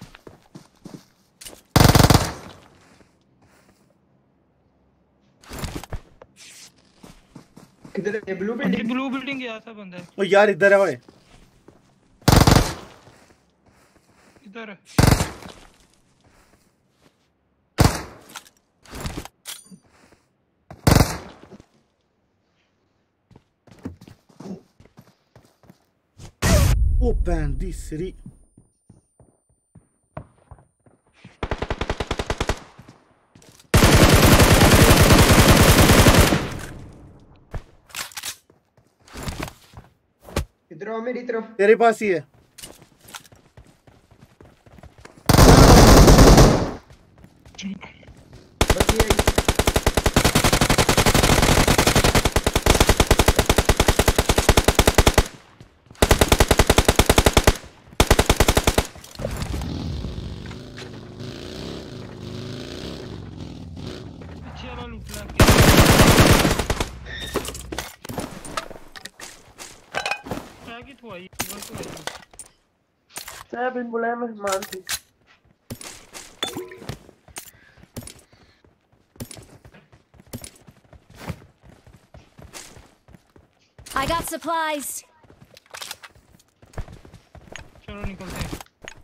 किधर है? Blue building. ब्लू बिल्डिंग गया था बंदा। ओ यार इधर है ओए। इधर ओ पैन दी सरी। इधर आओ मेरी तरफ। तेरे पास ही है। बची आई। पीछे वाला लूट ला क्या की तो आई वो तो आई साहब इन बुलाया मेहमान थे। I got supplies. चलो निकलते हैं।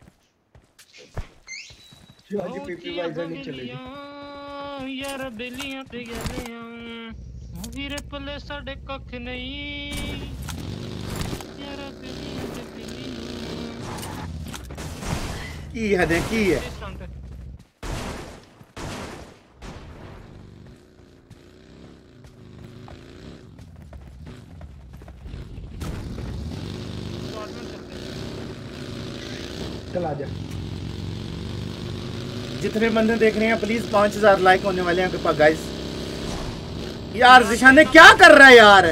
आज पीपी वाइजर नहीं चलेगी। यार बेलियां ते गलियां वीरे पले साडे कख नहीं यार बेलियां ते बेलियां की है दे की है चल आजा। जितने बंदे देख रहे हैं प्लीज पांच हजार लाइक होने वाले हैं कृपा गाइस। यार जिशान ने क्या कर रहा है यार।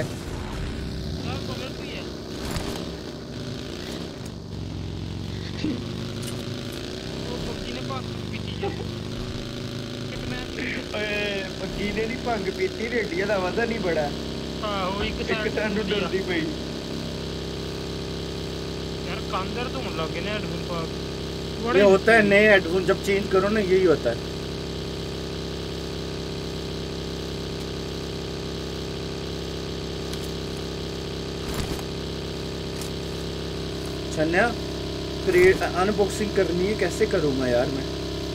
पक्की ने नहीं भंग पीती रेडिया दा वजन नहीं बड़ा। आहो एक साइड नु डरदी पई यार कांदर तो मन लगे ना हेडफोन पा। ये होता है नए हेडफोन जब चेंज करो ना यही होता है। छन्या क्रिएट अनबॉक्सिंग करनी है कैसे करूंगा यार मैं।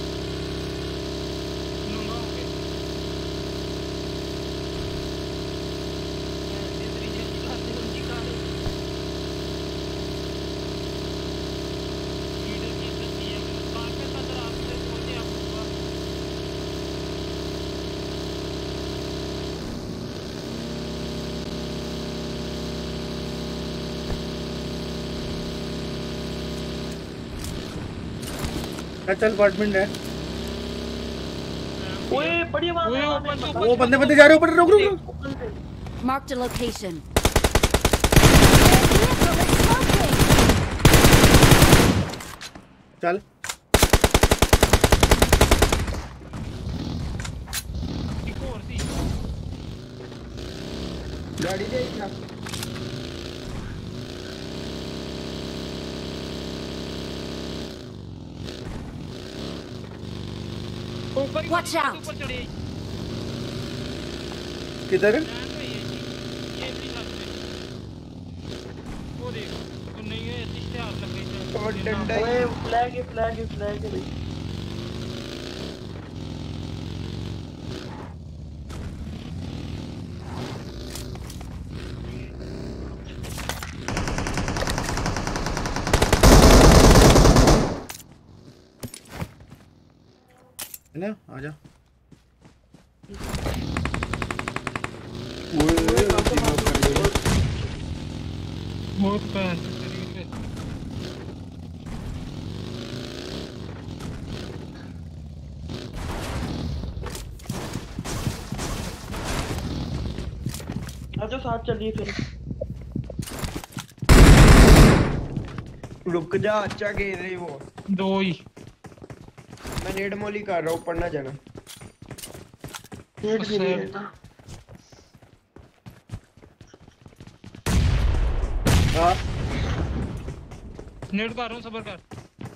चल अपार्टमेंट है। ओए बढ़िया बात। वो बंदे बंदे जा रहे ऊपर। रुक रुक। Marked a location. चल गाड़ी दे क्या Watch out. किधर है? वो देख तो नहीं है इश्तिहार लगे थे। और डंडा ओए फ्लैग है फ्लैग है फ्लैग है भाई। ना आजा। बहुत पैर शरीर पे आजो साथ चलिए फिर। रुक जा अच्छा गेंद रही वो दो ही। मैं नेड मोली कर रहा हूँ ऊपर ना जाना। नेट भी नहीं रहता। हाँ नेट कर रहा हूँ सबर कर।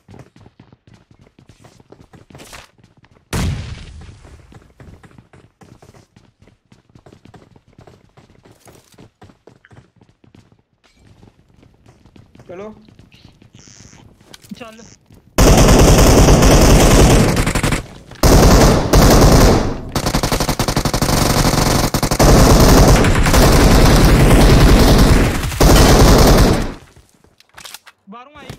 चलो चल बारू आई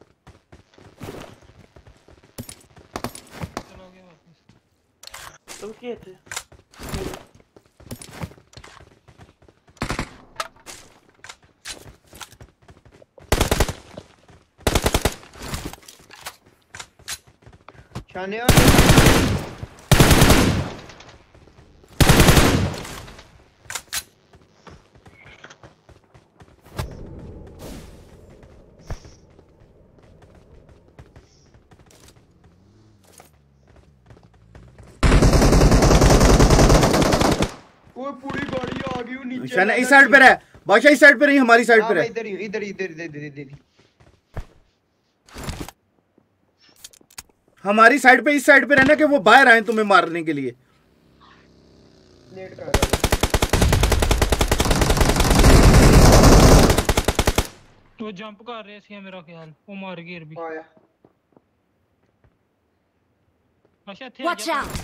चलो गया वापस। तुम किए थे शानिया वो पूरी गाड़ी आ गई नीचे। शानिया इस साइड पे है, बादशाह इस साइड पे नहीं, हमारी साइड पे है। इधर ही इधर इधर इधर इधर हमारी साइड पे, इस साइड पे रहना कि वो बाहर आए तुम्हें मारने के लिए। नेट कर रहा वो जंप कर रहे थे मेरा ख्याल, वो मार गए भी। आया अच्छा थे। Watch out!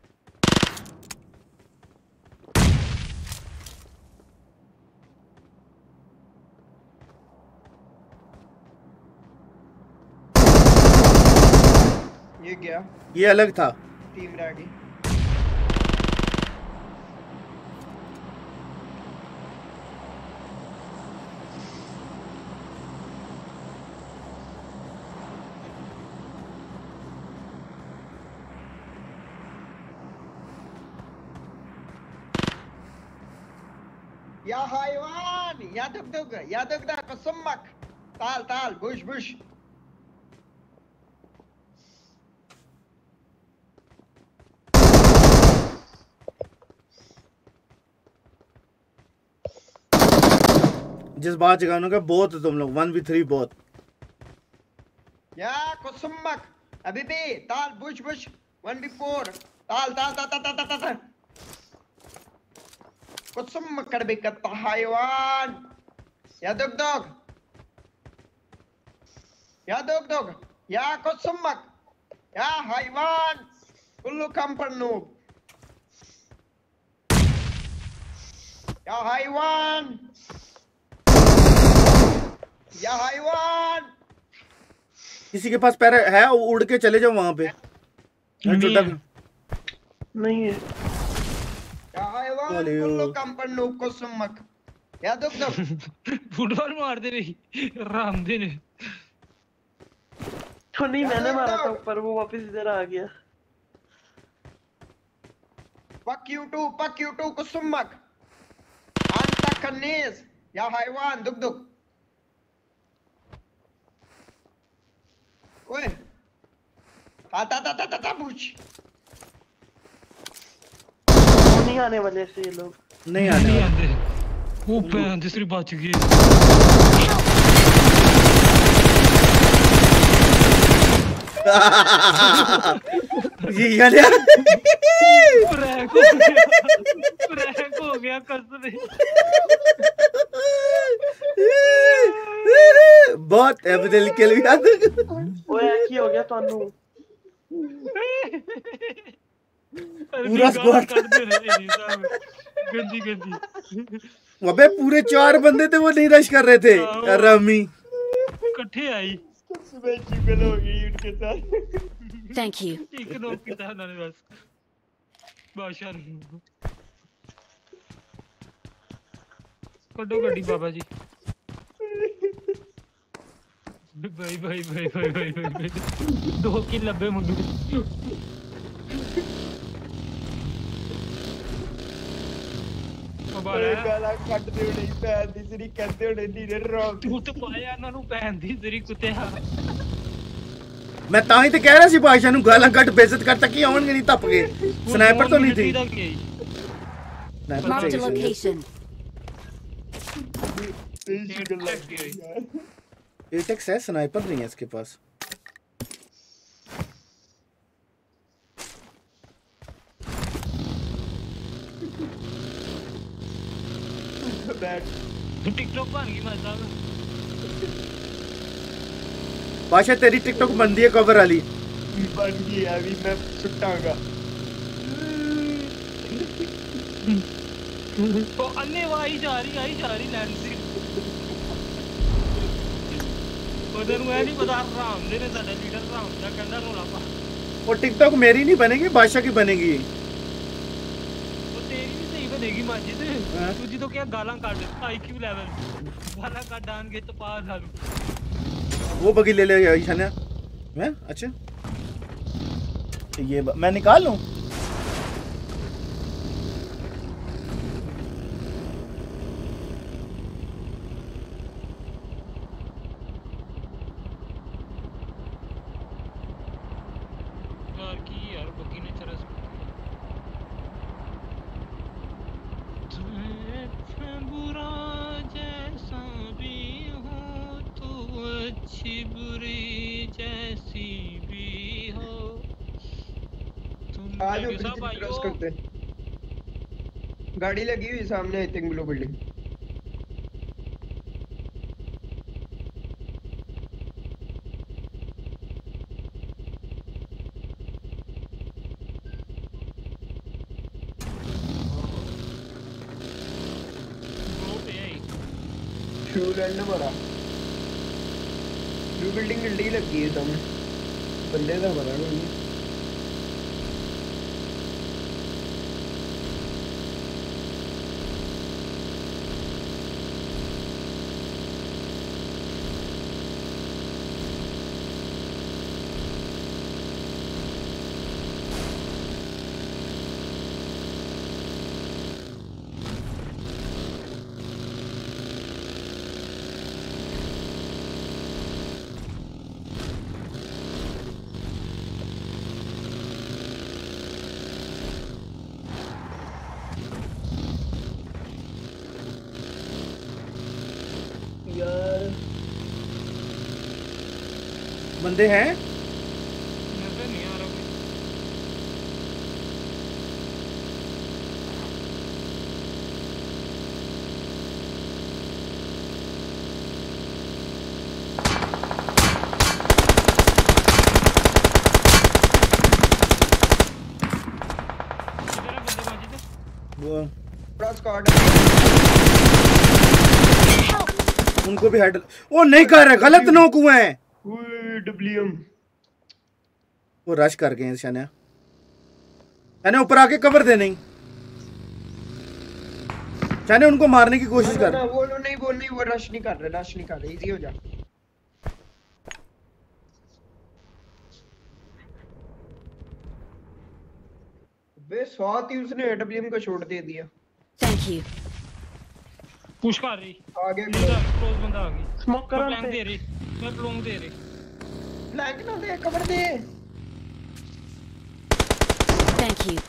ये क्या? ये अलग था। Team ready. या hayvan, ya dug dug, ya dug da kasummak. Tal tal, bush bush. जिस बात जगानों का बहुत है तुम लोग, वन वी थ्री बहुत। या कसुम्मक अभी भी ताल बुश बुश वन बी फोर ताल ताल ताल ताल ताल ताल ताल कसुम्मक कर बेकता hayvan या दुग दुग या दुग दुग या कसुम्मक या hayvan कुल्लू कंपन्नू या hayvan या hayvan किसी के पास पैर है, उड़ के चले जाओ वहां पे। नहीं है। या hayvan कुल्लू कंपन्नू कसुम्मक या दुग दुग फुटबॉल मार दे रही राम दे ने। तो नहीं मैंने मारा था ऊपर, वो वापस इधर आ गया। Fuck you too, fuck you too कसुम्मक anta kanis या hayvan दुग दुग। ओए ता ता ता ता ता बुच नहीं आने वाले ऐसे ये लोग, नहीं आने वाले। वो पैन दूसरी बच गई। ये यार प्रैंक हो गया, प्रैंक हो गया कसम। बहुत एबदल के लिए याद ओए की हो गया तानू पूरा स्क्वाड कर दे रहे साहब, गंदी गंदी। अबे पूरे चार बंदे थे, वो नहीं रश कर रहे थे। रमी इकट्ठे आई सुबह चिकन हो गई उनके साथ। Thank you. एक नॉक किया उन्होंने बस बादशाह ने। कड्डो गड्डी बाबा जी। भाई भाई भाई भाई भाई भाई दो किल लब्बे मुंडू। ओए गाला ਕੱਟ ਦੇ ਉਣੀ ਭੈਣ ਦੀ ਸਰੀ ਕਹਿੰਦੇ ਉਣੀ ਨੀਰੇ ਰੌਂਗ। ਤੂੰ ਤੇ ਪਾਇਆ ਇਹਨਾਂ ਨੂੰ ਭੈਣ ਦੀ ਸਰੀ ਕੁੱਤਿਆ। मैं ਤਾਂ ਹੀ ਤੇ ਕਹਿ ਰਿਹਾ ਸੀ ਬਾਦਸ਼ਾਹ ਨੂੰ ਗਾਲਾਂ ਕੱਢ ਬੇਇੱਜ਼ਤ ਕਰ ਤੱਕ ਹੀ ਆਉਣਗੇ ਨਹੀਂ ਧੱਪ ਗਏ। स्नाइपर तो नहीं थी। Marked a location. एटेक्स है, स्नाइपर नहीं है इसके पास। टिकटॉक बन गई भाई साहब। बादशाह तेरी टिकटॉक बनती है कवर वाली। बन गई अभी मैं सुटाऊंगा। तो अन्य वो आई जा रही आई जा रही लैंड से। उधर मैं नहीं बता राम दे ने साडा लीडर राम दा कहंदा रोला पा। वो टिकटॉक मेरी नहीं बनेगी, बादशाह की बनेगी। वो तेरी भी सही बनेगी माजी से। तू जी तो क्या गालां काट आईक्यू लेवल गालां काट डान के तो पार डालू। वो बगी ले ले ईशान्या। हैं अच्छा ये मैं निकाल लूं? गाड़ी लगी हुई सामने I think blue building. Fuel and मारा ब्लू बिल्डिंग गड्डी लगी है सामने बंदे का पता नहीं। बंदे हैं नजर नहीं आ रहा कोई। वो क्रॉस कार्ड उनको भी हेड वो नहीं कर रहे, गलत नोक हुए हैं। डब्ल्यूएम वो रश कर गए हैं शना शना ऊपर आके कवर दे नहीं शना उनको मारने की कोशिश कर। वो नहीं वो नहीं वो रश नहीं कर रहे रश नहीं कर रहे इजी हो जा। बे साथ ही उसने डब्ल्यूएम को छोड़ दे दिया। Thank you. पुश कर रही आगे क्लोज बंदा आ गई। स्मोक कर फ्लैंक दे रही मैं फ्लैंक दे रही फ्लैंक ना दे कवर दे। Thank you.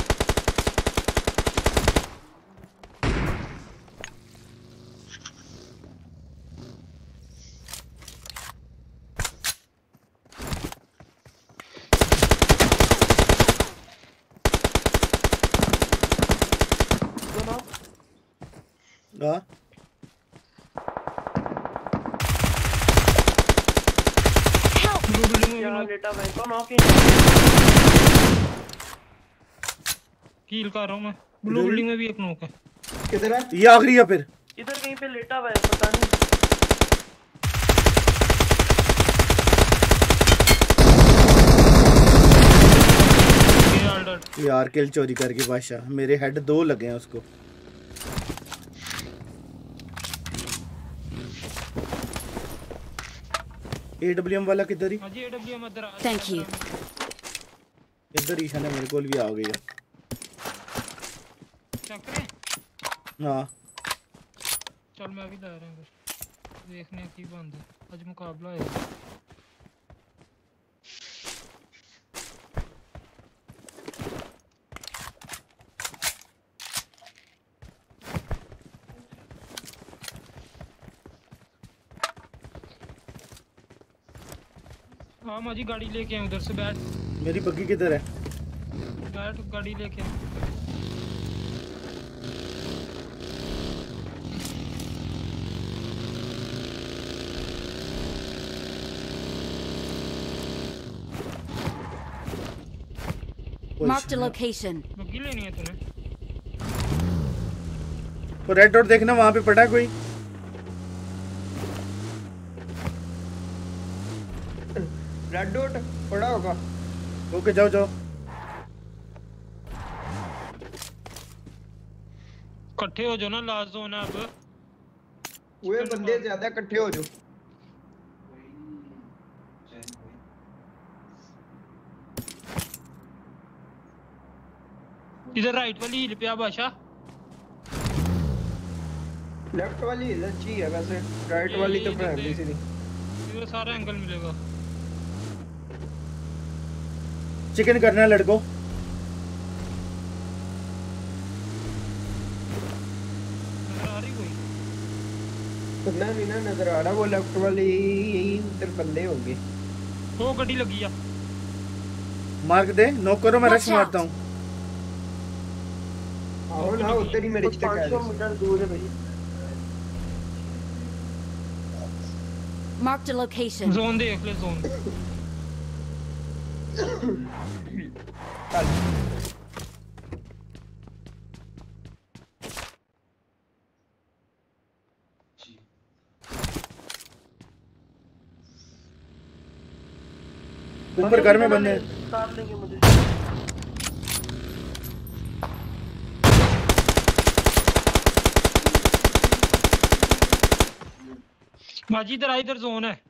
हाँ यहाँ लेटा भाई कौन ऑफ कील कर रहा हूं मैं। ब्लू बिल्डिंग में भी एक नोक है। किधर है ये आखिरी है फिर इधर कहीं पे लेटा हुआ है पता नहीं। यार किल चोरी करके बादशाह मेरे हेड दो लगे हैं उसको। एडब्ल्यूएम वाला किधर ही? हां जी एडब्ल्यूएम इधर आ। Thank you. इधर ही है मेरे को भी आ गई है। चक्रे हां चल मैं भी ला रहा हूं देखने की बंद है आज मुकाबला है। हाँ माजी गाड़ी लेके आए उधर से बैठ। मेरी बग्गी किधर है? बैठ गाड़ी लेके आए। Marked a location. बग्गी लेनी है तूने? वो रेड डॉट देखना वहां पे पड़ा कोई। रेड डॉट पड़ा होगा। ओके जाओ जाओ। इकट्ठे हो जाओ ना लास्ट जोन है अब। वो बंदे ज्यादा इकट्ठे हो जाओ। इधर राइट वाली हिल पे आ बादशाह। लेफ्ट वाली हिल अच्छी है वैसे, राइट वाली तो फैमिली सी नहीं। इधर सारा एंगल मिलेगा। चिकन करना है लड़को। नजर आ रही कोई? ना नहीं ना नजर आ रहा, वो लेफ्ट वाली उधर बंदे होंगे। वो गड्डी लगी है। मार्क दे, नॉक करो, मैं रश मारता हूँ। आओ ना उधर ही मेरे तक पाँच सौ मीटर दूर है भाई। Marked a location. जोन देख ले जोन। ऊपर घर में बंदे काट लेंगे मुझे। बाजी इधर आ, इधर जोन है।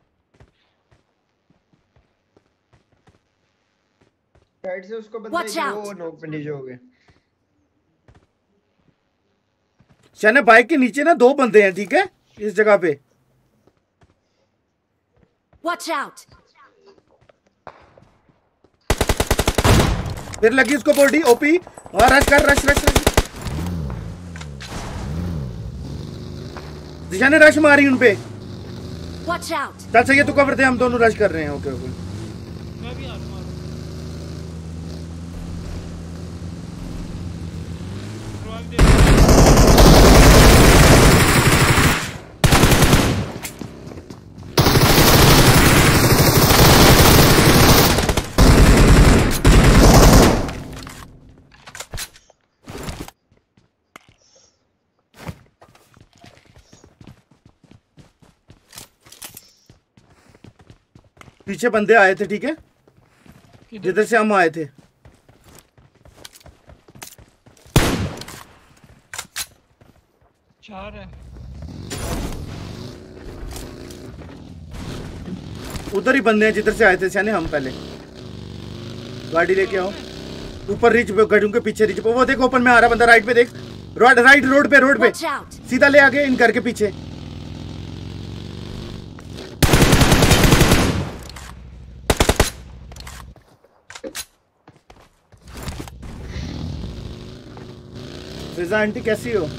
राइट से उसको बंदे जो नॉक पे नीचे हो गए। शाने बाइक के नीचे ना दो बंदे हैं, ठीक है, इस जगह पे। Watch out. फिर लगी उसको बॉडी ओपी। और रश कर, रश रश रश। दिशा ने रश मारी उन पे। Watch out. चल सही है, तू कवर दे, हम दोनों रश कर रहे हैं। Okay okay. मैं भी आ रहा हूं। पीछे बंदे आए थे, ठीक है, जिधर से हम आए थे। चार है उधर ही बंदे हैं जिधर से आए थे शाने हम पहले। गाड़ी लेके आओ ऊपर, रिच पे गाड़ियों के पीछे, रिच पे। वो देखो ओपन में आ रहा बंदा, राइट पे देख, रोड राइट, रोड पे, रोड पे सीधा ले आगे इन घर के पीछे। फिजा आंटी कैसी हो?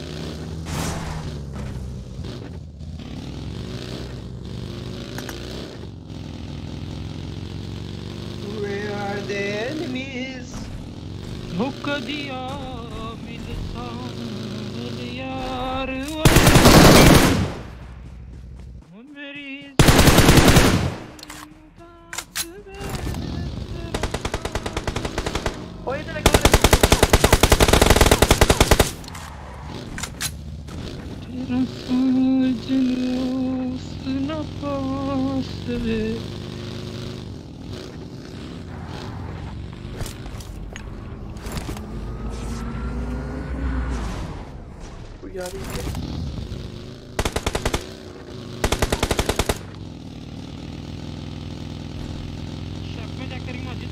Where are the enemies? भूख दिया मिल साल यार वो मेरी ओए इधर देखो। तेरा साजन सुना पास रे। यार ये शेफ में चेक करेंगे मस्जिद।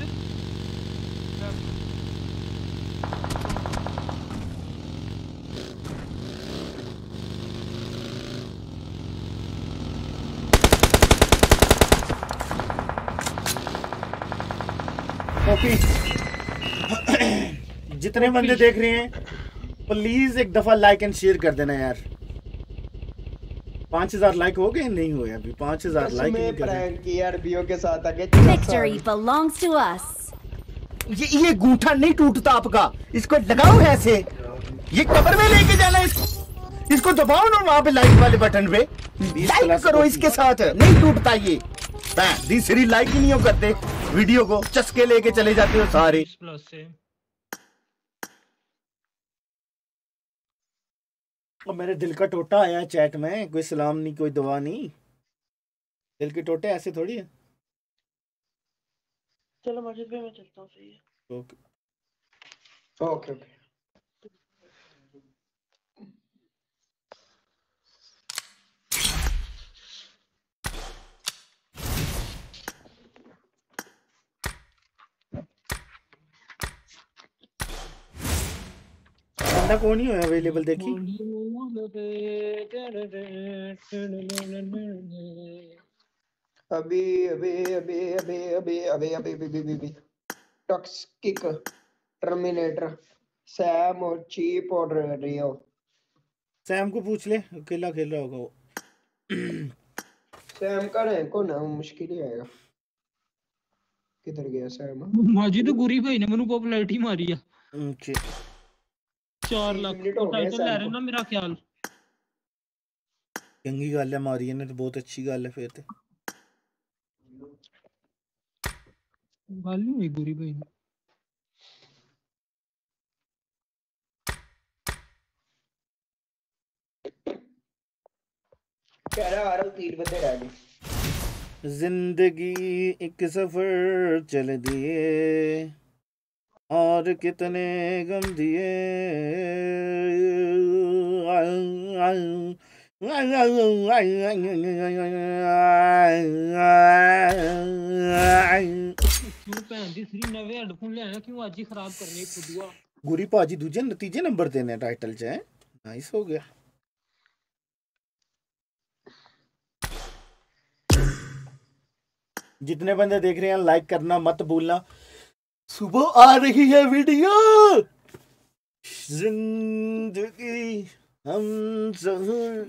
कॉपी। जितने बंदे देख रहे हैं प्लीज एक दफा लाइक एंड शेयर कर देना यार। पांच हजार लाइक हो गए? नहीं हुए अभी। पांच हजार लाइक नहीं प्रैंक किया अरबियों के साथ आगे। Victory belongs to us. ये ये गूठा नहीं टूटता आपका, इसको लगाओ ऐसे, ये कब्र में लेके जाना इसको, इसको दबाओ ना वहां पे लाइक वाले बटन पे, लाइक करो इसके साथ, नहीं टूटता ये। तीसरी लाइक ही नहीं हो करते, वीडियो को चस्के लेके चले जाते हो सारे। और मेरे दिल का टोटा आया चैट में, कोई सलाम नहीं, कोई दुआ नहीं। दिल के टोटे ऐसे थोड़ी है। चलो मस्जिद में मैं चलता हूँ। सही है। Okay okay okay. बंदा कौन ही है अवेलेबल देखी। अभी अभी अभी अभी अभी अभी अभी अभी अभी टॉक्सिक टर्मिनेटर सैम और चीप और रियो। सैम को पूछ ले, अकेला खेल रहा होगा वो। सैम का रैंक होना मुश्किल ही आएगा। किधर गया सैम? माजी तो गुरी भाई ने मनु पॉपुलैरिटी मारी है। ओके चार लाख मिनट और हो गए टाइटल ले सैम रहे को। ना मेरा ख्याल। चंगी गल है मारी ने तो, बहुत अच्छी गल है फिर तो। गल नहीं हुई गुरी भाई ने। कह रहा आ रहा हूँ, तीन बंदे रह गए। जिंदगी एक सफर चल दिए और कितने गम दिए। क्यों भैन दी श्री नवे हेडफोन ले आया, क्यों आज ही खराब करने फुदुआ। गुरी पाजी दूजे नतीजे नंबर देने टाइटल च है। नाइस हो गया। जितने बंदे देख रहे हैं लाइक करना मत भूलना। सुबह आ रही है वीडियो जिंदगी हम जहर।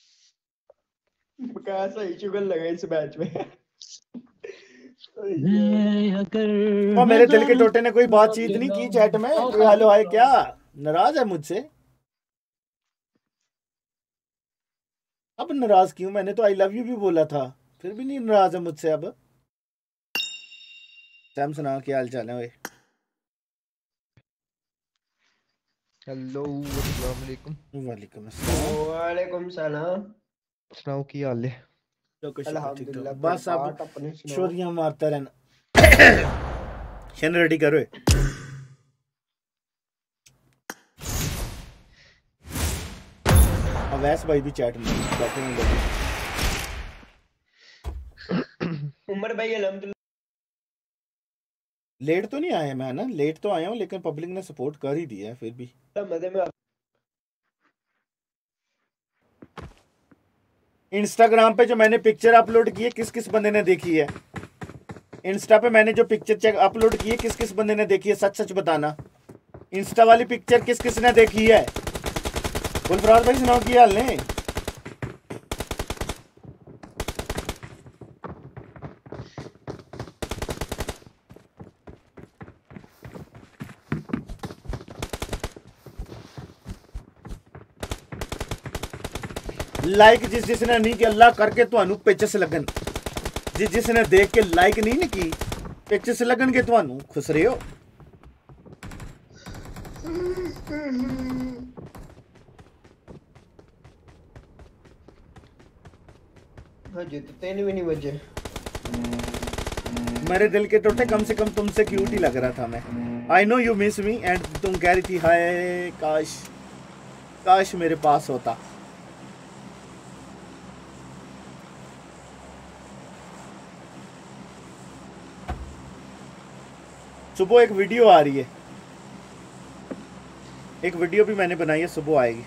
क्या सही शुगर लगा इस मैच में। और मेरे दिल के टोटे ने कोई बातचीत नहीं की चैट में, कोई हेलो हाय क्या नाराज है मुझसे? अब नाराज क्यों? मैंने तो आई लव यू भी बोला था, फिर भी नहीं नाराज है मुझसे अब। सैम सुना क्या हाल चाल है? ओए हेलो अस्सलाम वालेकुम। वालेकुम अस्सलाम। वालेकुम सलाम। सुनाओ की हाल है? अल्हम्दुलिल्लाह। बस अब अपने सुनाओ। चोरियां मारता रहना। शन रेडी करो। अवैस भाई भी चैट में बैठे हैं। उमर भाई अल्हम्दुलिल्लाह लेट तो नहीं आया मैं ना, लेट तो आया हूँ लेकिन पब्लिक ने सपोर्ट कर ही दिया है फिर भी। मजे में। इंस्टाग्राम पे जो मैंने पिक्चर अपलोड की है किस किस बंदे ने देखी है? इंस्टा पे मैंने जो पिक्चर चेक अपलोड की है किस किस बंदे ने देखी है? सच सच बताना। इंस्टा वाली पिक्चर किस किस ने देखी है? गुलफराज भाई सुनाओ की हाल ने? लाइक जिस जिसने नहीं किया अल्लाह करके ਤੁਹਾਨੂੰ पेचस लगन। जिस जिसने देख के लाइक नहीं ने की पेचस लगन के ਤੁਹਾਨੂੰ खुश रहे हो। हजे तो तीन भी नहीं बजे। मेरे दिल के टोटे कम से कम तुमसे क्यूट ही लग रहा था मैं। I know you miss me and तुम कह रही थी हाय काश काश मेरे पास होता। सुबह एक वीडियो आ रही है, एक वीडियो भी मैंने बनाई है, सुबह आएगी।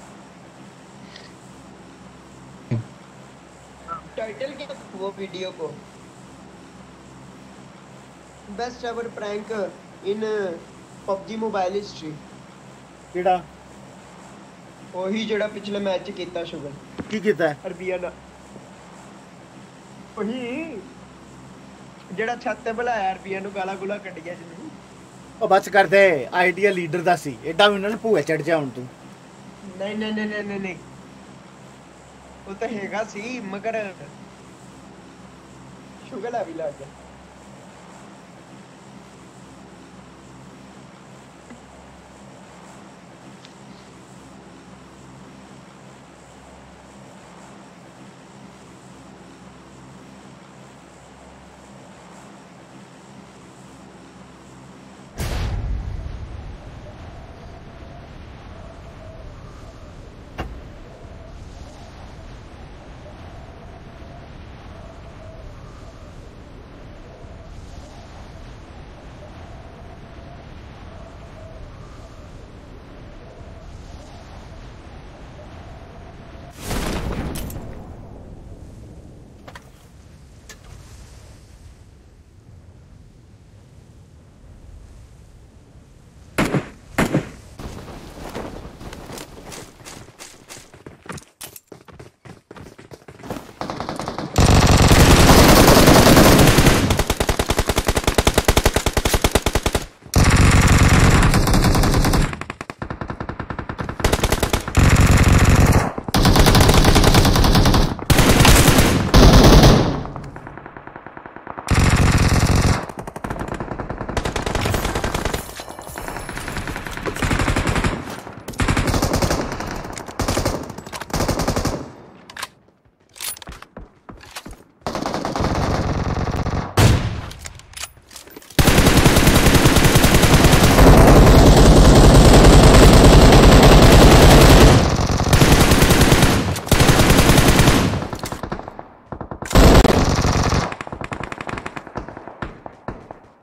टाइटल क्या वो वीडियो को? Best ever prank in PUBG mobile history. केड़ा? वही जेड़ा पिछले मैच च कीता शुगर। की कीता है? अरबिया ना वही जेड़ा छत ते बुलाया अरबिया नु गाला गुला कटिया जिन्नू। ओ बच कर दे, आइडिया लीडर दा सी एडा भी ना भूए चढ़ जा हुन तू। नहीं नहीं नहीं नहीं नहीं वो तो हैगा सी मगर शुगर भी लग गया।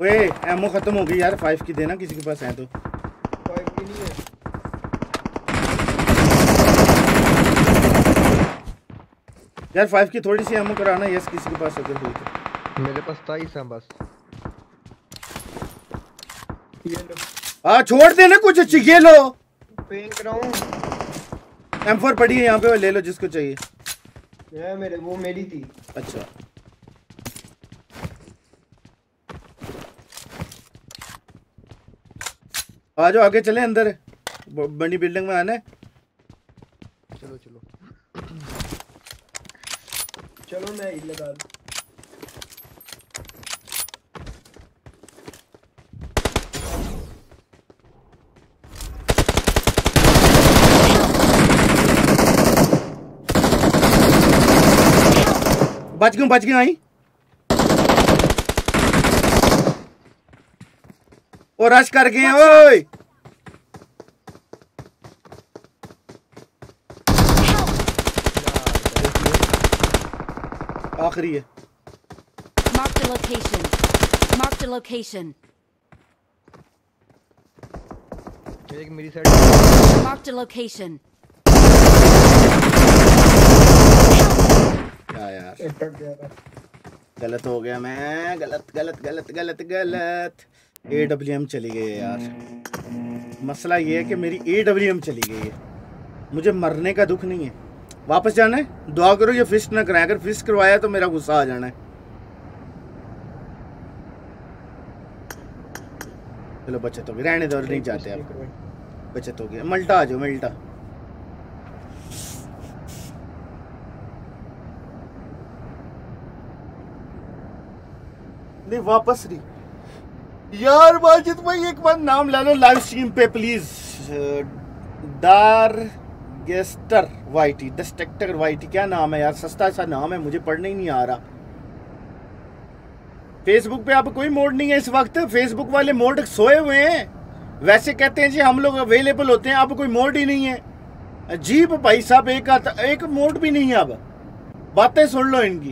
वे एमओ खत्म हो गई यार, फाइव की देना किसी के पास है तो। फाइव की नहीं है यार, फाइव की थोड़ी सी एमओ कराना यस किसी के पास अगर हुई तो। मेरे पास तेईस है बस। ये लो। हाँ छोड़ देना कुछ अच्छी, ये लो पेन कराऊं। एम फोर पड़ी है यहाँ पे, ले लो जिसको चाहिए। ये मेरे वो मेरी थी। अच्छा आ जाओ आगे चले अंदर, बड़ी बिल्डिंग में आना है। चलो चलो चलो मैं ही लगा दूं। बच गई बच गई आई और रश कर गए ओए। आखिरी है। Mark the location. Mark the location. एक मेरी साइड। Mark the location. क्या यार गलत हो गया मैं, गलत गलत गलत गलत गलत। ए डब्ल्यू एम चली गई है यार। मसला ये है कि मेरी ए डब्ल्यू एम चली गई है। मुझे मरने का दुख नहीं है, वापस जाना है। दुआ करो ये फिस्ट ना कराए, अगर फिस्ट करवाया तो मेरा गुस्सा आ जाना है। चलो बचत हो गई, रहने दो, नहीं जाते आप। बचत हो गया, मल्टा आ जाओ मल्टा। नहीं वापस नहीं यार। माजिद भाई एक बार नाम ला लो लाइव स्ट्रीम पे प्लीज। डार गेस्टर वाईटी, डिस्ट्रक्टर वाईटी, क्या नाम है यार, सस्ता सा नाम है, मुझे पढ़ने ही नहीं आ रहा। फेसबुक पे आप कोई मोड नहीं है इस वक्त, फेसबुक वाले मोड सोए हुए हैं। वैसे कहते हैं जी हम लोग अवेलेबल होते हैं, अब कोई मोड ही नहीं है। अजीब भाई साहब, एक एक मोड भी नहीं है। अब बातें सुन लो इनकी।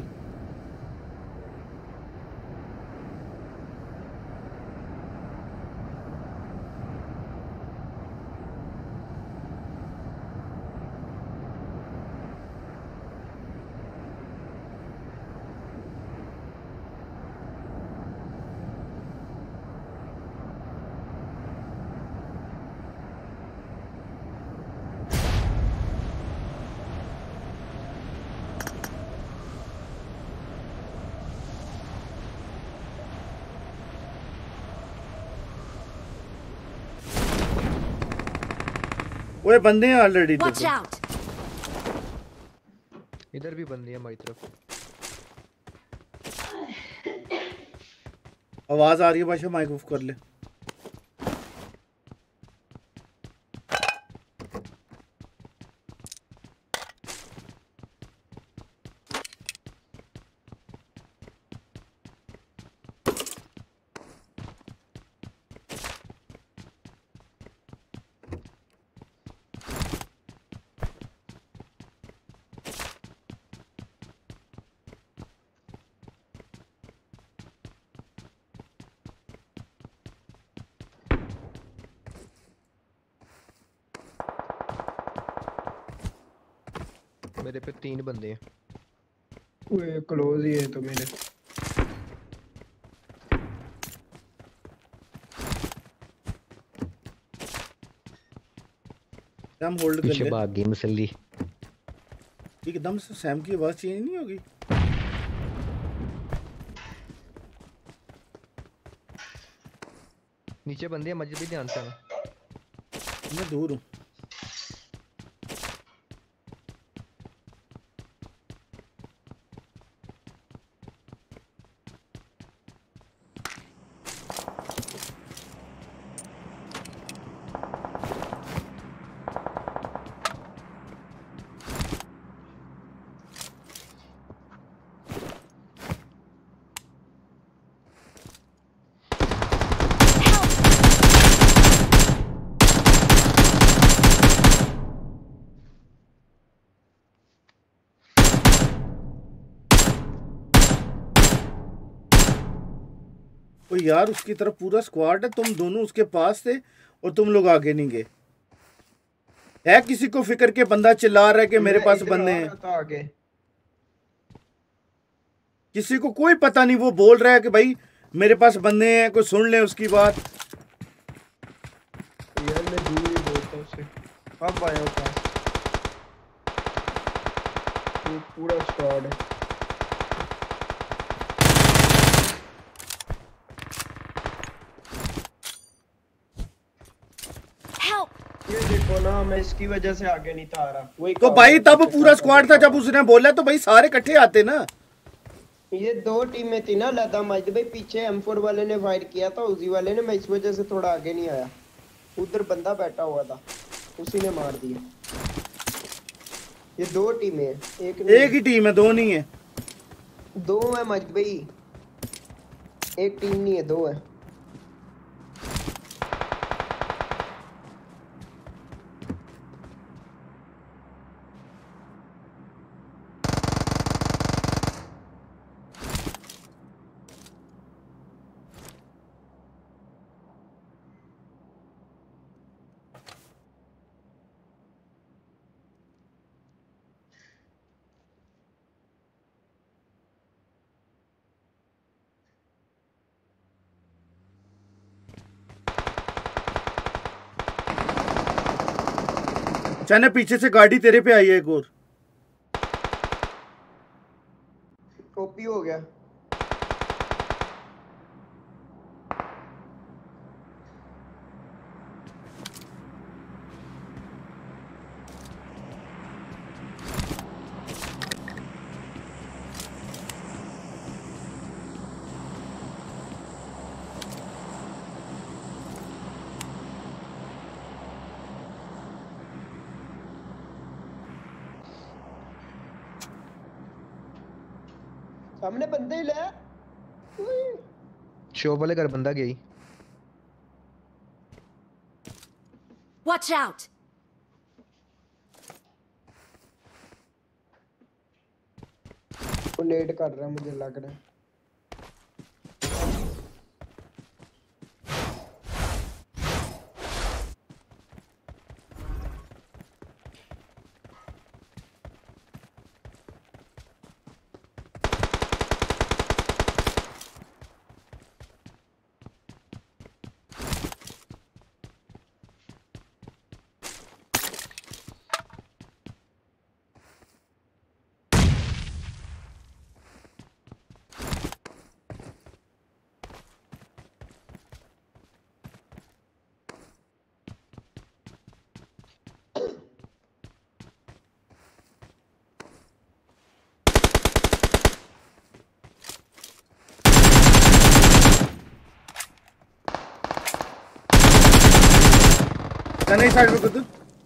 वो बंदे हैं ऑलरेडी। Watch out. इधर भी बंदे हैं हमारी तरफ। आवाज आ रही है बादशाह, माइक ऑफ कर ले। मेरे पे तीन बंदे हैं। वो क्लोज ही है तो मेरे। हम होल्ड कर ले। पीछे भाग गई मसली। एकदम से सैम की आवाज चेंज नहीं होगी। नीचे बंदे हैं, मस्जिद भी ध्यान से आना। मैं दूर हूँ। ओ यार उसकी तरफ पूरा स्क्वाड है, तुम दोनों उसके पास थे और तुम लोग आगे नहीं गए। है किसी को फिक्र के बंदा चिल्ला रहा है कि मेरे पास बंदे हैं, आगे किसी को कोई पता नहीं, वो बोल रहा है कि भाई मेरे पास बंदे हैं, कोई सुन ले उसकी बात। यार मैं झूठ ही बोलता उसे। अब आया होता ये पूरा स्क्वाड है। ये देखो ना, मैं इसकी वजह से आगे नहीं था आ रहा। वही तो भाई तब पूरा स्क्वाड था, जब उसने बोला तो भाई सारे इकट्ठे आते ना। ये दो टीमें थी ना लदा मजद भाई, पीछे एम फोर वाले ने फायर किया था, उसी वाले ने, मैं इस वजह से थोड़ा आगे नहीं आया। उधर बंदा बैठा हुआ था, उसी ने मार दिया। ये दो टीमें हैं, एक नहीं एक ही टीम है, दो नहीं है। दो है मजद भाई, एक टीम नहीं है, दो है। चने पीछे से गाड़ी तेरे पे आई है एक और। कॉपी हो गया। सामने बंदे ही ले। शॉप वाले घर बंदा गई। Watch out! वो नेट कर रहा है, मुझे लग रहा है। चने साइड पे कुछ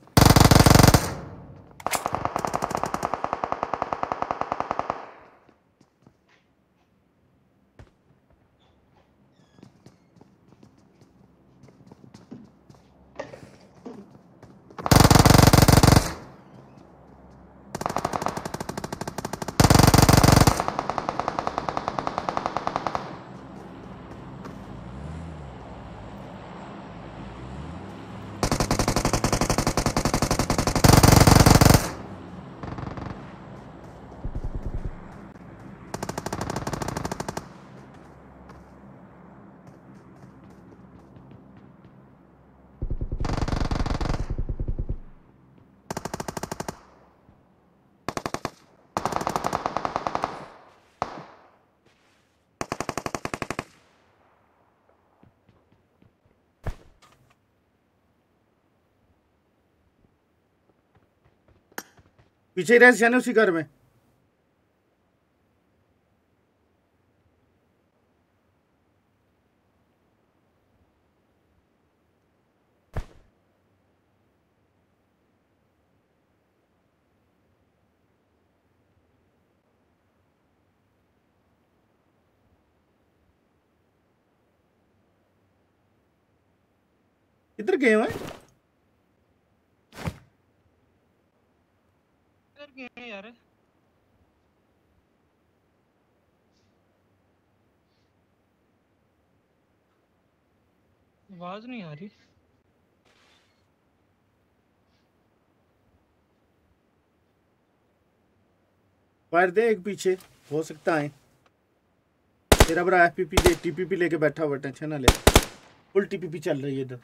पीछे ही रह जाने उसी घर में। किधर गए हुए यार? आवाज नहीं आ रही। फायर दे एक पीछे, हो सकता है तेरा बड़ा एफपीपी दे, टीपीपी लेके बैठा हुआ, टेंशन ना ले। फुल टीपीपी चल रही है इधर।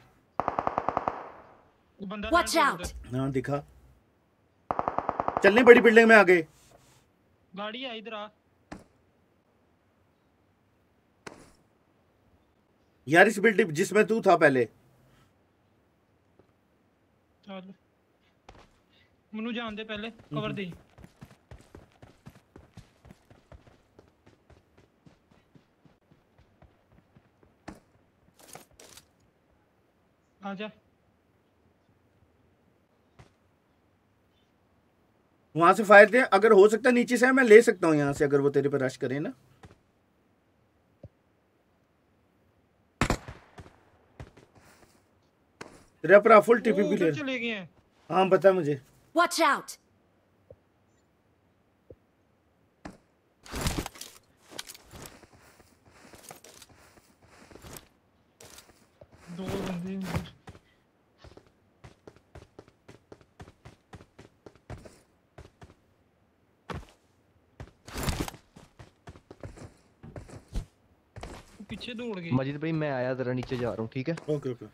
Watch out! हाँ दिखा, चलनी बड़ी बिल्डिंग में आगे। गाड़ी है इधर आ यार, इस बिल्डिंग जिसमें तू था पहले। चल मनु जान दे, पहले कवर दे। आजा वहां से फायर दे, अगर हो सकता है नीचे से मैं ले सकता हूँ यहाँ से, अगर वो तेरे पे रश करे ना। तेरा पूरा फुल टीपीपी ले चले गए हैं। हाँ बता मुझे। Watch out! दो बंदे उधर। पीछे दौड़ गए। मजीद भाई मैं आया, जरा नीचे जा रहा हूँ, ठीक है? Okay okay.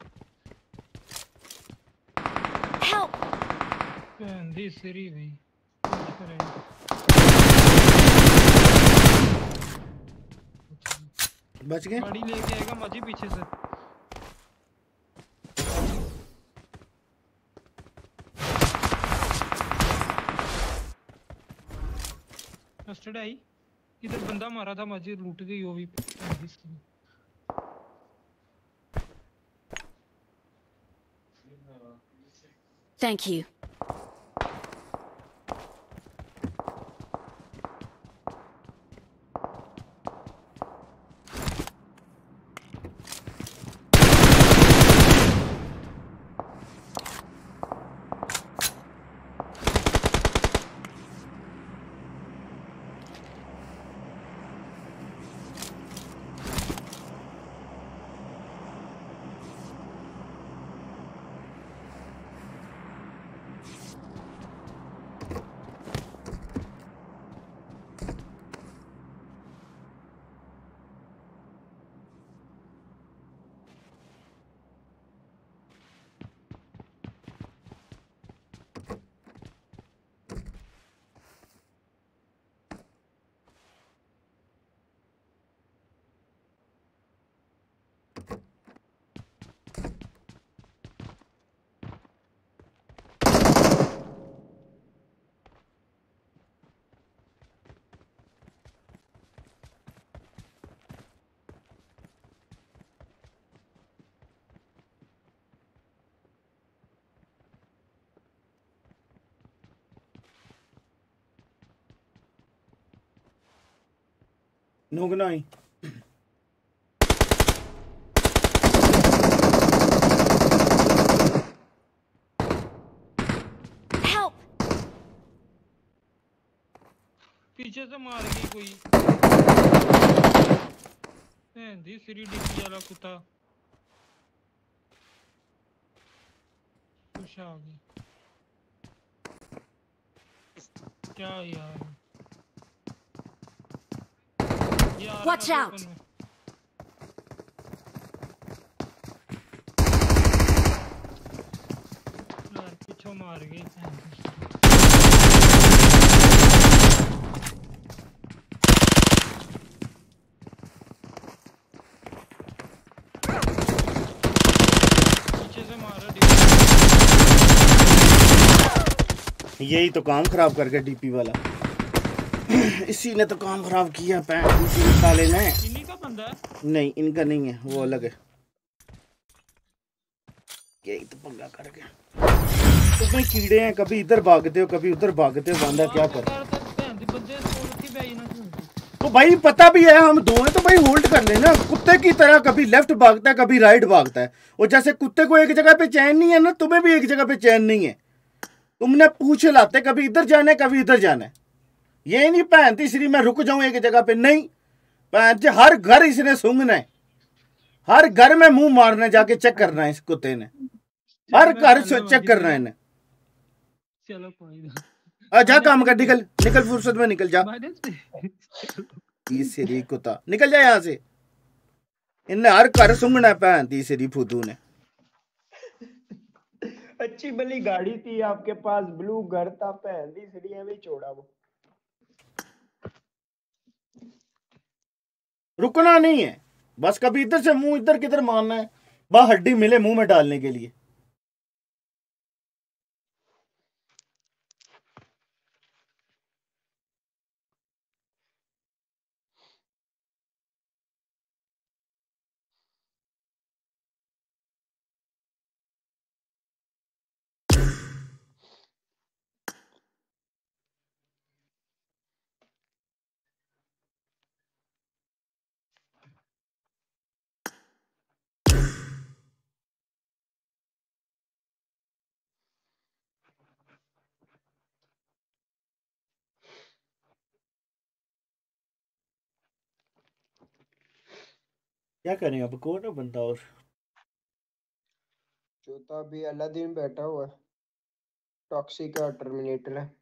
Help! बंदी सिरी भाई बच गए। गाड़ी लेके आएगा मजी पीछे से। फर्स्ट आई इधर बंदा मारा था, मजी लूट गई वो भी। Thank you. नोगनाई Help! पीछे से मार गई कोई। दी सिरी डिक्की वाला कुत्ता कुछ आ गया। क्या यार, यार Watch out! यार पीछे मार गई। यही तो काम खराब कर गया डीपी वाला। इसी ने तो काम खराब किया। पैन साले ने। इन्हीं का बंदा है? नहीं इनका नहीं है, वो अलग है। यही तो पंगा कर गया। तुम्हें कीड़े हैं, कभी इधर भागते हो कभी उधर भागते हो, बंदा क्या करे। तो भाई पता भी है हम दो हैं, तो भाई होल्ड कर लेना। कुत्ते की तरह कभी लेफ्ट भागता है कभी राइट भागता है। और जैसे कुत्ते को एक जगह पे चैन नहीं है ना, तुम्हें भी एक जगह पे चैन नहीं है। तुमने पूछ लाते कभी इधर जाना है कभी इधर जाना है। ये नहीं पैन तीसरी मैं रुक जाऊं एक जगह पे, नहीं पैन हर घर इसने सूंघना है। हर घर में मुंह मारने जाके चेक करना है इस कुत्ते ने, हर घर से चेक करना है इन्हें। चलो कोई ना, अच्छा काम कर, निकल निकल फुर्सत में निकल जा। तीसरी कुत्ता निकल जा यहाँ से, इनने हर घर सुंगना पैन तीसरी फुदू ने। अच्छी भली गाड़ी थी आपके पास, ब्लू घर था, पैन तीसरी में छोड़ा वो। रुकना नहीं है बस, कभी इधर से मुंह इधर किधर मारना है, बस हड्डी मिले मुंह में डालने के लिए। क्या करें अब, कौन है बंदा और चौथा भी अलादीन बैठा हुआ है, टॉक्सिक का टर्मिनेटर है।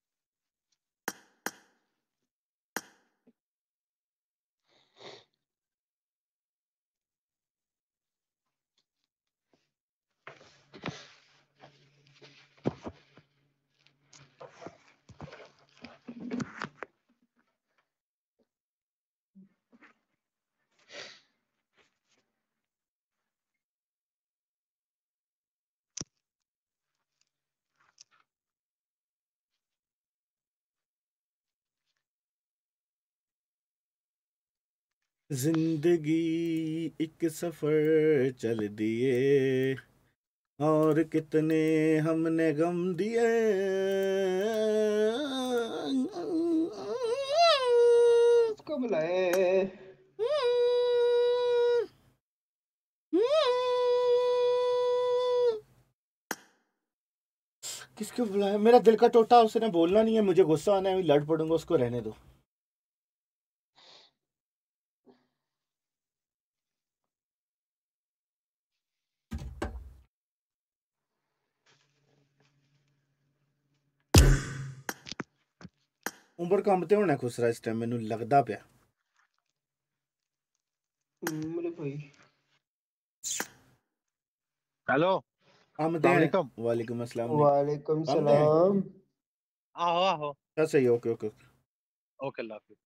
जिंदगी एक सफर चल दिए और कितने हमने गम दिए, उसको बुलाए। किसको बुलाया? मेरा दिल का टोटा, उसने बोलना नहीं है, मुझे गुस्सा आना है, लड़ पड़ूंगा, उसको रहने दो। उम्र कंबते होना खुसरा इस टाइम, मैनू लगदा पिया। मेरे भाई हेलो वालेकुम वालेकुम अस्सलाम। वालेकुम सलाम। आहो आहो क्या सही, ओके ओके ओके अल्लाह हाफिज़।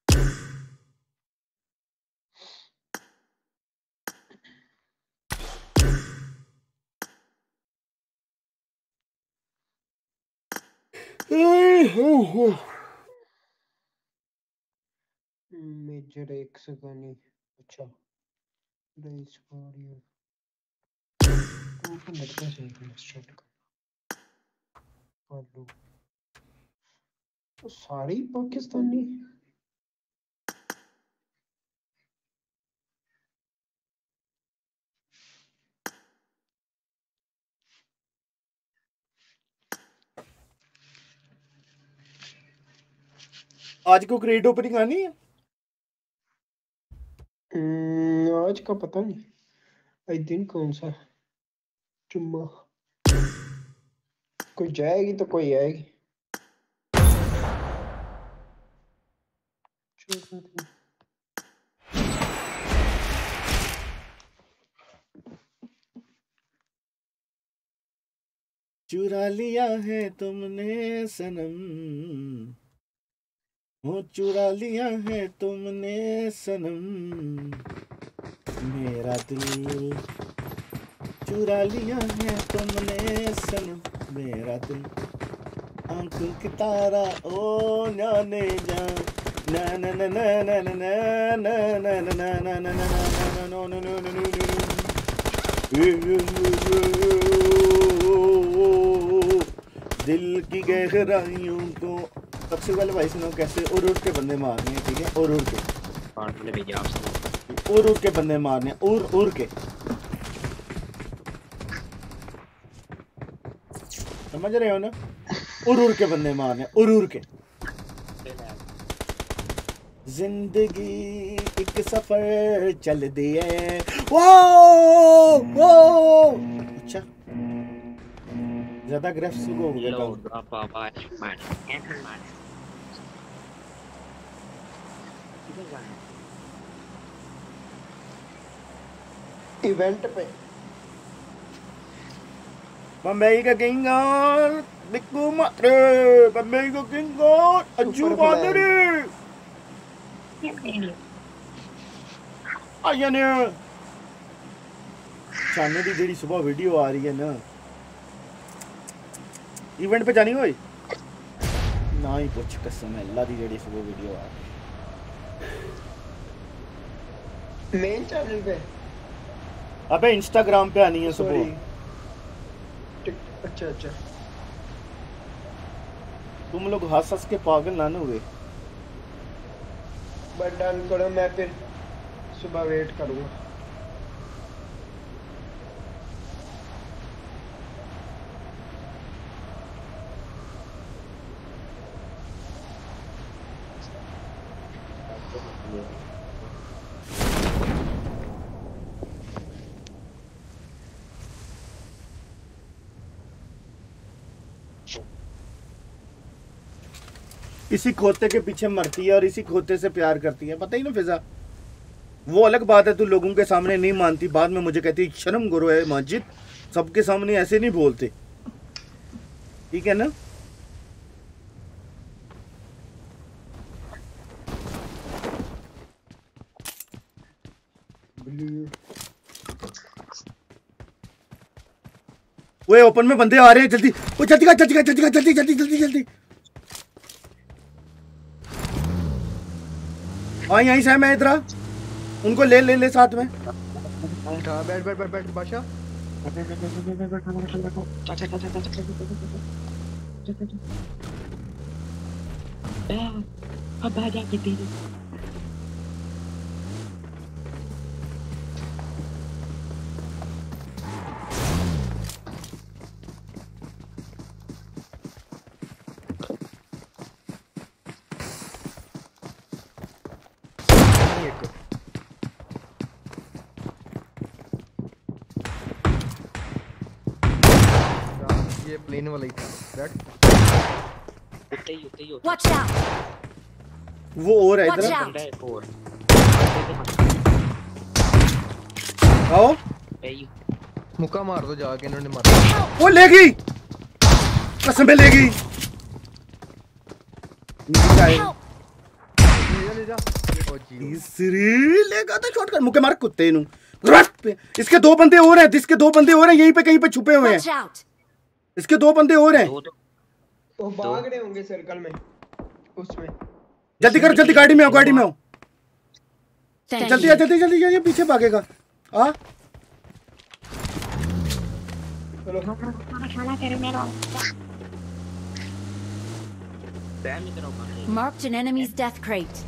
मेजर एक सेकंड। अच्छा रेस फॉर यू तो लड़का सही स्टार्ट कर लो। तो सारी पाकिस्तानी आज को क्रेट ओपनिंग आनी है? आज का पता नहीं, आई दिन कौन सा जुम्मा, कोई जाएगी तो कोई आएगी। चुरा लिया है तुमने सनम, वो चुरा लिया है तुमने सनम, मेरा दिल चुरा लिया है तुमने सनम, मेरा दिल आंखों की तारा ओ जाने जा ना ना ना ना ना ना ना ना ना ना ना ना ना ना ना दिल की गहराइयों को। सबसे पहले भाई सुनो कैसे उड़ उड़ के बंदे मारने हैं, ठीक है? उड़ उड़ के उड़ उड़ के बंदे मारने हैं, उड़ उड़ के, समझ रहे हो ना? उड़ उड़ के बंदे मारने, उड़ उड़ के। जिंदगी एक सफर चल दिए वो वो अच्छा ज्यादा अग्रेसिव हो गया था। इवेंट पे बम्बई का किंग और बिक्कू मात्रे, बम्बई का किंग और अज्जू बांदरी आया ने चाने दी जेडी सुबह वीडियो आ रही है ना, इवेंट पे जानी होई ना ही कुछ कसम है अल्लाह दी जेडी सुबह वीडियो आ मेन चैनल पे, अबे इंस्टाग्राम पे आनी है सुबह। अच्छा अच्छा तुम लोग हंस हंस के पागल ना हुए। बट डन करो, मैं फिर सुबह वेट करूंगा। इसी खोते के पीछे मरती है और इसी खोते से प्यार करती है, पता ही ना फिजा। वो अलग बात है, तू लोगों के सामने नहीं मानती, बाद में मुझे कहती शर्म करो है माजिद, सबके सामने ऐसे नहीं बोलते, ठीक है ना। वो ओपन में बंदे आ रहे हैं, जल्दी वो जल्दी का जल्दी का जल्दी का जल्दी जल्दी जल्दी जल्दी आई आई से मैं इधर उनको ले ले ले साथ में। बैठ बैठ बैठ बैठ बादशाह अब आ जा के तेरी प्लेन वाला ही था बैठ। उतई उतई वॉच आउट, वो और है इधर और आओ मुक्का मार दो जाके, इन्होंने मारा। वो लेगी कसम पे लेगी, ले जा ले जा तीसरी लेगा तो शॉट कर मुक्के मार कुत्ते नु। इसके दो बंदे और हैं, इसके दो बंदे और हैं यहीं पे कहीं पे छुपे हुए हैं, इसके दो बंदे और हैं। वो भाग रहे होंगे सर्कल में उसमें। जल्दी करो जल्दी, गाड़ी में आओ गाड़ी में आओ, जल्दी आ जल्दी जल्दी, ये पीछे भागेगा आ। Marked an enemy's death crate.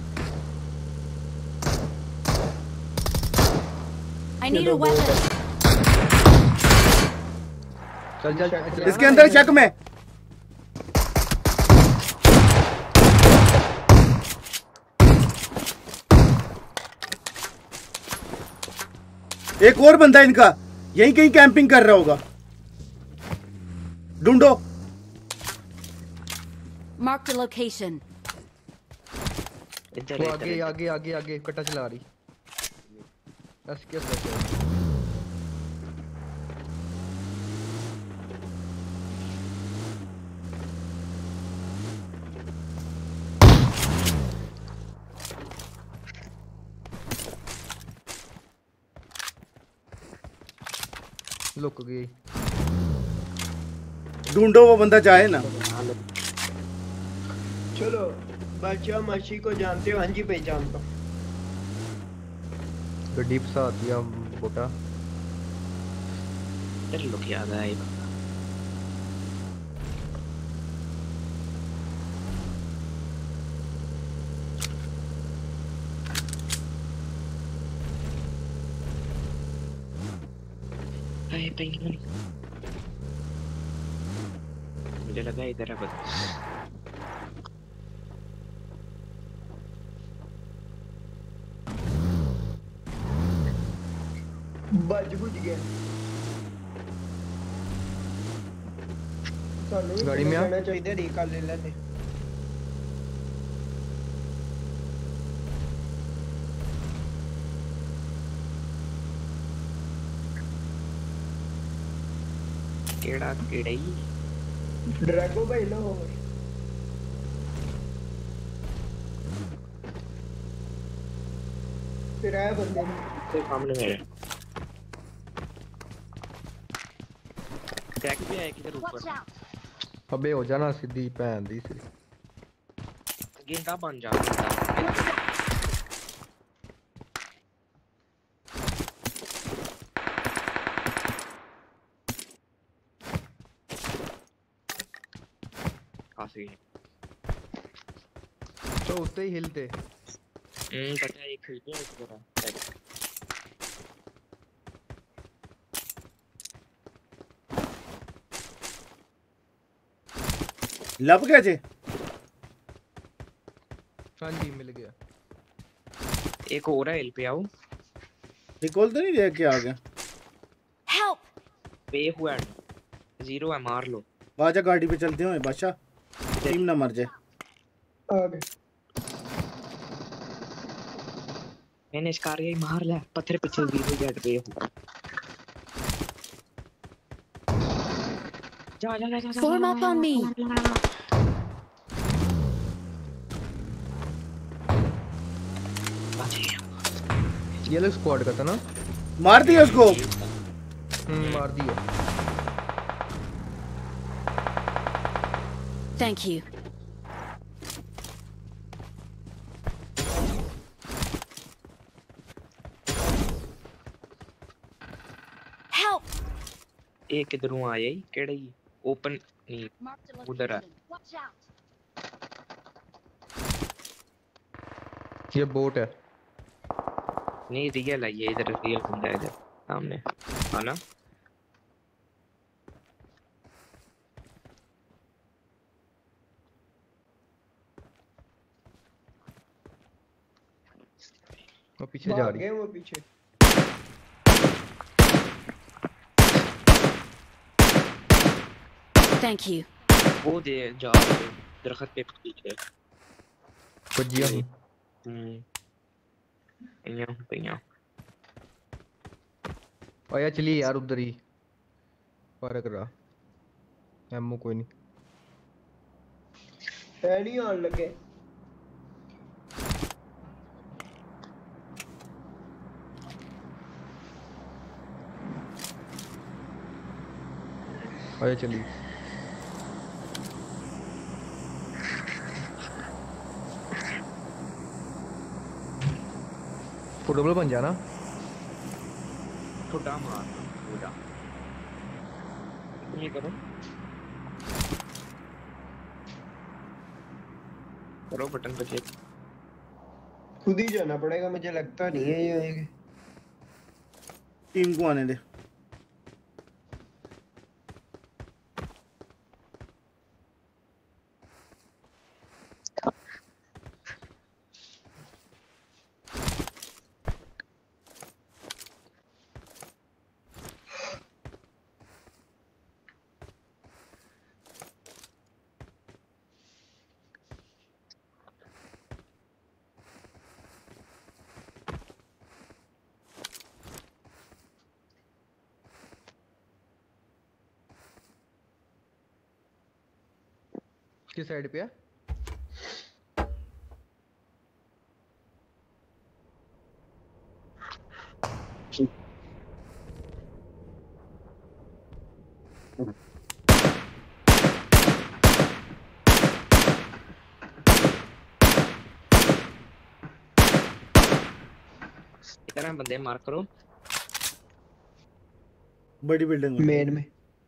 I need a weapon. चल चल चल इसके अंदर चक में एक और बंदा इनका यहीं कहीं कैंपिंग कर रहा होगा, ढूंढो। Marked a location. वो आगे आगे आगे आगे कटा चला रही। बस क्या सोच रहे हो? लुक गई, ढूंढो वो बंदा जाए ना। चलो बादशाह माशी को जानते हो? हाँ जी पहचानता हूँ। गड्डी फसा दिया बोटा। तेरे लोग याद आए आए पेंगुइन, मुझे लगा इधर है बस। बज बुझ गया गाड़ी में आ चाहिए रीका ले लेने केड़ा केड़ा ही ड्रैगो भाई लो फिर आया बंदे कोई सामने मेरे क्रैक भी आया किधर ऊपर अबे हो जाना सीधी भैन दी सी गेंदा बन जा काफी तो उससे ही हिलते हम्म पता है एक हिल गया इस तरह लब गए थे हाँ जी मिल गया एक और है हिल पे आओ रिकॉल तो नहीं दिया क्या आ गया हेल्प पे हुआ है जीरो है मार लो आजा गाड़ी पे चलते हैं बादशाह टीम ना मर जाए आ गए मैंने इस कार ही मार लिया पत्थर पीछे जीरो जेट पे हुआ जा जा जा जा Form up on me. ये लोग स्क्वाड का था ना मार दिया उसको हम्म मार दिया Thank you. Help. एक किधरों आया ही केड़ा ही ओपन नहीं उधर है Watch out. ये बोट है नहीं रियल है ये इधर रियल बंदा है इधर सामने है ना वो पीछे जा रही है वो पीछे Thank you. वो दे जा दरख्त पे पीछे बजिया हम्म यहाँ पे यहाँ आया चलिए यार उधर ही पार करा एमओ कोई नहीं है नहीं आने लगे आया चलिए फुटबॉल बन जाना छोटा मार छोटा ये करो करो बटन पे क्लिक खुद ही जाना पड़ेगा मुझे लगता नहीं है ये आएंगे टीम को आने दे किस साइड पे है इतना बंदे मार करो बड़ी बिल्डिंग मेन में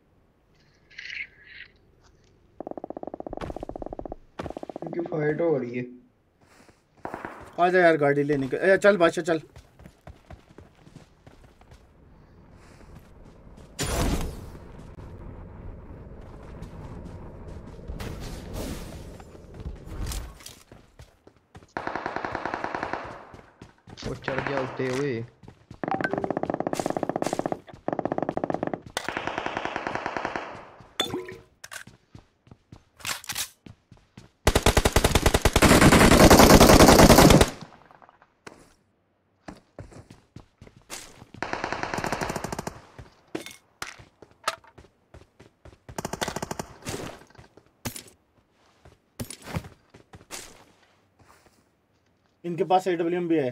क्योंकि फाइट हो रही है आजा यार गाड़ी लेने का चल बादशाह चल वो चढ़ गया उठते हुए इनके पास एडब्ल्यूएम भी है।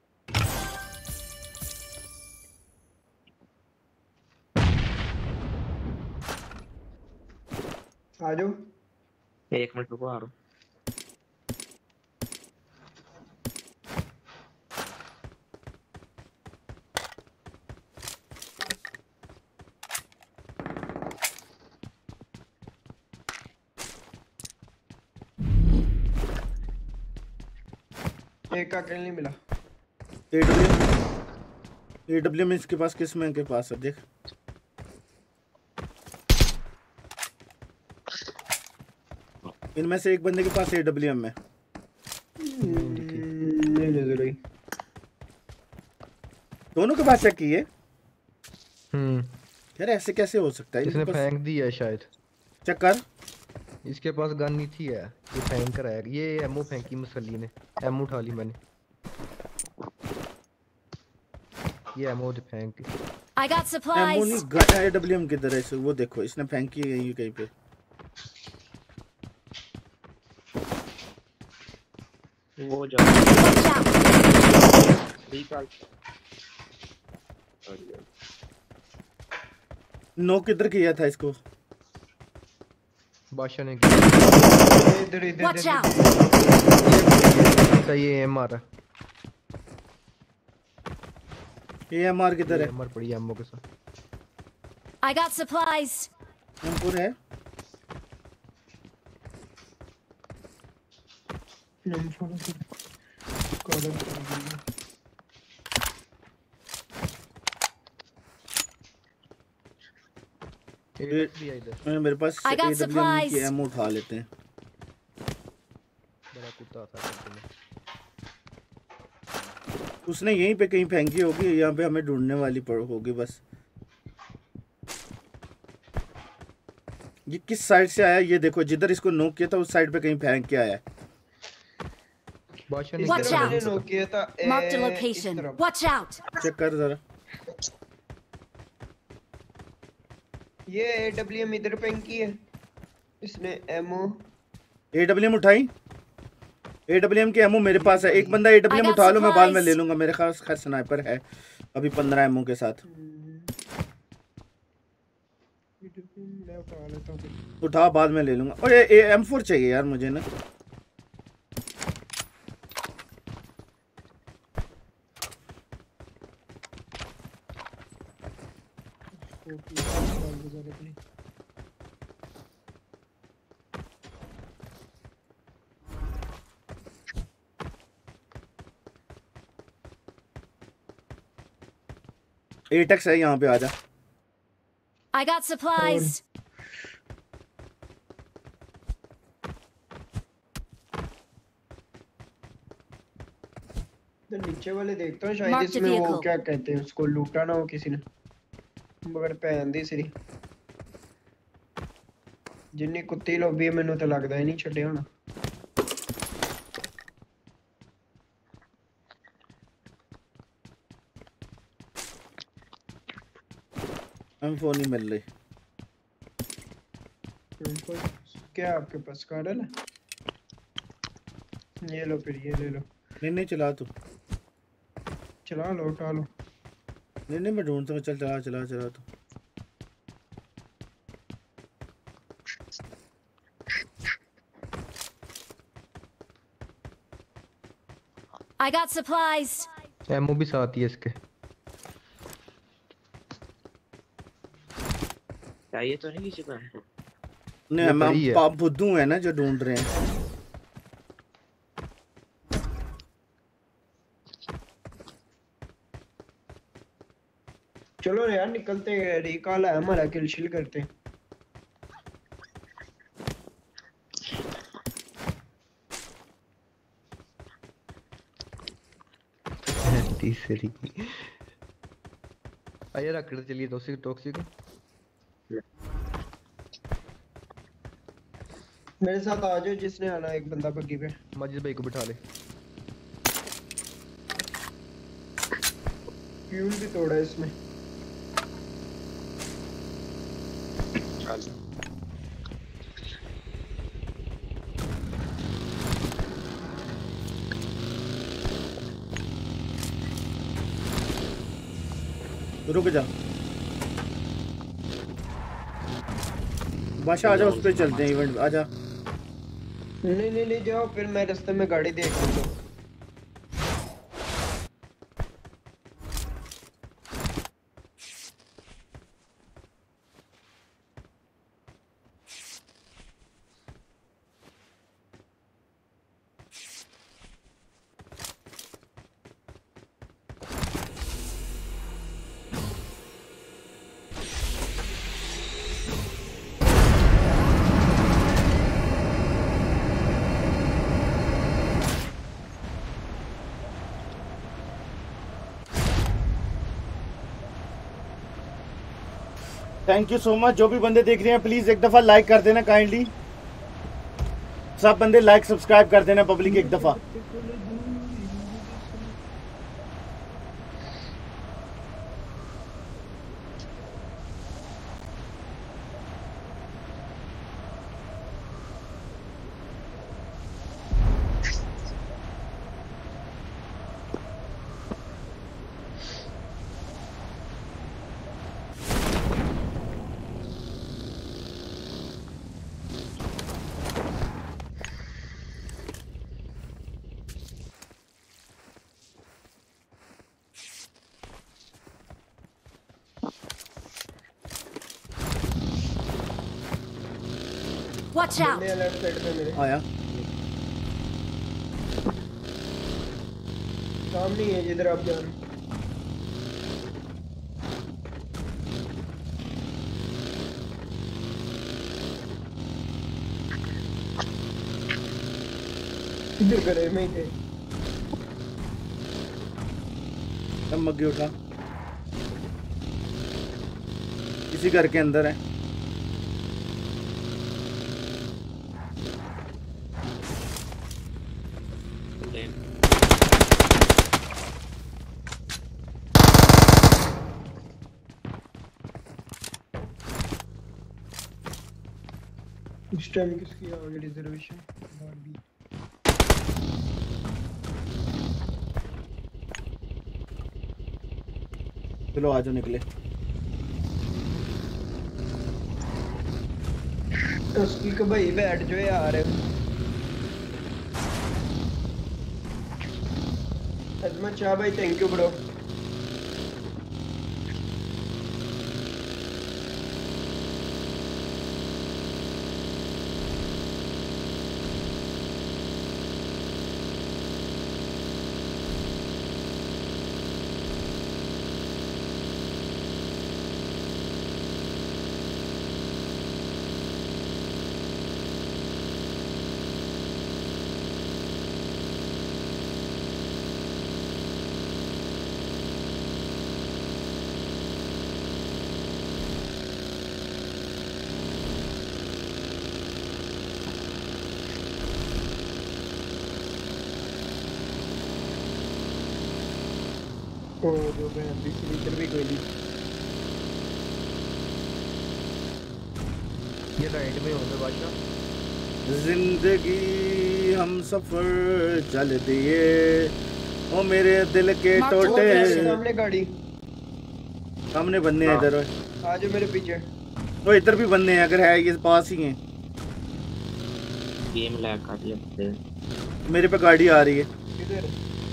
आ जाओ। एक मिनट रुको, आ रहा हूँ। एक का किल नहीं मिला। एडब्ल्यूएम एडब्ल्यूएम इसके पास, किस में के पास है देख। इनमें से एक बंदे के पास एडब्ल्यूएम है। नहीं नजर आई। दोनों के पास चेक किए। हम्म यार ऐसे कैसे हो सकता है? इसने फेंक दिया शायद। चेक कर। इसके पास गन नहीं थी है, ये फेंक कर आया। ये एमओ फेंकी मुसल्ली ने, एमओ उठा ली मैंने। ये एमओ दे फेंक दी। I got supplies. एमओ नहीं, गन एडब्ल्यूएम किधर है? इसे वो देखो, इसने फेंकी है यहीं कहीं पे। वो जा रिकॉल। नो किधर किया था इसको? बादशाह ने किया। इधर इधर Watch out. ये एमआर है। ये एमआर किधर है? एमआर पड़ी एमओ के साथ। I got supplies. एमपुर है। मेरे पास एडब्ल्यूएम की एमो उठा लेते हैं। बड़ा कुत्ता था। उसने यहीं पे कहीं फेंकी होगी, यहाँ पे हमें ढूंढने वाली पड़ होगी बस। ये किस साइड से आया ये देखो, जिधर इसको नॉक किया था उस साइड पे कहीं फेंक के आया। बादशाह ने Watch out. नॉक किया था। Mark the location. Watch out. Check कर जरा। ये एडब्ल्यूएम इधर फेंकी है इसने। एमओ एडब्ल्यूएम उठाई। एडब्ल्यूएम की एमओ मेरे पास है। एक बंदा एडब्ल्यूएम उठा लो, मैं बाद में ले लूंगा। मेरे पास खैर स्नाइपर है अभी पंद्रह एमओ के साथ। उठा, बाद में ले लूंगा। और ये एम फोर चाहिए यार मुझे ना। एटेक्स है यहाँ पे, आजा। I got supplies. तो नीचे वाले देखता हूँ, शायद Mark the इसमें वो vehicle. क्या कहते हैं उसको, लूटा ना हो किसी ने। मगर पहन दी सिरी जिन्नी कुत्ती लोभी मैनू तो लगता ही नहीं छड्डे होना। एम फोर नहीं मिल रही। क्या आपके पास कार्डल है? ये लो, फिर ये ले लो। नहीं नहीं चला तू। चला लो, उठा लो। नहीं नहीं मैं ढूंढता हूँ। चल चला चला चला तू। I got supplies. एमओ भी साथ ही है इसके। चाहिए तो नहीं किसी को हमको। नहीं हम पाप बुद्धू है ना जो ढूंढ रहे हैं। चलो यार निकलते हैं, रिकॉल है हमारा, किल शिल करते हैं। तीसरी आइए रख कर चलिए। टॉक्सिक टॉक्सिक मेरे साथ आ जाओ, जिसने आना। एक बंदा बग्गी पे। मजिद भाई को बिठा ले। फ्यूल भी तोड़ा है इसमें। रुक जा बादशाह, आजा उस पे चलते हैं इवेंट, आजा। नहीं नहीं नहीं जाओ, फिर मैं रास्ते में गाड़ी देख लूंगा। Thank you so much. जो भी बंदे देख रहे हैं प्लीज एक दफा लाइक कर देना काइंडली, सब बंदे लाइक सब्सक्राइब कर देना पब्लिक एक दफा। Watch out! आया सामने है जिधर आप जा रहे हो। इधर करे में ही थे। सब मग्गी उठा, इसी घर के अंदर है। इस टाइम किसकी आ गई रिजर्वेशन? चलो आज निकले। उसकी का भाई बैठ जो यार। अजमत शाह भाई थैंक यू ब्रो। ओ जो मैं अभी इधर भी कोई नहीं। ये राइट में होंगे बादशाह। जिंदगी हम सफर चल दिए ओ मेरे दिल के टोटे। सामने गाड़ी, सामने बंदे हैं इधर। आ जाओ मेरे पीछे। वो इधर भी बंदे हैं, अगर है ये पास ही हैं। गेम लैग कर लिया। मेरे पे गाड़ी आ रही है। किधर?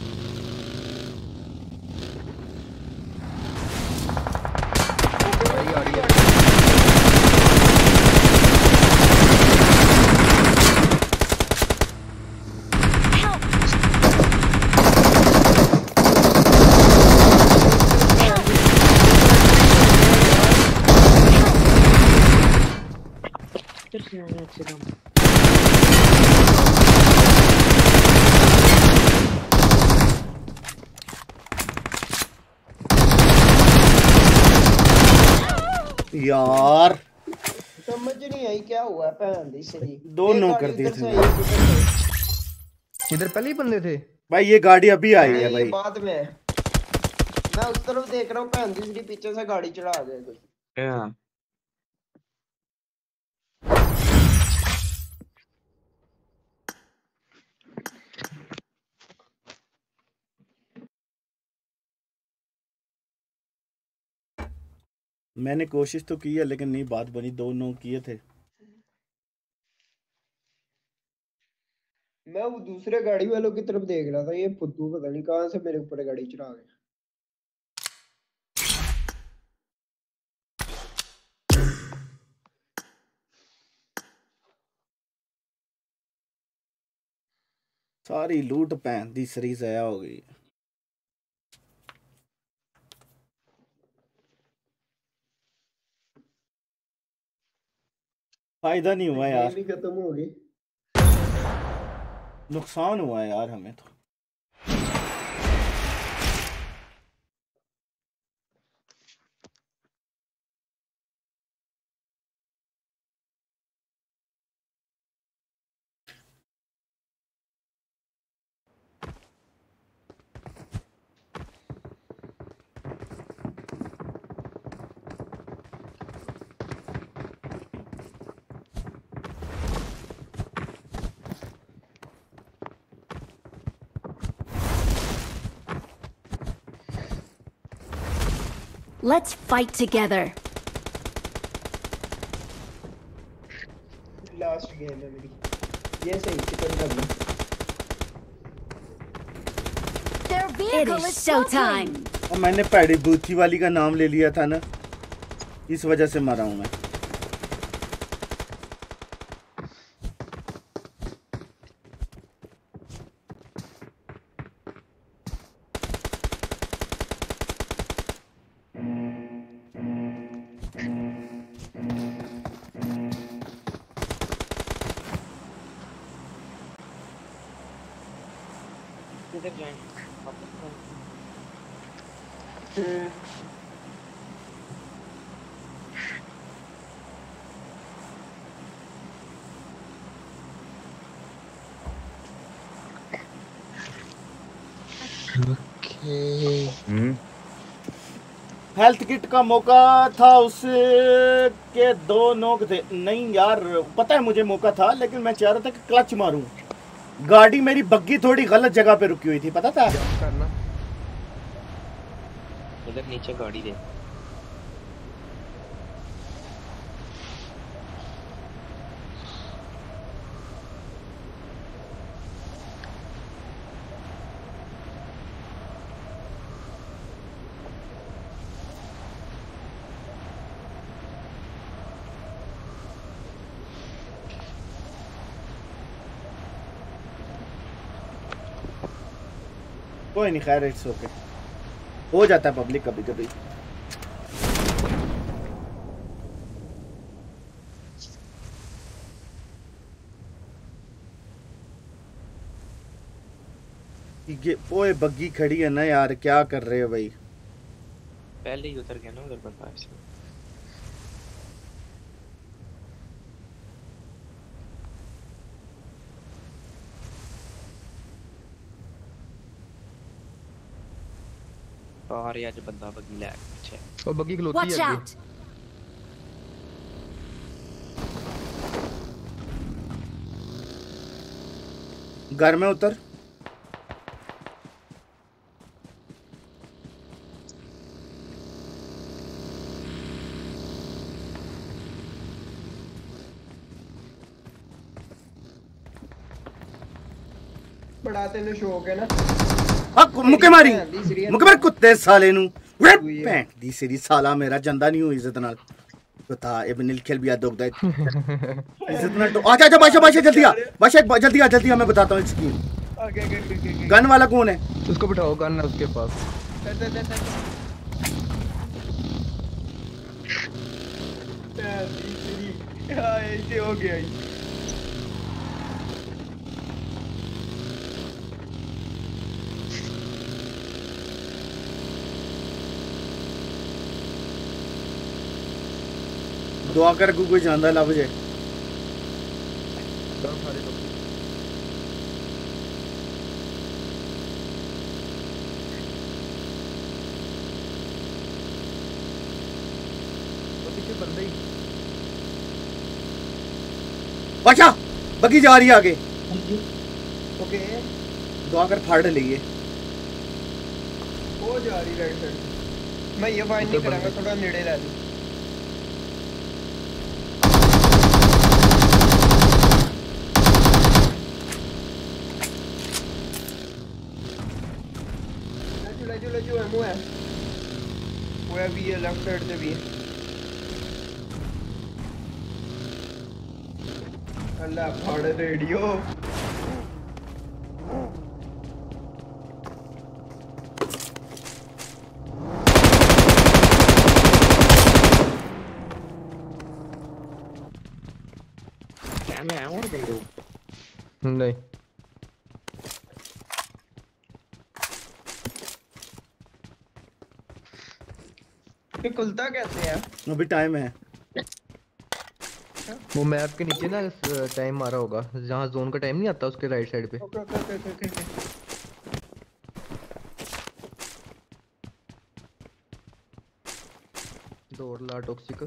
यार समझ नहीं आई क्या हुआ भैन दी सही। दो नो कर दिए थे। इधर पहले ही बंदे थे भाई, ये गाड़ी अभी आई है भाई। बाद में मैं उस तरफ देख रहा हूँ, भैन दी सही पीछे से गाड़ी चढ़ा गए कोई। मैंने कोशिश तो की है लेकिन नहीं बात बनी, दो नौ किए थे। मैं वो दूसरे गाड़ी वालों की तरफ देख रहा था, ये फुद्दू पता नहीं कहां से मेरे ऊपर गाड़ी चढ़ा गया। सारी लूट पैन दी सरी ज़ाया हो गई। फायदा नहीं हुआ यार, भी खत्म हो गई, नुकसान हुआ यार हमें तो। Let's fight together. Last game है मेरी, ये सही चिकन कर लो। It is showtime. और मैंने पैडी बूथी वाली का नाम ले लिया था ना, इस वजह से मरा हूं मैं। हेल्थ किट का मौका था उसके दो नोक थे। नहीं यार पता है मुझे मौका था, लेकिन मैं चाह रहा था कि क्लच मारूं। गाड़ी मेरी बग्गी थोड़ी गलत जगह पे रुकी हुई थी, पता था। उधर नीचे गाड़ी दे। कोई नहीं, खैर इट्स ओके, हो जाता है पब्लिक कभी कभी। ये ओए बग्गी खड़ी है ना यार, क्या कर रहे हो भाई। पहले ही उतर गया ना उधर बंदा ऐसे। और यार जो बंदा बग्गी ले पीछे, वो बग्गी खलोती है आगे। घर में उतर। बड़ा तेन शौक है ना। मुके मारी मुके मार कुत्ते साले नु। भैन दी सिरी साला मेरा जंदा नहीं हुई इज्जत नाल। बता इब्न अल-खिल भी याद होता है इज्जत नाल। तो आजा आजा बादशाह बादशाह जल्दी आ बादशाह जल्दी आ जल्दी आ, मैं बताता हूं इसकी। गन वाला कौन है? उसको बिठाओ, गन है उसके पास। हां ऐसे हो गया। दुआ कर कोई जानदा लभ जाए। बादशाह बग्गी जा रही है आगे। ओके दुआ कर फाड़ लिए। वो जा रही राइट साइड। मैं ये फाइंड नहीं करूंगा, थोड़ा नेड़े रह लूं। वाला जो एमओ है वो है भी है, लेफ्ट साइड से भी है। अल्लाह फाड़ रेडियो। क्या मैं आऊँ बंदूक? नहीं ये खुलता कैसे है? अभी टाइम है। वो मैप के नीचे ना टाइम मारा होगा, जहाँ जोन का टाइम नहीं आता उसके राइट साइड पे। Okay okay okay okay okay. दौड़ ला टॉक्सिक।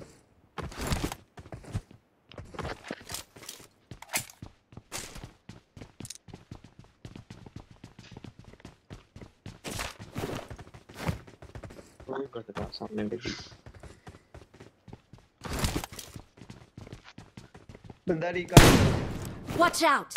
सामने देखिए बंदा रिकॉल। Watch out!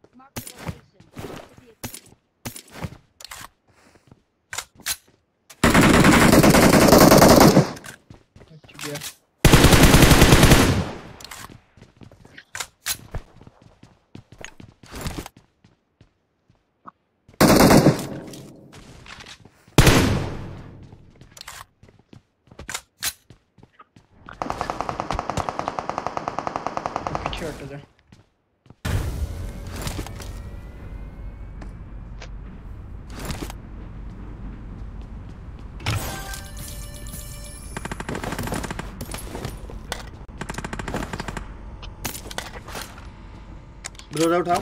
हट जा। ग्रोजा उठाओ।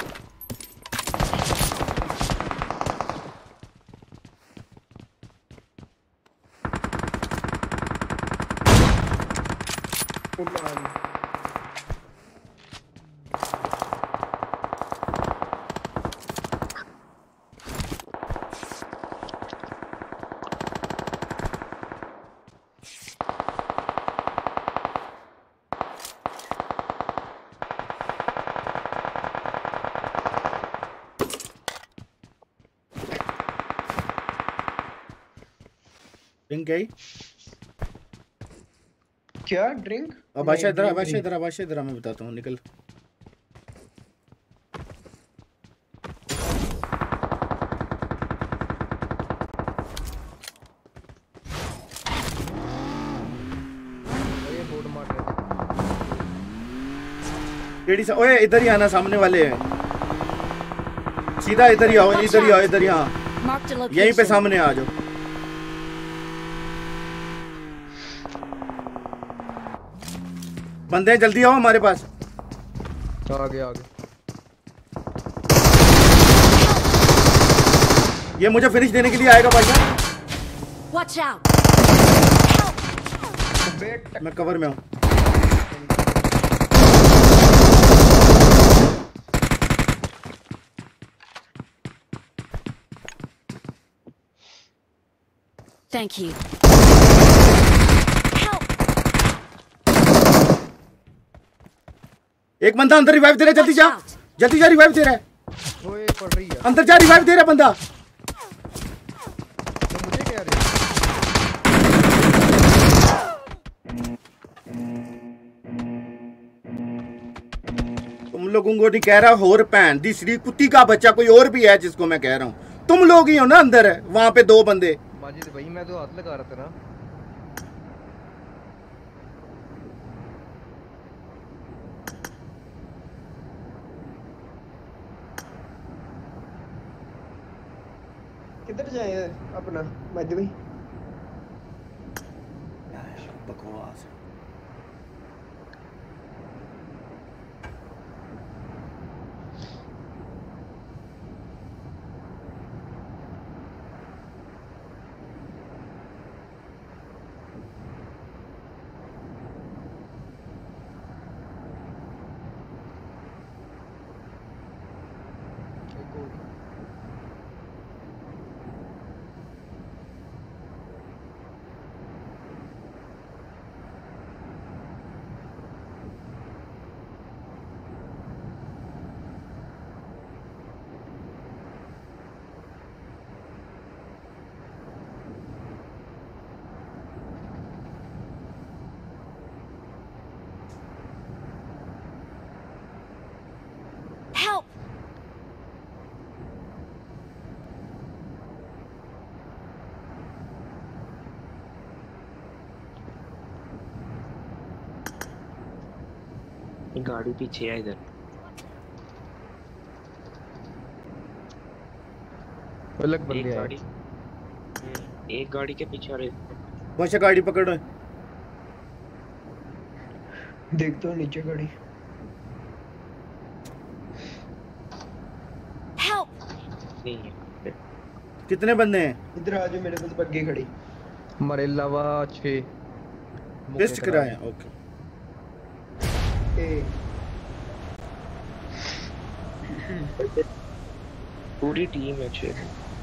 ड्रिंक गई क्या ड्रिंक? अब बादशाह इधर, बादशाह इधर, बादशाह इधर, मैं बताता हूँ, निकल। केडी सा, ओए इधर ही आना, सामने वाले हैं, सीधा इधर ही आओ, इधर ही आओ, इधर ही, हाँ यहीं पे सामने आ जाओ। बंदे जल्दी आओ हमारे पास। आगे आगे ये मुझे फिनिश देने के लिए आएगा भाईजान। Watch out! मैं कवर में हूँ। Thank you. एक बंदा अंदर रिवाइव दे रहा है, जल्दी जा, जल्दी जा, रिवाइव दे रहा है। ओए पड़ रही है, अंदर जा, रिवाइव दे रहा है बंदा। तो मुझे क्या रही? तुम लोगों को नहीं कह रहा, और पैन दी श्री कुत्ती का बच्चा कोई और भी है जिसको मैं कह रहा हूँ। तुम लोग ही हो ना अंदर है, वहां पे दो बंदे। माजिद भाई मैं तो हाथ लगा रहा था ना। किधर जाए अपना मज भाई? बकवास। गाड़ी पीछे है इधर। अलग बंदे हैं। गाड़ी एक गाड़ी के पीछे आ रहे। वैसे गाड़ी पकड़ो। देख तो नीचे गाड़ी। Help! नहीं है। कितने बंदे हैं? इधर आ जाओ मेरे पास बग्गी खड़ी। हमारे अलावा छह टेस्ट कराए। ओके ए पूरी टीम है छह।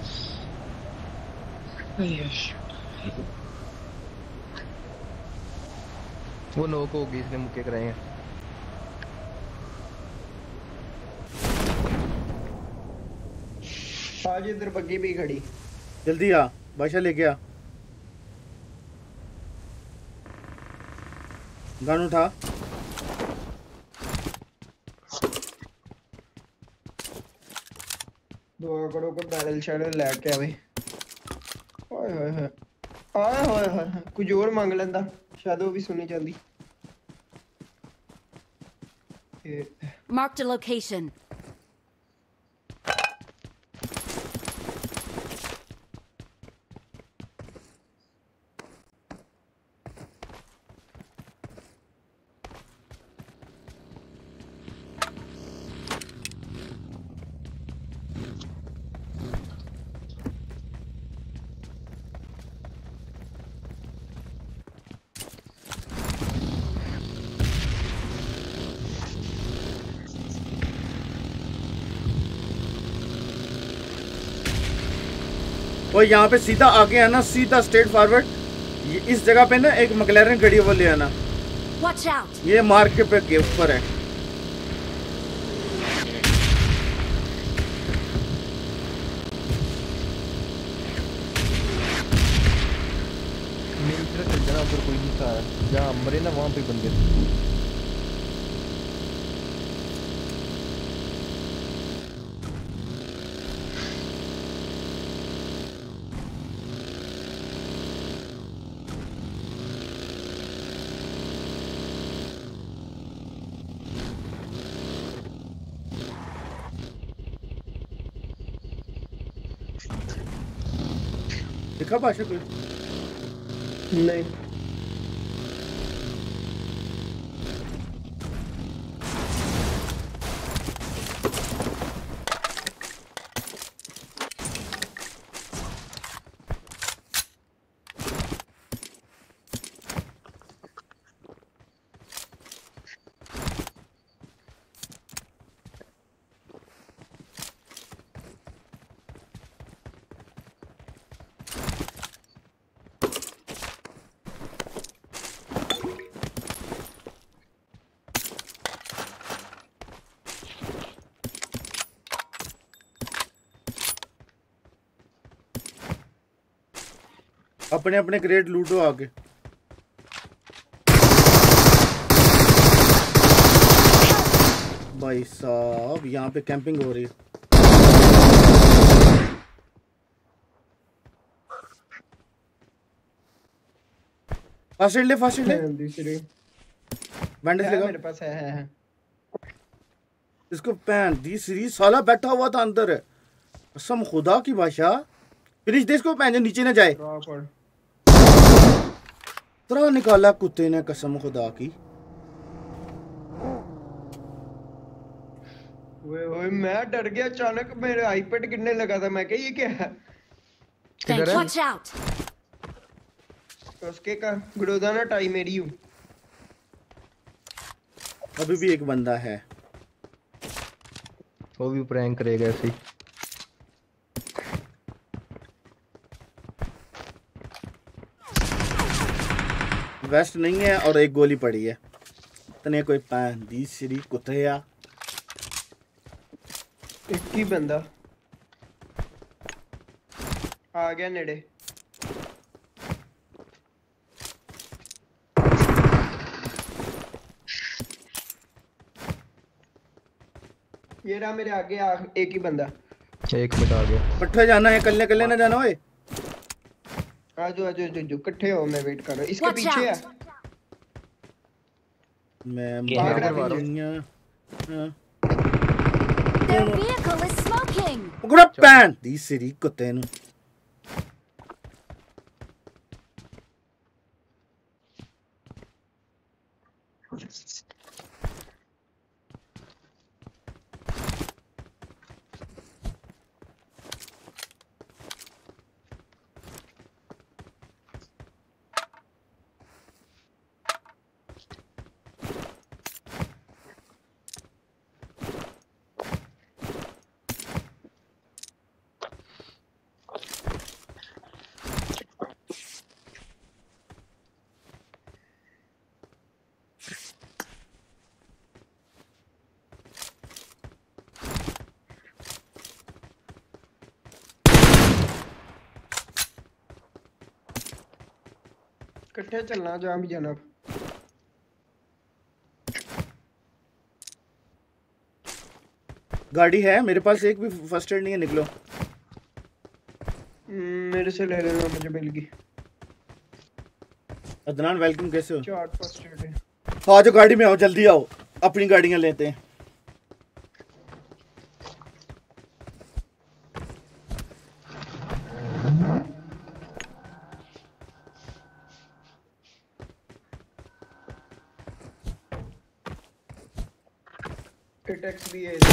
वो नोक होगी, इसने मुक्के कराए हैं। आज इधर बग्गी भी खड़ी। जल्दी आ बादशाह, लेके आ। गन उठा। दुआ करो को बैरल शैरल लेके आवे। ओए होए होए आए होए होए कुछ और मांग लेंदा, शायद वो भी सुनी जांदी। Marked a location. और यहाँ पे सीधा आगे आना, सीधा स्ट्रेट फॉरवर्ड। इस जगह पे ना एक मैक्लेरन गाड़ी वो ले आना। Watch out! ये मार्क के पे के ऊपर है। मेरी तरफ चल जाना, उधर कोई नहीं था। जहाँ मरे ना वहाँ पे बंदे। दिखा बादशाह कोई? नहीं अपने अपने क्रेट लूटो आगे। भाई साहब यहाँ पे कैंपिंग हो रही है। फास्ट ले फास्ट ले। दूसरी बैंडेज लगा मेरे पास है, है, है। इसको पैन दी सीरीज साला बैठा हुआ था अंदर। कसम खुदा की बादशाह। फिनिश दे इसको, पैन जो नीचे ना जाए। तरह निकाला कुत्ते ने, कसम खुदा की। ओए ओए मैं डर गया अचानक, मेरे आईपैड गिरने लगा था। मैं कहा ये क्या है? Watch out! उसके का गुड़ोदाना टाई मेरी हूँ। अभी भी एक बंदा है, वो भी प्रैंक करेगा ऐसे ही। वेस्ट नहीं है और एक गोली पड़ी है। तने कोई पैन दी सीरी कुत्तिया। एक ही बंदा आ गया नेड़े। ये रहा मेरे आगे आ, एक ही बंदा। एक मिनट आ गया। कट्ठे जाना है, कल्ले कल्ले ना जाना। ओए आजो आजो जो जो इकट्ठे हो, मैं वेट कर रहा हूं। इसके पीछे है। मैं क्या मार दुनिया हां Their vehicle is smoking. गुड़ा पैन दी सिरी कुत्ते नु इकट्ठे चलना जहाँ भी जाना। गाड़ी है मेरे पास, एक भी फर्स्ट एड नहीं है, निकलो। मेरे से ले लेना, मुझे मिल गई। अदनान वेलकम, कैसे हो? चार फर्स्ट एड है। आ जाओ गाड़ी में आओ, जल्दी आओ, अपनी गाड़ियां लेते हैं। टैक्स भी है।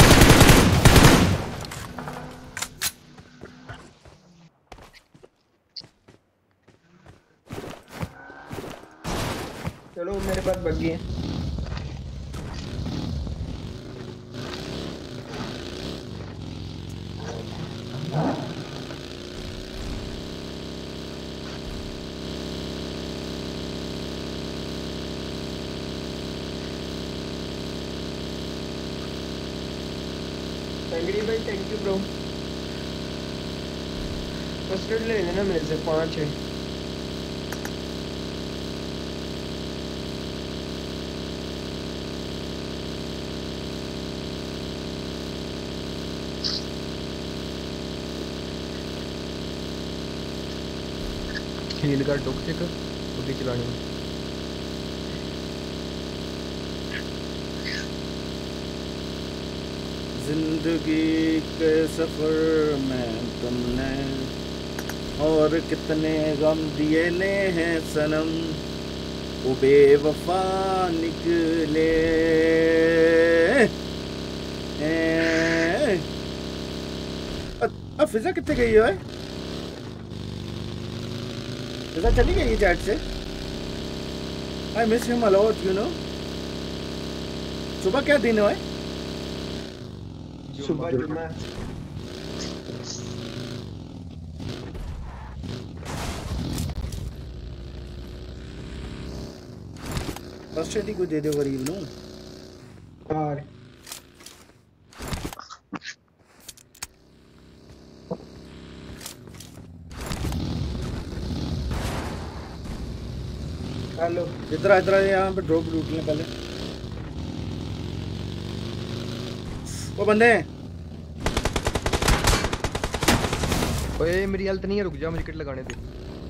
चलो मेरे पास बग्गी है। अंग्रेजी भाई thank you bro. First aid ले लेना मेरे से, पांच है। हील का टॉक्सिक खुद ही चलानी। जिंदगी के सफर में तुमने और कितने गम दिए ने हैं सनम, वो बेवफा निकले। अब फिजा कितने गई है? फिजा चली गई है चैट से। I miss him a lot, you know. सुबह क्या दिन है? सुबह जुम्मा। फर्स्ट एड को दे दो गरीब नु। और हेलो, इधर इधर यहाँ पे ड्रॉप लूट लें पहले। वो बंदे हैं। ओए मेरी हेल्थ नहीं है, रुक जा, मुझे किट लगाने दे।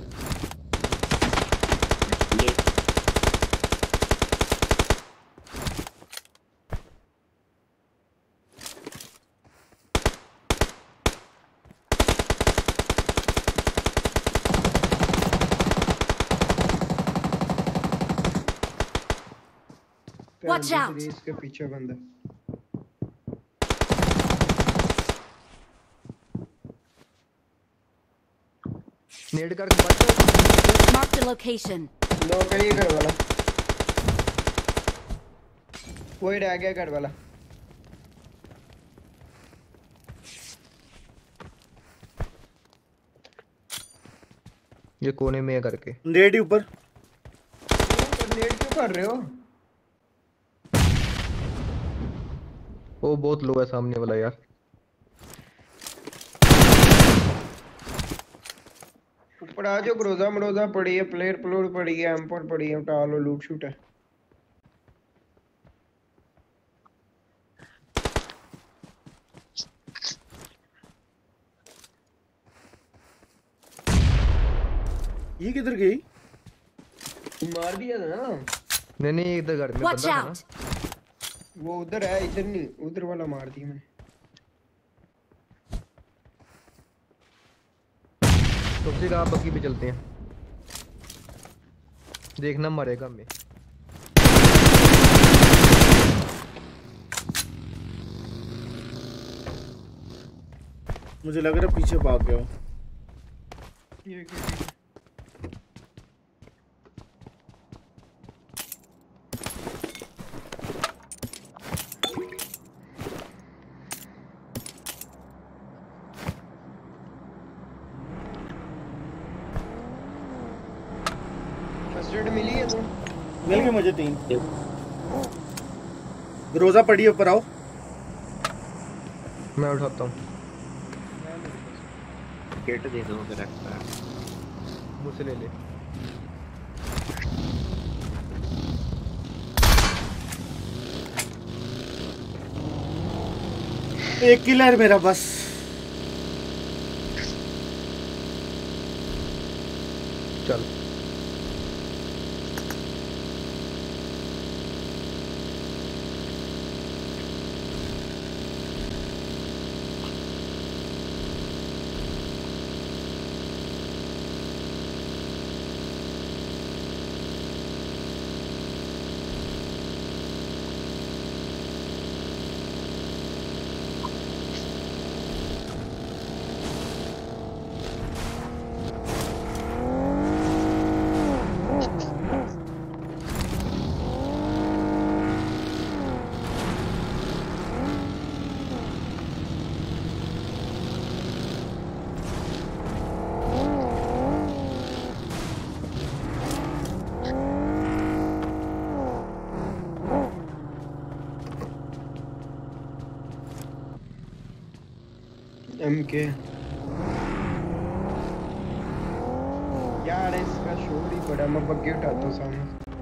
Watch out! इसके पीछे बंदा। नेड कर Mark the location. लो करिए घर वाला। वही रह गया घर वाला। ये कोने में है करके। नेड ऊपर। नेड क्यों कर रहे हो? वो बहुत लो है सामने वाला यार। ऊपर आ जाओ, ग्रोजा मरोजा पड़ी है, प्लेयर प्लोड पड़ी है, एम्पोर्ट पड़ी है, उठा लो, लूट शूट है। ये किधर गई? मार दिया था ना। नहीं नहीं इधर घर में Watch बंदा था ना। out! वो उधर है, इधर नहीं, उधर वाला मार दिया मैंने। तो फिर आप बग्गी पे चलते हैं, देखना मरेगा मैं। मुझे लग रहा है पीछे भाग गया हो। ठीक है ठीक है। फर्स्ट एड मिली है तो मिल गई मुझे तीन। रोजा पड़ी ऊपर आओ। मैं उठाता हूँ। किट दे दो अगर रखता है मुझसे ले ले। एक किलर मेरा बस। चल एम के यार इसका शोर ही बड़ा। मैं बग्गी उठाता हूँ सामने।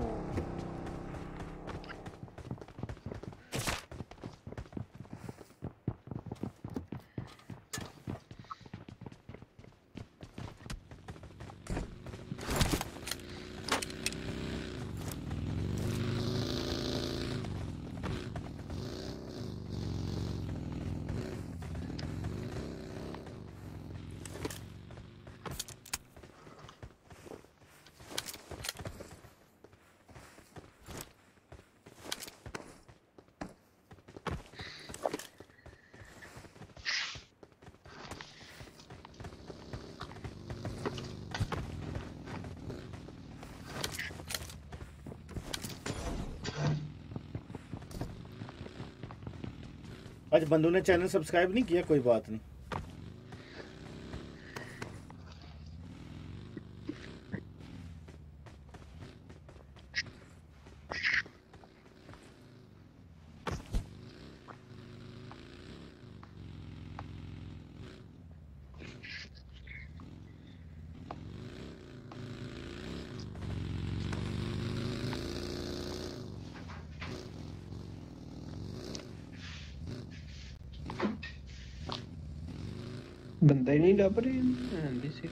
आज बंधु ने चैनल सब्सक्राइब नहीं किया, कोई बात नहीं। बंदा ही नहीं लभ रहे हैं से।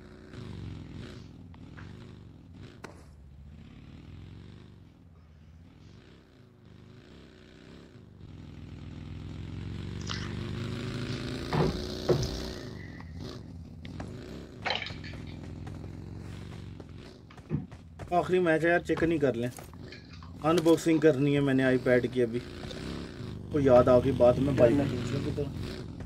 आखिरी मैच है यार, चिकन ही कर लें। अनबॉक्सिंग करनी है मैंने आईपैड की अभी, तो याद आ गई बात में भाई में दूसरे की तरह।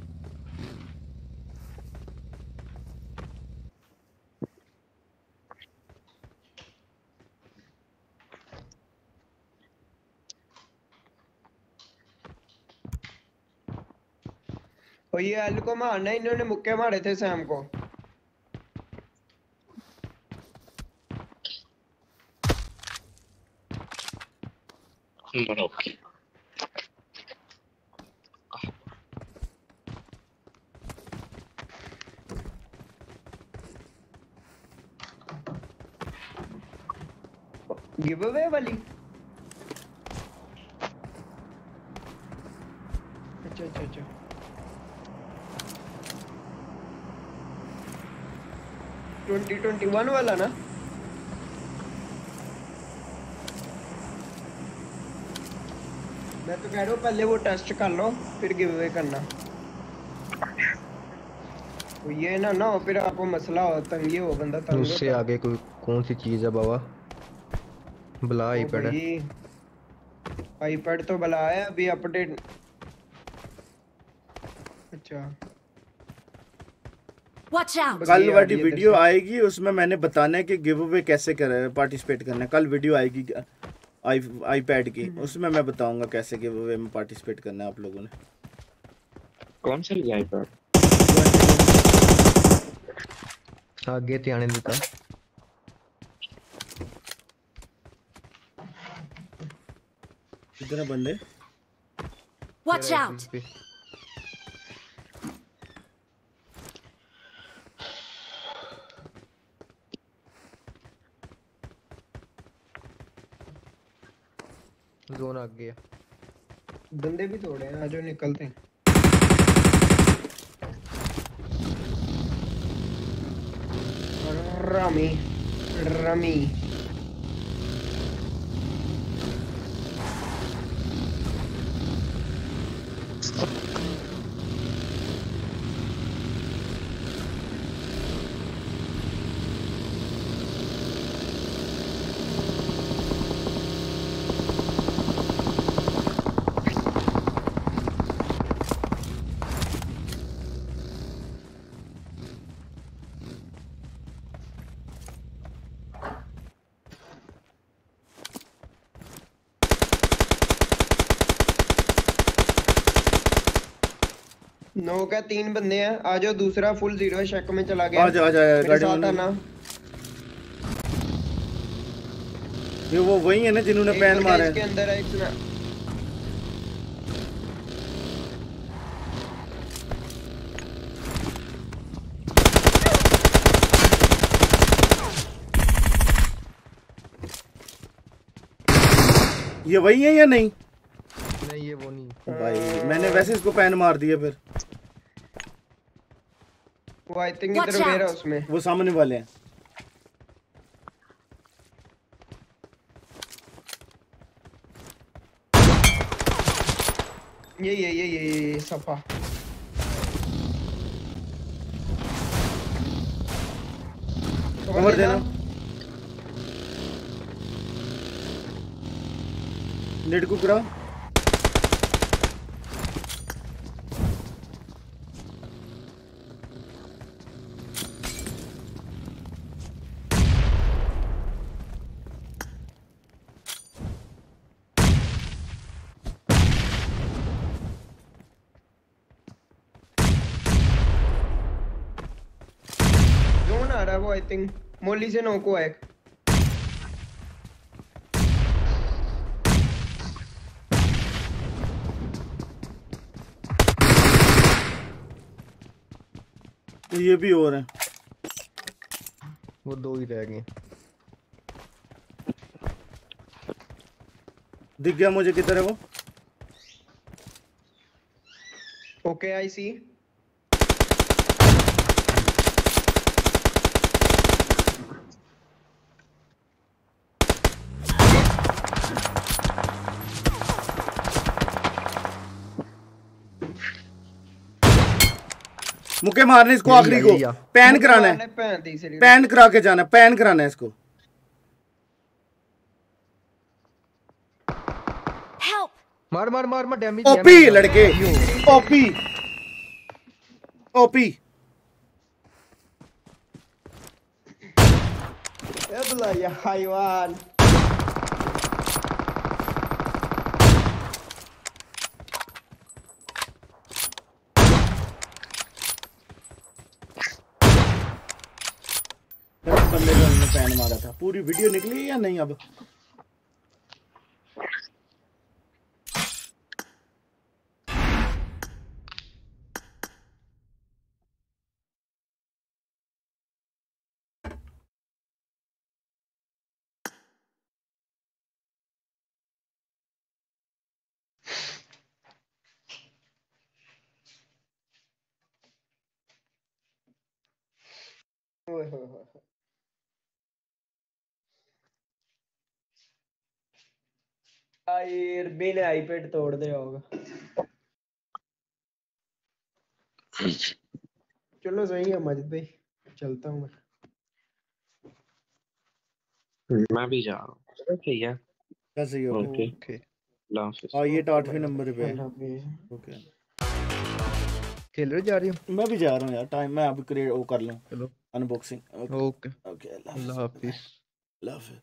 और ये एल को मारना, इन्होंने मुक्के मारे थे सैम को। ओके गिव अवे वाली। अच्छा अच्छा अच्छा ट्वेंटी ट्वेंटी वन वाला ना। मैं तो कह रहा हूँ पहले वो टेस्ट कर लो फिर गिव अवे करना। तो ये ना ना हो फिर आपको मसला हो तंगी हो बंदा तंग उससे होता। आगे कोई कौन सी चीज है बाबा? बुला ओ आईपैड है। भाई आईपैड तो बुला है अभी अपडेट। अच्छा Watch out! कल बग्गी आ वाली रही है इधर वीडियो से। आएगी, उसमें मैंने बताना है कि गिव अवे कैसे कर पार्टिसिपेट करना है। कल वीडियो आएगी आई आईपैड की, उसमें मैं बताऊंगा कैसे गिव अवे में पार्टिसिपेट करना है आप लोगों ने। कौन सा लिया आईपैड? आगे ते आने देता। कितने बंदे? Watch out! जोन आ गया। बंदे भी थोड़े हैं आज निकलते हैं। रमी रमी नौ का तीन बंदे हैं। आ जाओ दूसरा फुल जीरो शेक में चला गया। आ जा आ जा गाड़ी में। आना ये वो वही है ना जिन्होंने पैन मारे। इसके अंदर है एक ना। ये वही है या नहीं? नहीं ये वो नहीं भाई, मैंने वैसे इसको पैन मार दिया फिर। वो आई थिंक इधर मेरा उसमें वो सामने वाले हैं। ये ये ये ये ये सफा कवर देना। नेट को गिरा। जोन आ रहा है वो आई थिंक मोली से नो को है। तो ये भी और है। वो दो ही रह गए। दिख गया मुझे किधर है वो। Okay I see. मुक्के मारने इसको आखिरी को। पैन कराना है, पैन करा के जाना, पैन कराना है इसको। मार मार मार मार डैमेज। ओपी लड़के, ओपी ओपी। एबला या हैवान। बंदे को हमने पैन मारा था। पूरी वीडियो निकली या नहीं अब? ओए होए होए। यार बिन आईपैड तोड़ दे होगा। चलो सही है मजिद भाई, चलता हूँ मैं। मैं भी जा रहा हूँ। चलो ठीक है। कैसे ही ओके ओके अल्लाह हाफिज़। और ये तो आठवें नंबर पे है। ओके खेल रहे जा रही हो? मैं भी जा रहा हूँ यार, टाइम मैं अभी क्रिएट वो कर लूँ चलो अनबॉक्सिंग। ओके ओके अल्लाह हाफिज़। अल्लाह हाफिज़।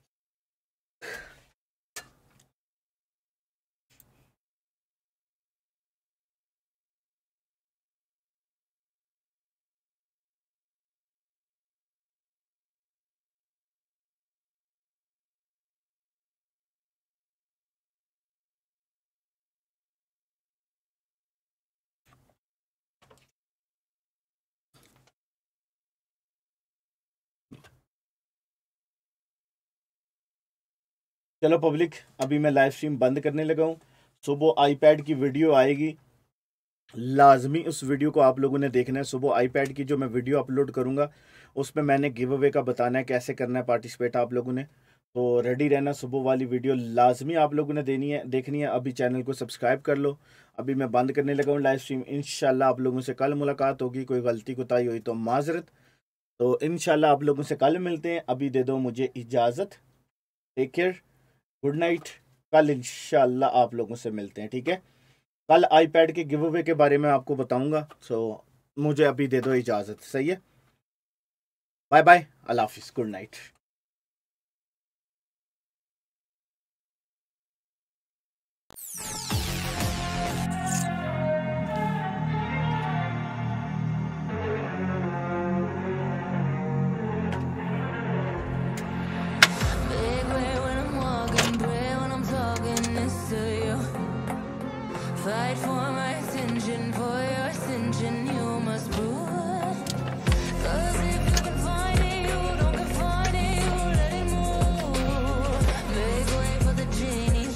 चलो पब्लिक, अभी मैं लाइव स्ट्रीम बंद करने लगा हूँ। सुबह आईपैड की वीडियो आएगी, लाजमी उस वीडियो को आप लोगों ने देखना है। सुबह आईपैड की जो मैं वीडियो अपलोड करूँगा उसमें मैंने गिव अवे का बताना है कैसे करना है पार्टिसिपेट आप लोगों ने। तो रेडी रहना, सुबह वाली वीडियो लाजमी आप लोगों ने देनी है, देखनी है। अभी चैनल को सब्सक्राइब कर लो। अभी मैं बंद करने लगा हूँ लाइव स्ट्रीम। इंशाल्लाह आप लोगों से कल मुलाकात होगी, कोई गलती कोताही हुई तो माजरत। तो इंशाल्लाह आप लोगों से कल मिलते हैं। अभी दे दो मुझे इजाज़त, टेक केयर, गुड नाइट। कल इंशाल्लाह आप लोगों से मिलते हैं, ठीक है। कल आईपैड के गिव अवे के बारे में आपको बताऊंगा। सो मुझे अभी दे दो इजाज़त, सही है। बाय बाय, अल्लाह हाफिज़, good night. Fight for my attention, for your ascension, you must prove. 'Cause